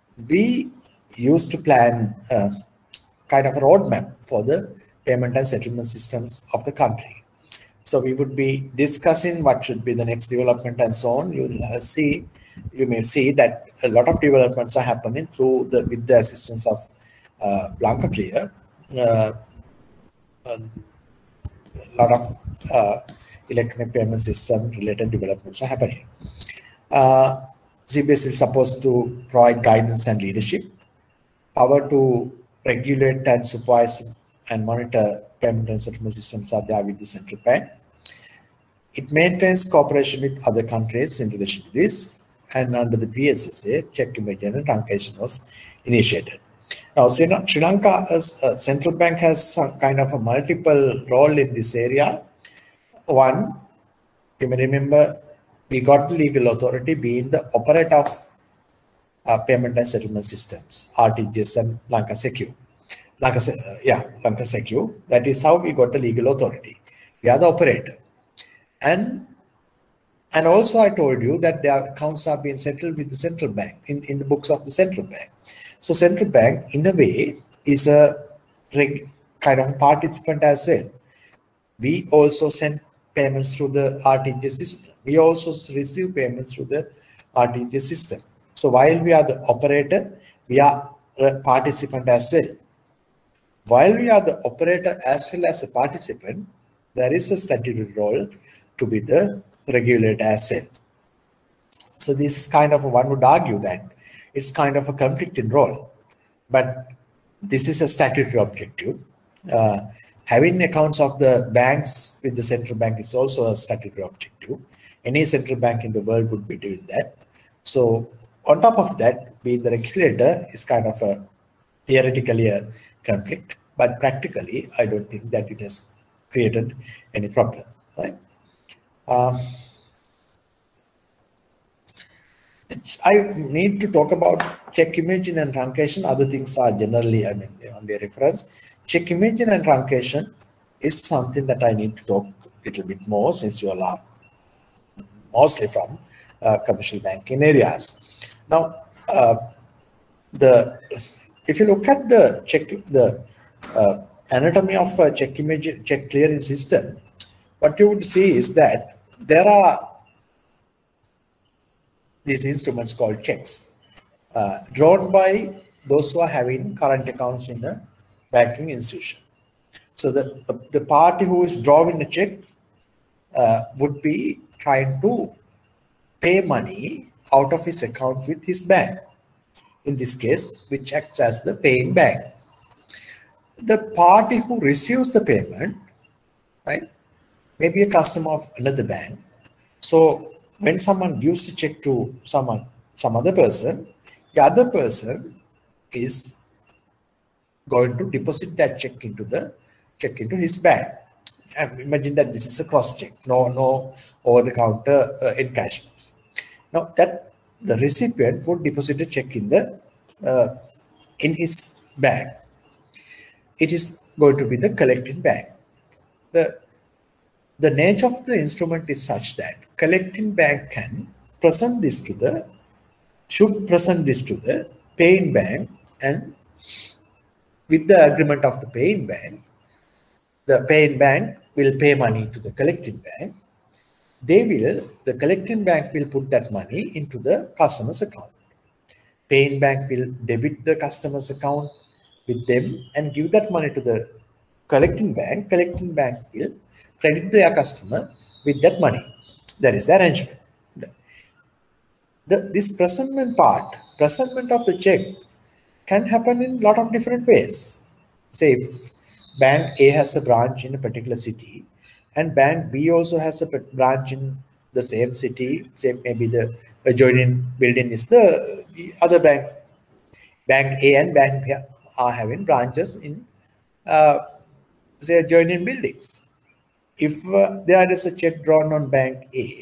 A: We used to plan uh, kind of a roadmap for the payment and settlement systems of the country. So we would be discussing what should be the next development and so on. You'll uh, see, you may see that a lot of developments are happening through the with the assistance of uh, Blanca Clear. Uh, a lot of uh, electronic payment system related developments are happening. Uh, C B S is supposed to provide guidance and leadership, power to regulate and supervise and monitor payment and settlement systems are there with the central bank. It maintains cooperation with other countries in relation to this, and under the P S S A, check imaging and truncation was initiated. Now, Sri Lanka's uh, central bank has some kind of a multiple role in this area. One, you may remember, we got the legal authority being the operator of uh, payment and settlement systems, R T G S and Lanka Secure. Lanka, uh, yeah, Lanka Secure. That is how we got the legal authority. We are the operator. And and also I told you that their accounts are being settled with the central bank, in, in the books of the central bank. So central bank, in a way, is a kind of participant as well. We also send payments through the R T G S system. We also receive payments through the R T G S system. So while we are the operator, we are a participant as well. While we are the operator as well as a participant, there is a statutory role to be the regulator as well. So this is kind of, one would argue that it's kind of a conflicting role, but this is a statutory objective. Uh, having accounts of the banks with the central bank is also a statutory objective. Any central bank in the world would be doing that. So on top of that, being the regulator is kind of a theoretically a conflict, but practically, I don't think that it has created any problem, right? Um, I need to talk about check imaging and truncation. Other things are generally, I mean, on the reference. Check imaging and truncation is something that I need to talk a little bit more, since you all are mostly from uh, commercial banking areas. Now, uh, the if you look at the check the uh, anatomy of a check image check clearing system, what you would see is that there are these instruments called checks uh, drawn by those who are having current accounts in the banking institution. So the, the party who is drawing a check uh, would be trying to pay money out of his account with his bank, in this case, which acts as the paying bank. The party who receives the payment, right, may be a customer of another bank. So when someone gives a check to someone, some other person, the other person is going to deposit that check into the check into his bank. And imagine that this is a cross check, no, no over-the-counter uh, encashments. Now that the recipient would deposit a check in the uh, in his bank. It is going to be the collecting bank. The the nature of the instrument is such that collecting bank can present this to the should present this to the paying bank, and with the agreement of the paying bank, the paying bank will pay money to the collecting bank. They will, the collecting bank will put that money into the customer's account. Paying bank will debit the customer's account with them and give that money to the collecting bank. Collecting bank will credit their customer with that money. That is the arrangement. The, the, this presentment part, presentment of the check can happen in a lot of different ways. Say if bank A has a branch in a particular city, and bank B also has a branch in the same city, say maybe the adjoining building is the, the other bank. Bank A and bank B are having branches in uh, say adjoining buildings. if uh, there is a check drawn on bank A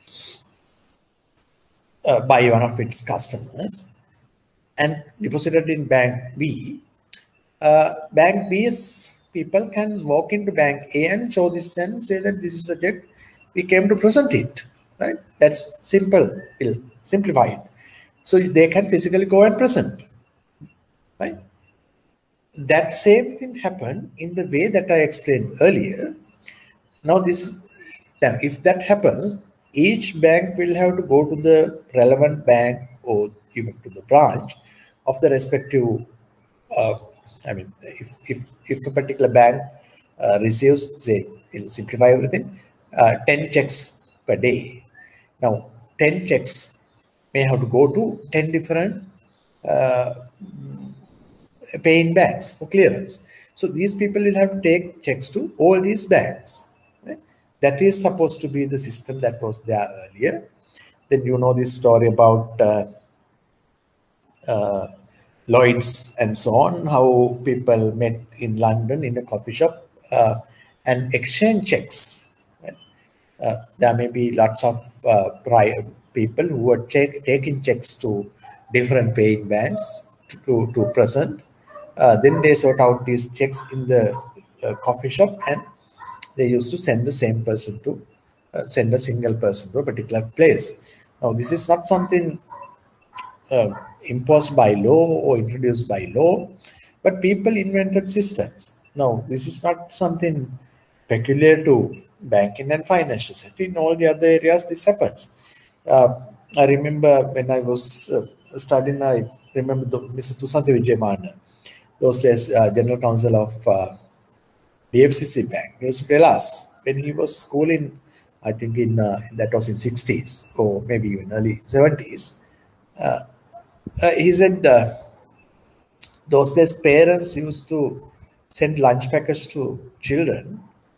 A: uh, by one of its customers and deposited in bank B, uh, bank B's people can walk into bank A and show this and say that this is a check, we came to present it, right? That's simple, we'll simplify it. So they can physically go and present, right? That same thing happened in the way that I explained earlier. Now this is, now if that happens, each bank will have to go to the relevant bank or even to the branch of the respective, uh, I mean, if, if, if a particular bank uh, receives, say, it'll simplify everything, uh, ten checks per day. Now, ten checks may have to go to ten different uh, paying banks for clearance. So these people will have to take checks to all these banks. Right? That is supposed to be the system that was there earlier. Then you know this story about uh, uh, Lloyd's and so on, how people met in London in a coffee shop uh, and exchange checks. Right? Uh, there may be lots of uh, prior people who are take, taking checks to different paying banks to, to, to present. Uh, then they sort out these checks in the uh, coffee shop and they used to send the same person to uh, send a single person to a particular place. Now, this is not something uh, imposed by law or introduced by law, but people invented systems. Now, this is not something peculiar to banking and financial sector. In all the other areas, this happens. Uh, I remember when I was uh, studying, I remember the, Mister Tusanthi Vijayamana, those days uh, General Counsel of uh, D F C C Bank. He used to tell us when he was schooling, I think in uh, that was in sixties or maybe even early seventies. Uh, uh, he said uh, those days parents used to send lunch packets to children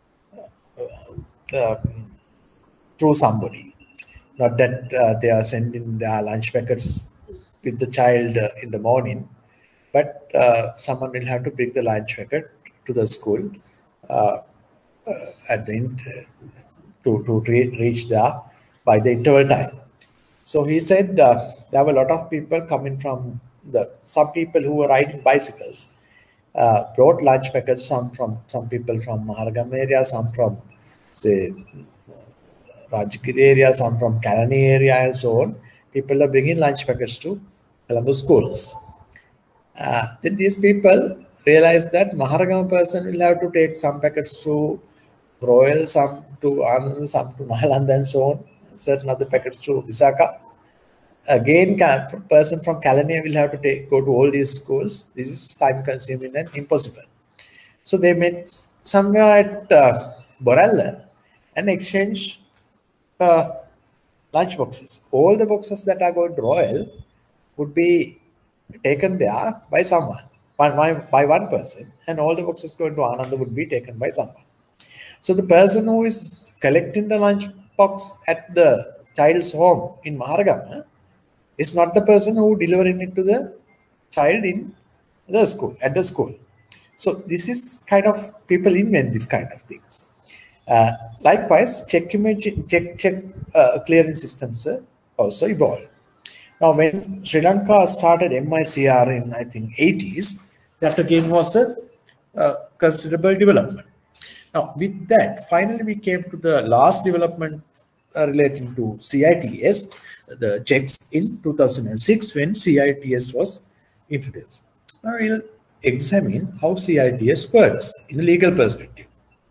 A: uh, uh, through somebody. Not that uh, they are sending their lunch packets with the child uh, in the morning, but uh, someone will have to bring the lunch packet to the school uh, uh, at the end, uh, to, to re reach there by the interval time. So he said uh, there were a lot of people coming from the, some people who were riding bicycles uh, brought lunch packets, some from some people from Maharagam area, some from say Rajagiri area, some from Kalani area and so on. People are bringing lunch packets to Colombo schools. Uh, then these people realized that Maharagam person will have to take some packets to Royal, some to Anand, some to Nalanda and so on, certain other packets to Visakha. Again, person from Kalani will have to take, go to all these schools. This is time consuming and impossible. So they met somewhere at uh, Borella and exchanged uh, lunch boxes. All the boxes that are going to Royal would be taken there by someone, by, by one person, and all the boxes going to Ananda would be taken by someone. So the person who is collecting the lunch box at the child's home in Maharagam is not the person who delivering it to the child in the school, at the school. So this is kind of, people invent this kind of things. Uh, likewise, check image, check, check uh, clearance systems uh, also evolved. Now, when Sri Lanka started M I C R in, I think, eighties, that again was a uh, considerable development. Now, with that, finally, we came to the last development uh, relating to C I T S, the checks in two thousand six when C I T S was introduced. Now, we'll examine how C I T S works in a legal perspective.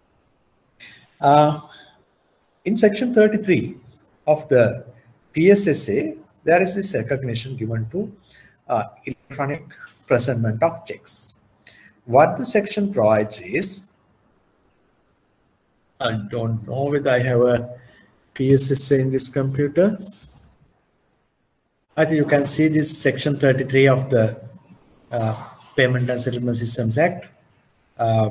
A: Uh, in section thirty-three of the P S S A, there is this recognition given to uh, electronic presentment of checks. What the section provides is, I don't know whether I have a P S S A in this computer. I think you can see this section thirty-three of the uh, Payment and Settlement Systems Act. Uh,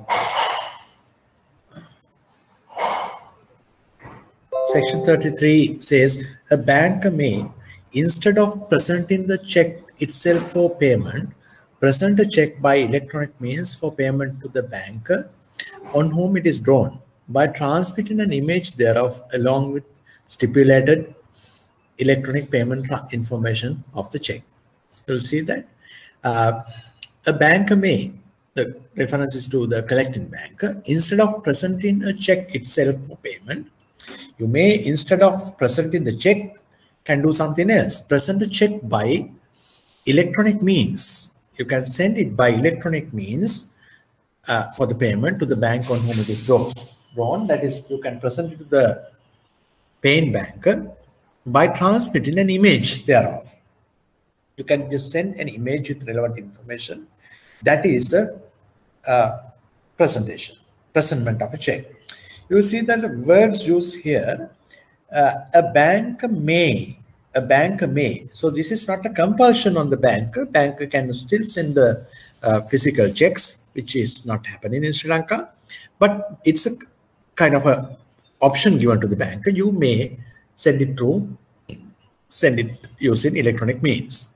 A: section thirty-three says a banker may, instead of presenting the check itself for payment, present a check by electronic means for payment to the banker on whom it is drawn by transmitting an image thereof along with stipulated electronic payment information of the check. You'll see that uh, a banker may, the reference is to the collecting banker, instead of presenting a check itself for payment, you may, instead of presenting the check, can do something else. Present a check by electronic means. You can send it by electronic means uh, for the payment to the bank on whom it is drawn. That is, you can present it to the paying banker by transmitting an image thereof. You can just send an image with relevant information. That is a, a presentation, presentment of a check. You see that the words used here, uh, a bank may, a bank may. So this is not a compulsion on the banker. Banker can still send the uh, physical checks, which is not happening in Sri Lanka, but it's a kind of a option given to the banker. You may send it through, send it using electronic means.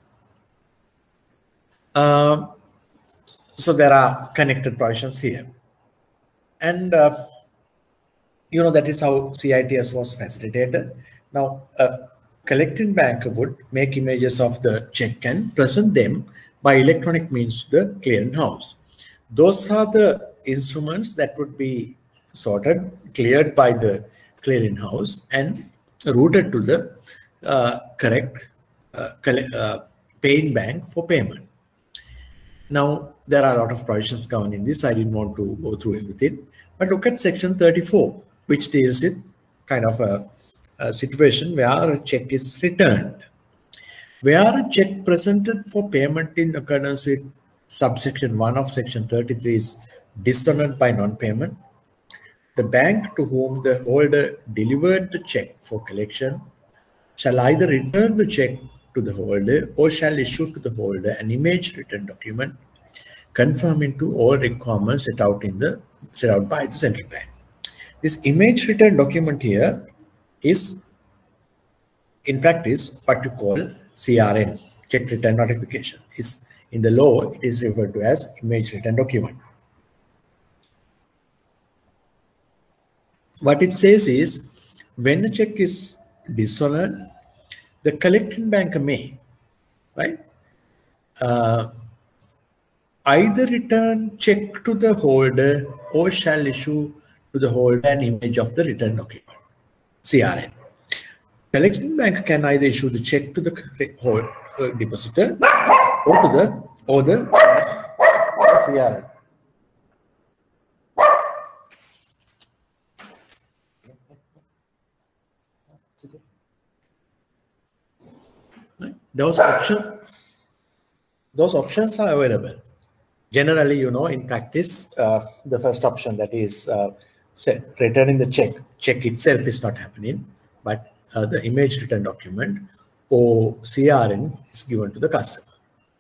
A: Uh, so there are connected provisions here. And uh, you know, that is how C I T S was facilitated. Now, a collecting banker would make images of the check and present them by electronic means to the clearinghouse. Those are the instruments that would be sorted, cleared by the clearinghouse and routed to the uh, correct uh, uh, paying bank for payment. Now, there are a lot of provisions governing this. I didn't want to go through everything, but look at section thirty-four, which deals with kind of a, a situation where a check is returned. Where a check presented for payment in accordance with subsection one of section thirty-three is dishonored by non-payment, the bank to whom the holder delivered the check for collection shall either return the check to the holder or shall issue to the holder an image return document conforming to all requirements set out in the set out by the central bank. This image return document here is in practice what you call C R N, check return notification. Is in the law it is referred to as image return document. What it says is when a check is dishonored, the collecting banker may, right, uh, either return check to the holder or shall issue to the holder an image of the return document, C R N. Collecting bank can either issue the check to the holder, uh, depositor or to the or the uh, C R N. Those options, those options are available. Generally, you know, in practice, uh, the first option, that is uh, say, returning the check, check itself is not happening, but uh, the image return document or C R N is given to the customer.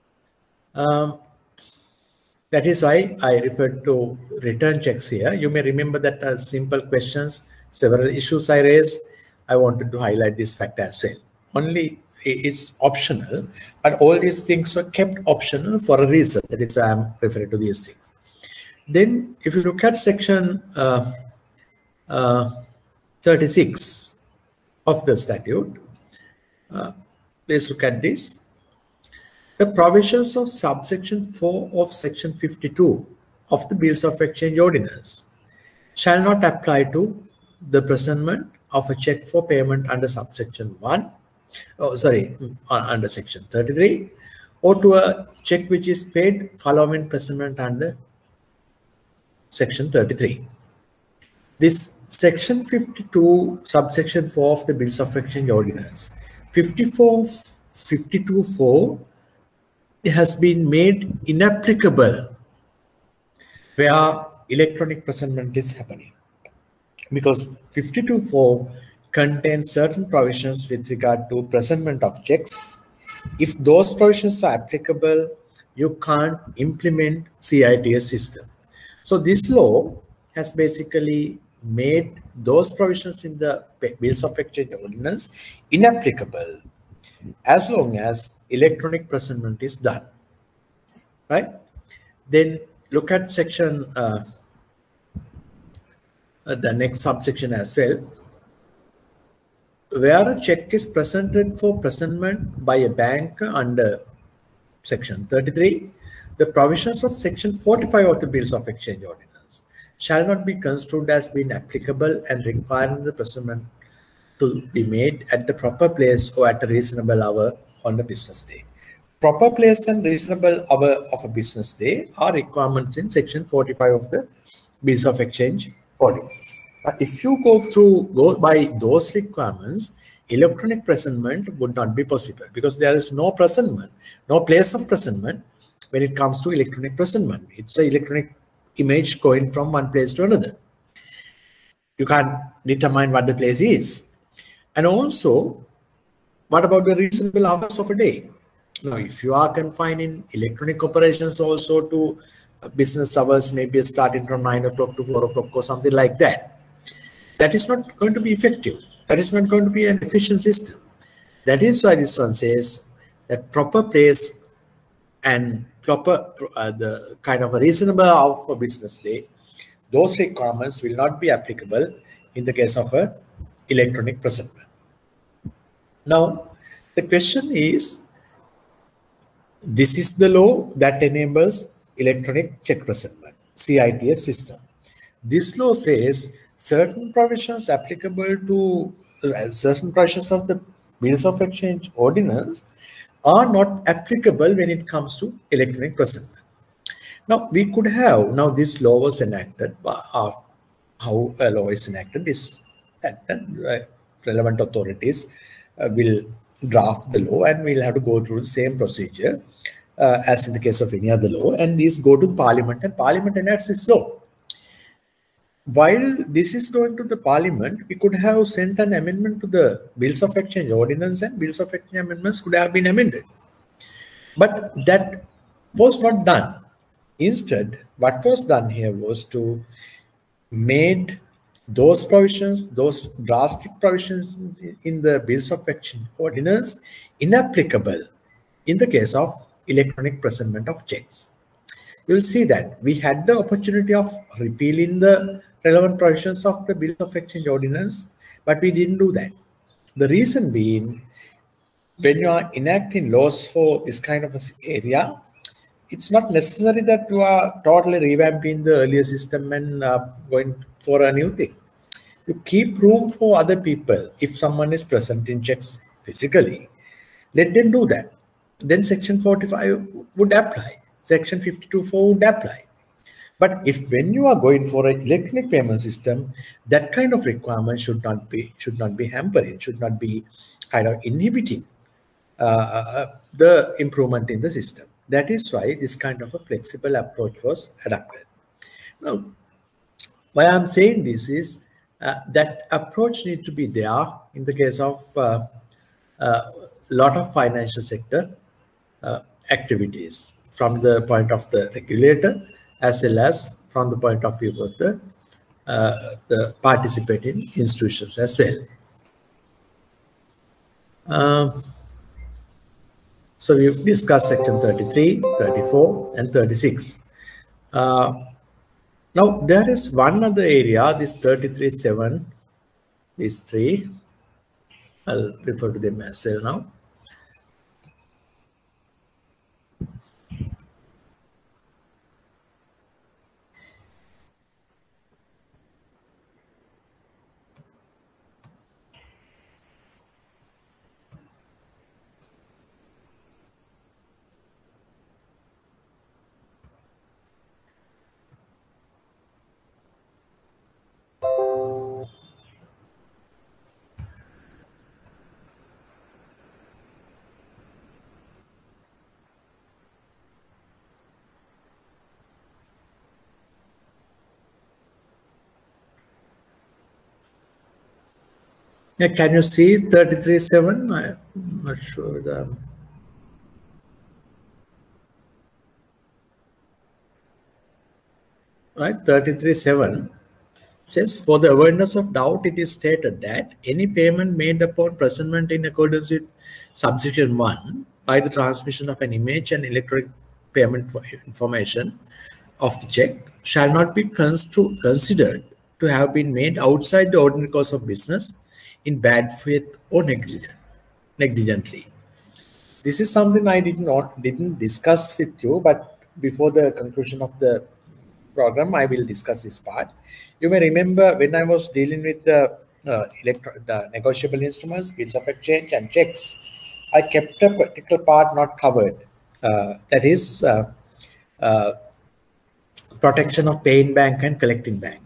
A: Um, that is why I referred to return checks here. You may remember that as simple questions, several issues I raised. I wanted to highlight this fact as well. Only it's optional, but all these things are kept optional for a reason. That is why I'm referring to these things. Then, if you look at section uh, uh, thirty-six of the statute, uh, please look at this. The provisions of subsection four of section fifty-two of the Bills of Exchange Ordinance shall not apply to the presentment of a check for payment under subsection one. Oh, sorry, under section thirty-three, or to a check which is paid following presentment under section thirty-three. This section fifty-two, subsection four of the Bills of Exchange Ordinance, fifty-four, fifty-two four has been made inapplicable where electronic presentment is happening, because fifty-two four contains certain provisions with regard to presentment of checks. If those provisions are applicable, you can't implement C I T S system. So this law has basically made those provisions in the Bills of Exchange Ordinance inapplicable as long as electronic presentment is done, right? Then look at section uh, uh, the next subsection as well. Where a check is presented for presentment by a bank under section thirty-three, the provisions of section forty-five of the Bills of Exchange Ordinance shall not be construed as being applicable and requiring the presentment to be made at the proper place or at a reasonable hour on the business day. Proper place and reasonable hour of a business day are requirements in section forty-five of the Bills of Exchange Ordinance. Uh, if you go through, go by those requirements, electronic presentment would not be possible because there is no presentment, no place of presentment when it comes to electronic presentment. It's an electronic image going from one place to another. You can't determine what the place is. And also, what about the reasonable hours of a day? Now, if you are confining electronic operations also to business hours, maybe starting from nine o'clock to four o'clock or something like that, that is not going to be effective. That is not going to be an efficient system. That is why this one says that proper place and proper uh, the kind of a reasonable hour for business day, those requirements will not be applicable in the case of a electronic presentment. Now, the question is, this is the law that enables electronic check presentment, C I T S system. This law says certain provisions applicable to uh, certain provisions of the Bills of Exchange Ordinance are not applicable when it comes to electronic presentment. Now, we could have, now this law was enacted, uh, how a law is enacted is that uh, relevant authorities uh, will draft the law and we'll have to go through the same procedure uh, as in the case of any other law, and these go to the Parliament and Parliament enacts this law. While this is going to the Parliament, we could have sent an amendment to the Bills of Exchange Ordinance and Bills of Exchange amendments could have been amended. But that was not done. Instead, what was done here was to made those provisions, those drastic provisions in the Bills of Exchange Ordinance inapplicable in the case of electronic presentment of checks. You will see that we had the opportunity of repealing the relevant provisions of the Bills of Exchange Ordinance, but we didn't do that. The reason being, when you are enacting laws for this kind of an area, it's not necessary that you are totally revamping the earlier system and uh, going for a new thing. You keep room for other people. If someone is presenting checks physically, let them do that. Then section forty-five would apply. Section fifty-two four would apply. But if when you are going for an electronic payment system, that kind of requirement should not be should not be hampering, should not be kind of inhibiting uh, the improvement in the system. That is why this kind of a flexible approach was adopted. Now, why I'm saying this is uh, that approach needs to be there in the case of a uh, uh, lot of financial sector uh, activities from the point of the regulator as well as from the point of view of the, uh, the participating institutions as well. Um, so we discussed section thirty-three, thirty-four and thirty-six. Uh, now there is one other area, this thirty-three seven, these three, I'll refer to them as well now. Yeah, can you see thirty-three seven? I'm not sure. The... Right, thirty-three seven says, for the awareness of doubt, it is stated that any payment made upon presentment in accordance with subsection one by the transmission of an image and electronic payment information of the check shall not be considered to have been made outside the ordinary course of business in bad faith or negligent, negligently. This is something I did not didn't discuss with you, but before the conclusion of the program, I will discuss this part. You may remember when I was dealing with the uh, electro the negotiable instruments, bills of exchange, and checks, I kept a particular part not covered. Uh, that is uh, uh, protection of paying bank and collecting bank.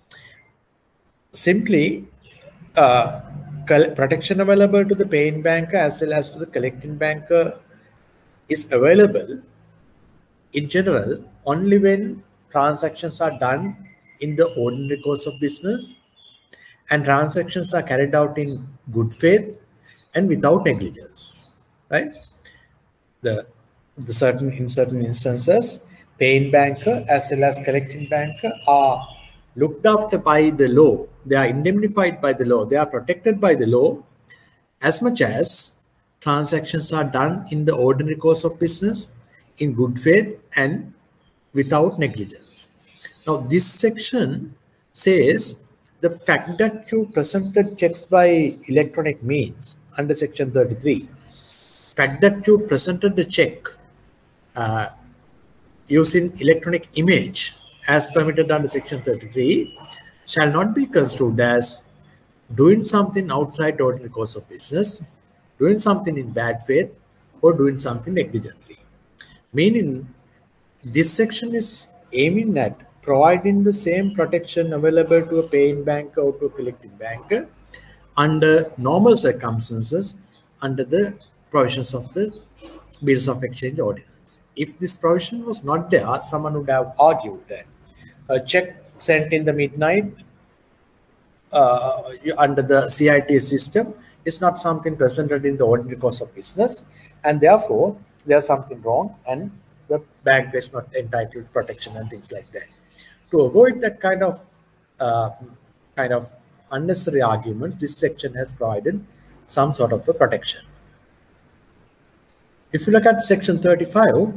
A: Simply, uh, protection available to the paying banker as well as to the collecting banker is available in general only when transactions are done in the ordinary course of business and transactions are carried out in good faith and without negligence, right? The, the certain in certain instances, paying banker as well as collecting banker are looked after by the law. They are indemnified by the law. They are protected by the law as much as transactions are done in the ordinary course of business in good faith and without negligence. Now, this section says the fact that you presented checks by electronic means under section thirty-three, fact that you presented the check uh, using electronic image as permitted under section thirty-three shall not be construed as doing something outside the ordinary course of business, doing something in bad faith, or doing something negligently. Meaning, this section is aiming at providing the same protection available to a paying banker or to a collecting banker under normal circumstances under the provisions of the Bills of Exchange Ordinance. If this provision was not there, someone would have argued that a check sent in the midnight uh, under the C I T system is not something presented in the ordinary course of business, and therefore there's something wrong and the bank is not entitled to protection and things like that. To avoid that kind of uh, kind of unnecessary arguments, this section has provided some sort of a protection. If you look at section thirty-five,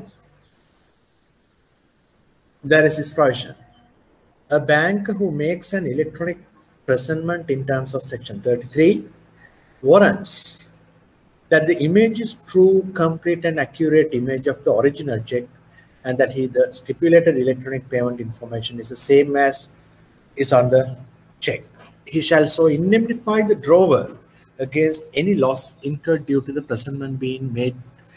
A: there is this provision. A bank who makes an electronic presentment in terms of section thirty-three warrants that the image is true, complete, and accurate image of the original check, and that he the stipulated electronic payment information is the same as is on the check. He shall so indemnify the drawer against any loss incurred due to the presentment being made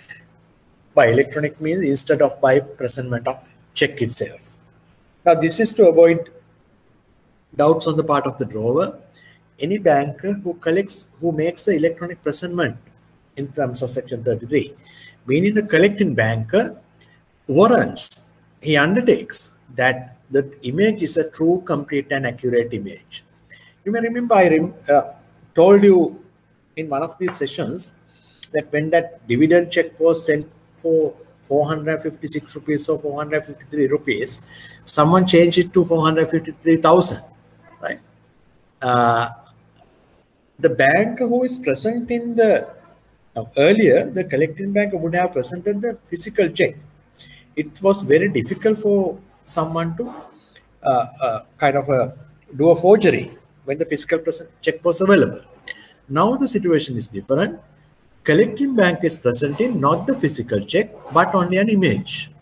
A: by electronic means instead of by presentment of check itself. Now, this is to avoid doubts on the part of the drawer. Any banker who collects, who makes the electronic presentment in terms of section thirty-three, meaning a collecting banker warrants, he undertakes that the image is a true, complete, and accurate image. You may remember I rem uh, told you in one of these sessions that when that dividend check was sent for four hundred fifty-six rupees or four hundred fifty-three rupees, someone changed it to four hundred fifty-three thousand, right? Uh, the banker who is present in the, uh, earlier, the collecting banker would have presented the physical check. It was very difficult for someone to uh, uh, kind of uh, do a forgery when the physical check was available. Now the situation is different. Collecting bank is presenting not the physical check, but only an image.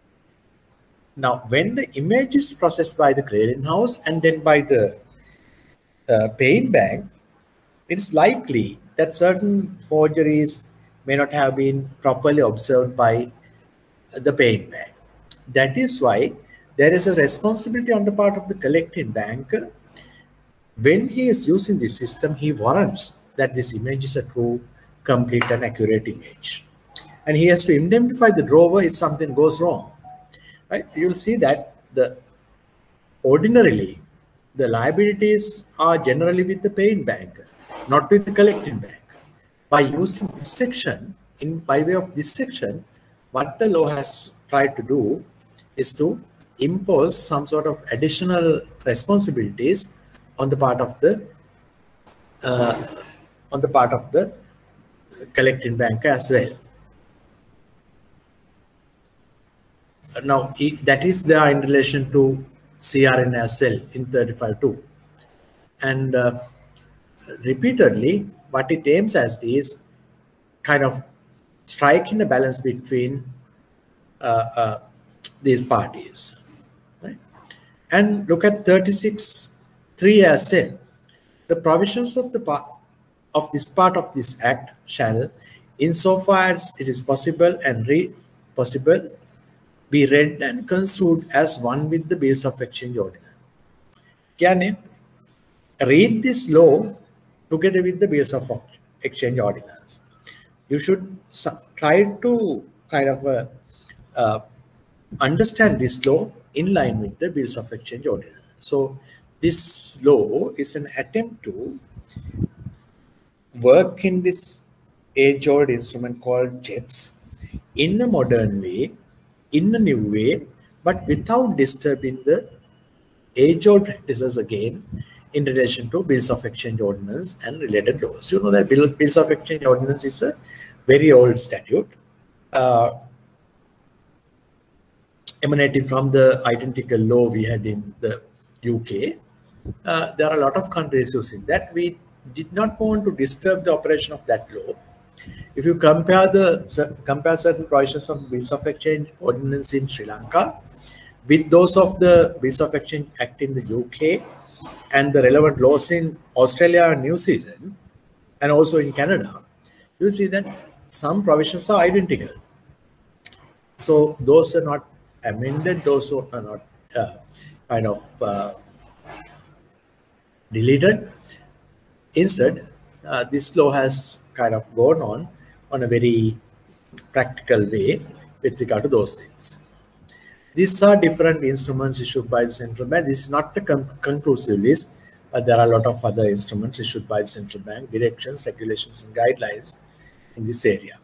A: Now, when the image is processed by the clearing house and then by the uh, paying bank, it's likely that certain forgeries may not have been properly observed by the paying bank. That is why there is a responsibility on the part of the collecting banker. When he is using the system, he warrants that this image is a true, complete, and accurate image. And he has to indemnify the drawer if something goes wrong. Right? You'll see that the ordinarily the liabilities are generally with the paying banker, not with the collecting bank. By using this section, in by way of this section, what the law has tried to do is to impose some sort of additional responsibilities on the part of the uh, on the part of the collecting banker as well. Now, that is there in relation to C R N as well in thirty-five two. And uh, repeatedly, what it aims at is kind of striking a balance between uh, uh, these parties. Right? And look at thirty-six three as said, the provisions of the part of this part of this act shall, insofar as it is possible and read possible, be read and construed as one with the Bills of Exchange Ordinance. Can you read this law together with the Bills of Exchange Ordinance? You should try to kind of uh, uh, understand this law in line with the Bills of Exchange Ordinance. So this law is an attempt to work in this age-old instrument called JETS in a modern way, in a new way, but without disturbing the age-old practices again in relation to Bills of Exchange Ordinance and related laws. You know that Bill, Bills of Exchange Ordinance is a very old statute uh, emanating from the identical law we had in the U K. Uh, there are a lot of countries using that. We did not want to disturb the operation of that law. If you compare the compare certain provisions of Bills of Exchange Ordinance in Sri Lanka with those of the Bills of Exchange Act in the U K and the relevant laws in Australia and New Zealand and also in Canada, you see that some provisions are identical. So those are not amended, those are not uh, kind of uh, deleted. Instead, uh, this law has kind of gone on on a very practical way with regard to those things. These are different instruments issued by the central bank. This is not the con conclusive list, but there are a lot of other instruments issued by the central bank, directions, regulations, and guidelines in this area.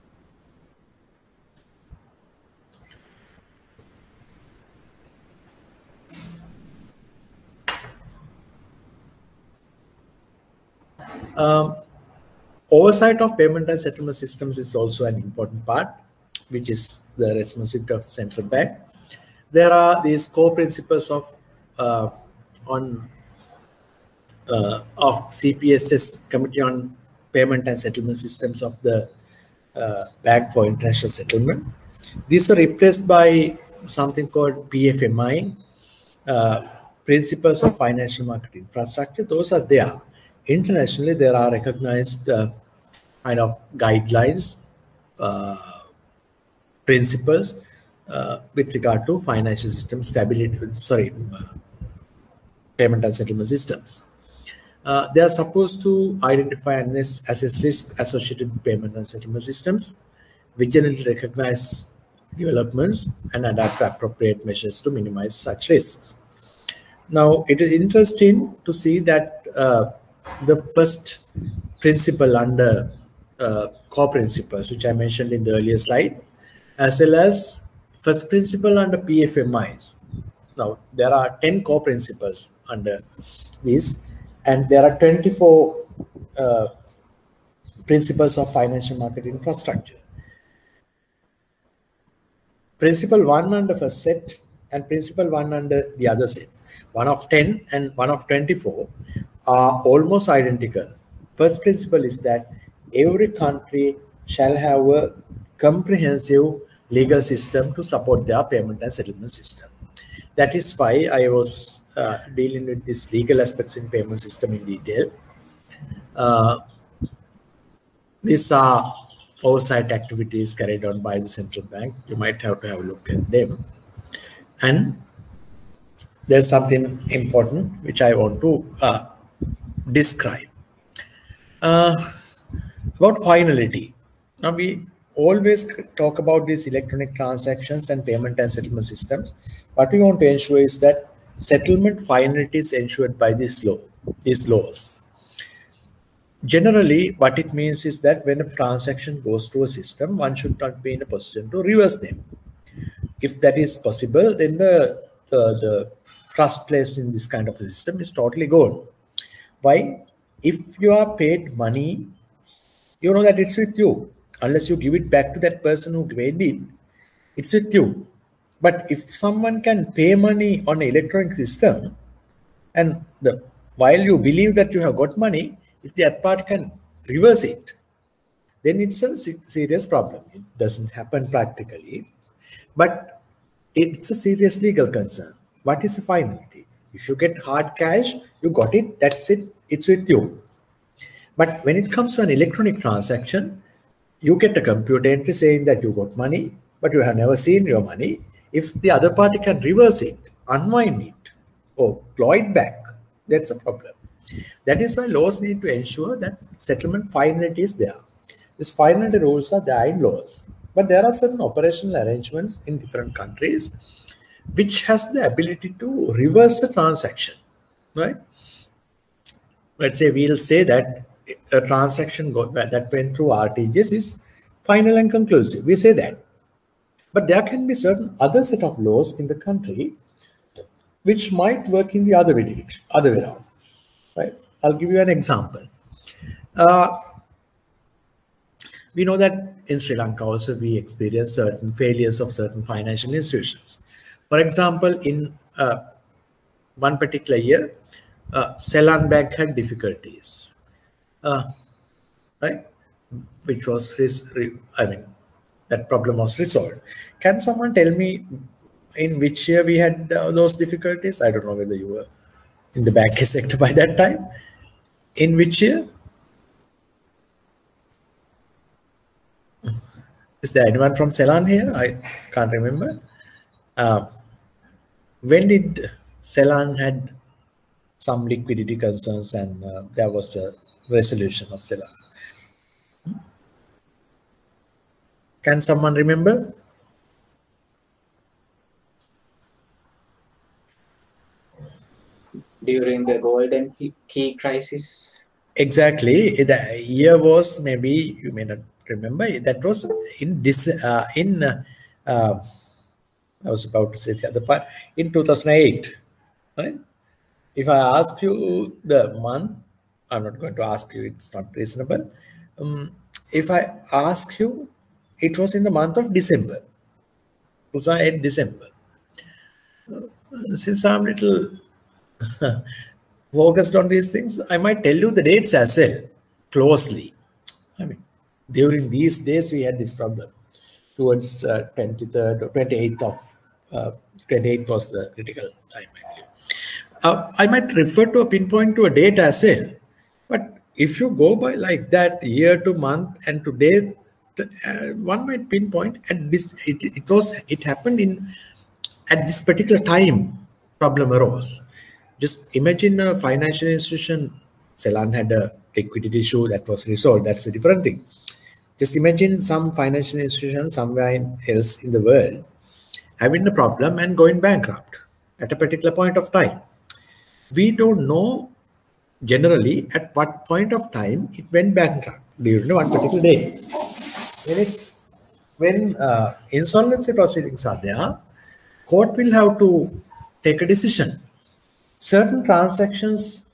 A: Um, oversight of payment and settlement systems is also an important part, which is the responsibility of the central bank. There are these core principles of uh, on uh, of C P S S, Committee on Payment and Settlement Systems of the uh, Bank for International Settlement. These are replaced by something called P F M I, uh, Principles of Financial Market Infrastructure. Those are there. Internationally, there are recognized uh, kind of guidelines, uh, principles uh, with regard to financial system stability, sorry, uh, payment and settlement systems. Uh, they are supposed to identify and assess risk associated with payment and settlement systems, vigilantly recognize developments, and adapt appropriate measures to minimize such risks. Now, it is interesting to see that uh, the first principle under uh, core principles, which I mentioned in the earlier slide, as well as first principle under P F M Is. Now, there are ten core principles under these, and there are twenty-four uh, principles of financial market infrastructure. Principle one under first set and principle one under the other set, one of ten and one of twenty-four, are almost identical. First principle is that every country shall have a comprehensive legal system to support their payment and settlement system. That is why I was uh, dealing with these legal aspects in payment system in detail. Uh, these are oversight activities carried on by the central bank. You might have to have a look at them. And there's something important which I want to uh, describe. Uh, about finality. Now, we always talk about these electronic transactions and payment and settlement systems. What we want to ensure is that settlement finality is ensured by this law, these laws. Generally, what it means is that when a transaction goes to a system, one should not be in a position to reverse them. If that is possible, then the, the, the trust placed in this kind of a system is totally gone. Why? If you are paid money, you know that it's with you. Unless you give it back to that person who paid it, it's with you. But if someone can pay money on an electronic system and the while you believe that you have got money, if the other party can reverse it, then it's a serious problem. It doesn't happen practically, but it's a serious legal concern. What is the finality? If you get hard cash, you got it, that's it, it's with you. But when it comes to an electronic transaction, you get a computer entry saying that you got money, but you have never seen your money. If the other party can reverse it, unwind it, or claw it back, that's a problem. That is why laws need to ensure that settlement finality is there. These finality rules are there in laws, but there are certain operational arrangements in different countries which has the ability to reverse the transaction, right? Let's say we'll say that a transaction go, that went through R T G S is final and conclusive. We say that. But there can be certain other set of laws in the country which might work in the other way, other way around. Right? I'll give you an example. Uh, we know that in Sri Lanka also we experience certain failures of certain financial institutions. For example, in uh, one particular year, uh, Ceylon Bank had difficulties, uh, right? Which was, I mean, that problem was resolved. Can someone tell me in which year we had uh, those difficulties? I don't know whether you were in the banking sector by that time. In which year? Is there anyone from Ceylon here? I can't remember. Uh, when did Ceylon had some liquidity concerns and uh, there was a resolution of Ceylon? Can someone remember?
B: During the golden key crisis.
A: Exactly. The year was, maybe you may not remember, that was in this uh, in uh, uh, I was about to say the other part, in two thousand eight, right? If I ask you the month, I'm not going to ask you, it's not reasonable. Um, if I ask you, it was in the month of December, two thousand eight December. Since I'm little focused on these things, I might tell you the dates as well, closely. I mean, during these days we had this problem. Towards uh, twenty-third or twenty-eighth of, uh, twenty-eighth was the critical time, I believe. Uh, I might refer to a pinpoint to a date as well. But if you go by like that, year to month and to day, uh, one might pinpoint at this, it, it was, it happened in, at this particular time, problem arose. Just imagine a financial institution, Ceylon had a liquidity issue that was resolved, that's a different thing. Just imagine some financial institution somewhere else in the world having a problem and going bankrupt at a particular point of time. We don't know generally at what point of time it went bankrupt during one particular day. When, it, when uh, insolvency proceedings are there, court will have to take a decision. Certain transactions,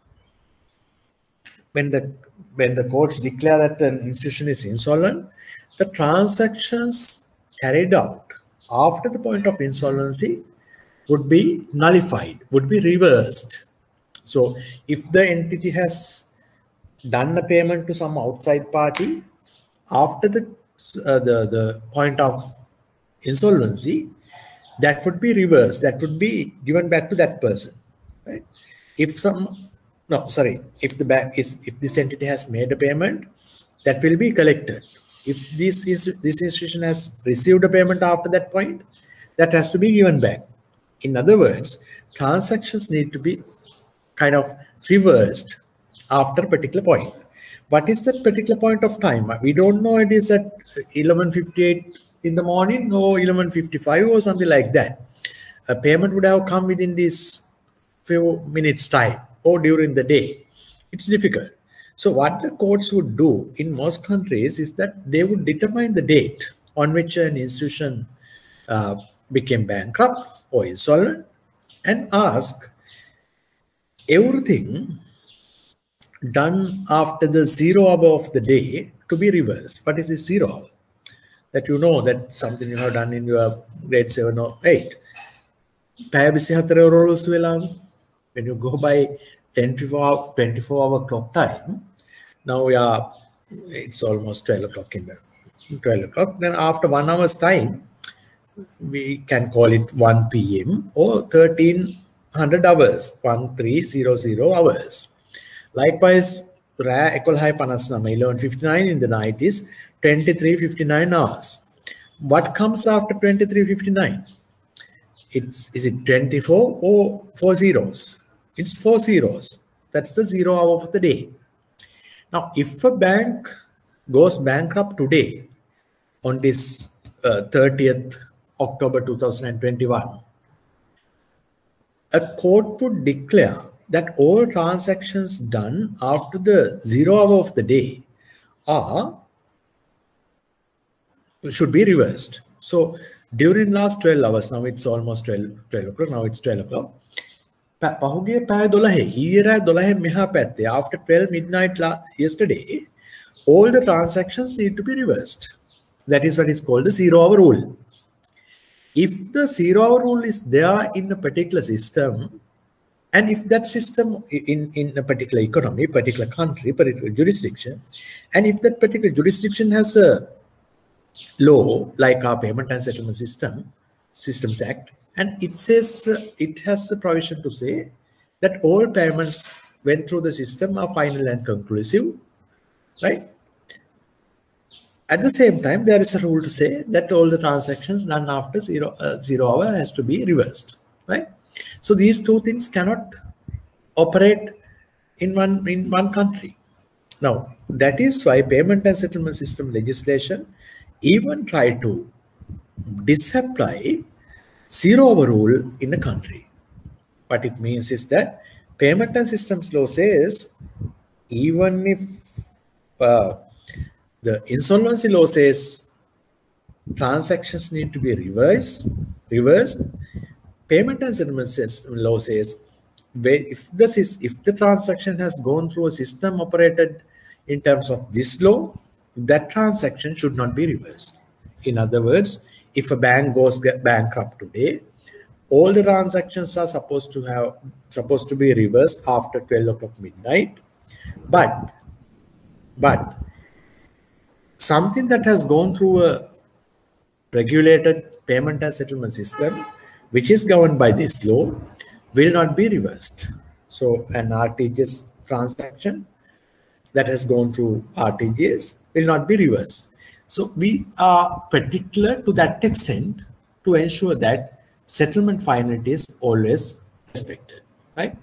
A: when the when the courts declare that an institution is insolvent, the transactions carried out after the point of insolvency would be nullified, would be reversed. So if the entity has done a payment to some outside party after the, uh, the, the point of insolvency, that would be reversed, that would be given back to that person, right? If some No, sorry. If the bank is, if this entity has made a payment, that will be collected. If this is this institution has received a payment after that point, that has to be given back. In other words, transactions need to be kind of reversed after a particular point. What is that particular point of time? We don't know. It is at eleven fifty-eight in the morning or eleven fifty-five or something like that. A payment would have come within this few minutes time or during the day. It's difficult. So what the courts would do in most countries is that they would determine the date on which an institution uh, became bankrupt or insolvent and ask everything done after the zero hour of the day to be reversed. What is this zero hour? That you know that something you have done in your grade seven or eight. When you go by twenty-four hour clock time. Now we are, it's almost twelve o'clock in the twelve o'clock. Then after one hour's time, we can call it one P M or thirteen hundred hours, thirteen hundred hours. Likewise, eleven fifty-nine in the night is twenty-three fifty-nine hours. What comes after twenty-three fifty-nine? It's, is it twenty-four or four zeros? It's four zeros. That's the zero hour of the day. Now, if a bank goes bankrupt today on this uh, thirtieth October two thousand twenty-one, a court would declare that all transactions done after the zero hour of the day are should be reversed. So during last twelve hours, now it's almost twelve, twelve o'clock, now it's twelve o'clock. After twelve midnight yesterday, all the transactions need to be reversed. That is what is called the zero hour rule. If the zero hour rule is there in a particular system, and if that system in, in a particular economy, particular country, particular jurisdiction, and if that particular jurisdiction has a law like our Payment and Settlement System, Systems Act, and it says uh, it has a provision to say that all payments went through the system are final and conclusive, right? At the same time, there is a rule to say that all the transactions done after zero, uh, zero hour has to be reversed, right? So these two things cannot operate in one in one country. Now, that is why Payment and Settlement System legislation even try to disapply zero hour rule in a country. What it means is that Payment and Systems law says even if uh, the insolvency law says transactions need to be reversed, reversed, Payment and Settlement System law says if this is if the transaction has gone through a system operated in terms of this law, that transaction should not be reversed. In other words, if a bank goes bankrupt today, all the transactions are supposed to have supposed to be reversed after twelve o'clock midnight. But but something that has gone through a regulated payment and settlement system, which is governed by this law, will not be reversed. So an R T G S transaction that has gone through R T G S will not be reversed. So we are particular to that extent to ensure that settlement finality is always respected, right?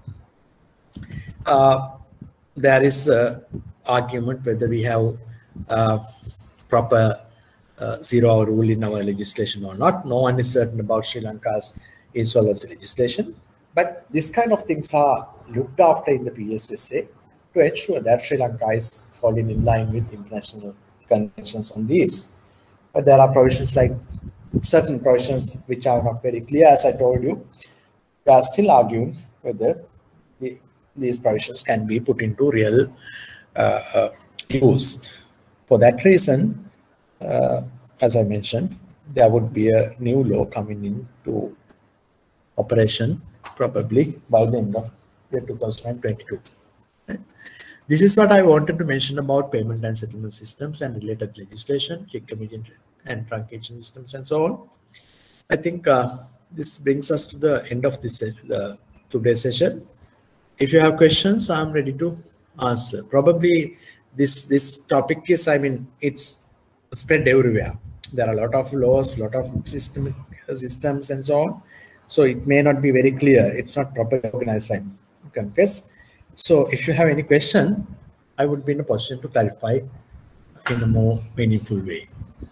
A: Uh, there is an argument whether we have uh, proper uh, zero-hour rule in our legislation or not. No one is certain about Sri Lanka's insolvency legislation, but this kind of things are looked after in the P S S A to ensure that Sri Lanka is falling in line with international conventions on these. But there are provisions like certain provisions which are not very clear. As I told you, we are still arguing whether the, these provisions can be put into real uh, uh, use. For that reason, uh, as I mentioned, there would be a new law coming into operation probably by the end of year two thousand twenty-two. This is what I wanted to mention about payment and settlement systems and related legislation, check commitment and truncation systems, and so on. I think uh, this brings us to the end of this uh, today's session. If you have questions, I'm ready to answer. Probably this this topic is, I mean, it's spread everywhere. There are a lot of laws, a lot of system, systems, and so on. So it may not be very clear. It's not properly organized, I confess. So if you have any question, I would be in a position to clarify in a more meaningful way.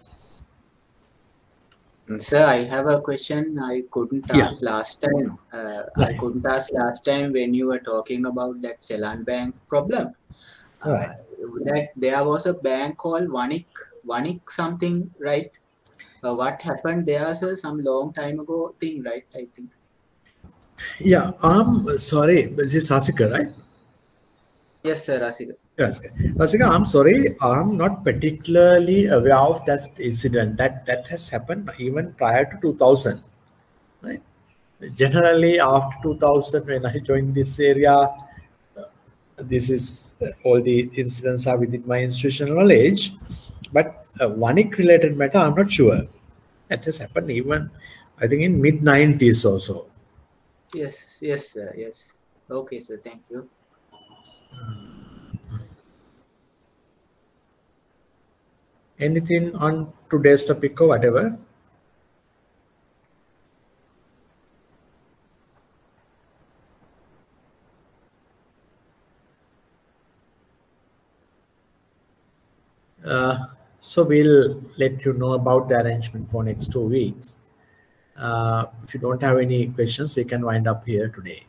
B: Sir, I have a question I couldn't
A: Yeah.
B: ask last time. Uh,
A: Right.
B: I couldn't ask last time when you were talking about that Ceylon Bank problem. Uh,
A: Right.
B: That there was a bank called Vanik, Vanik something, right? Uh, what happened there, sir? Some long time ago thing, right? I think.
A: Yeah, I'm sorry. This is Rasika, right?
B: Yes, sir, Rasika.
A: Yes. Rasika, I'm sorry. I'm not particularly aware of that incident. That that has happened even prior to two thousand. Right? Generally, after two thousand, when I joined this area, this is all the incidents are within my institutional knowledge, but uh, Vanik related matter, I'm not sure. That has happened even, I think, in mid nineties also.
B: Yes, yes, sir. Yes. Okay, sir. Thank you.
A: Anything on today's topic or whatever? Uh, so we'll let you know about the arrangement for next two weeks. Uh, if you don't have any questions, we can wind up here today.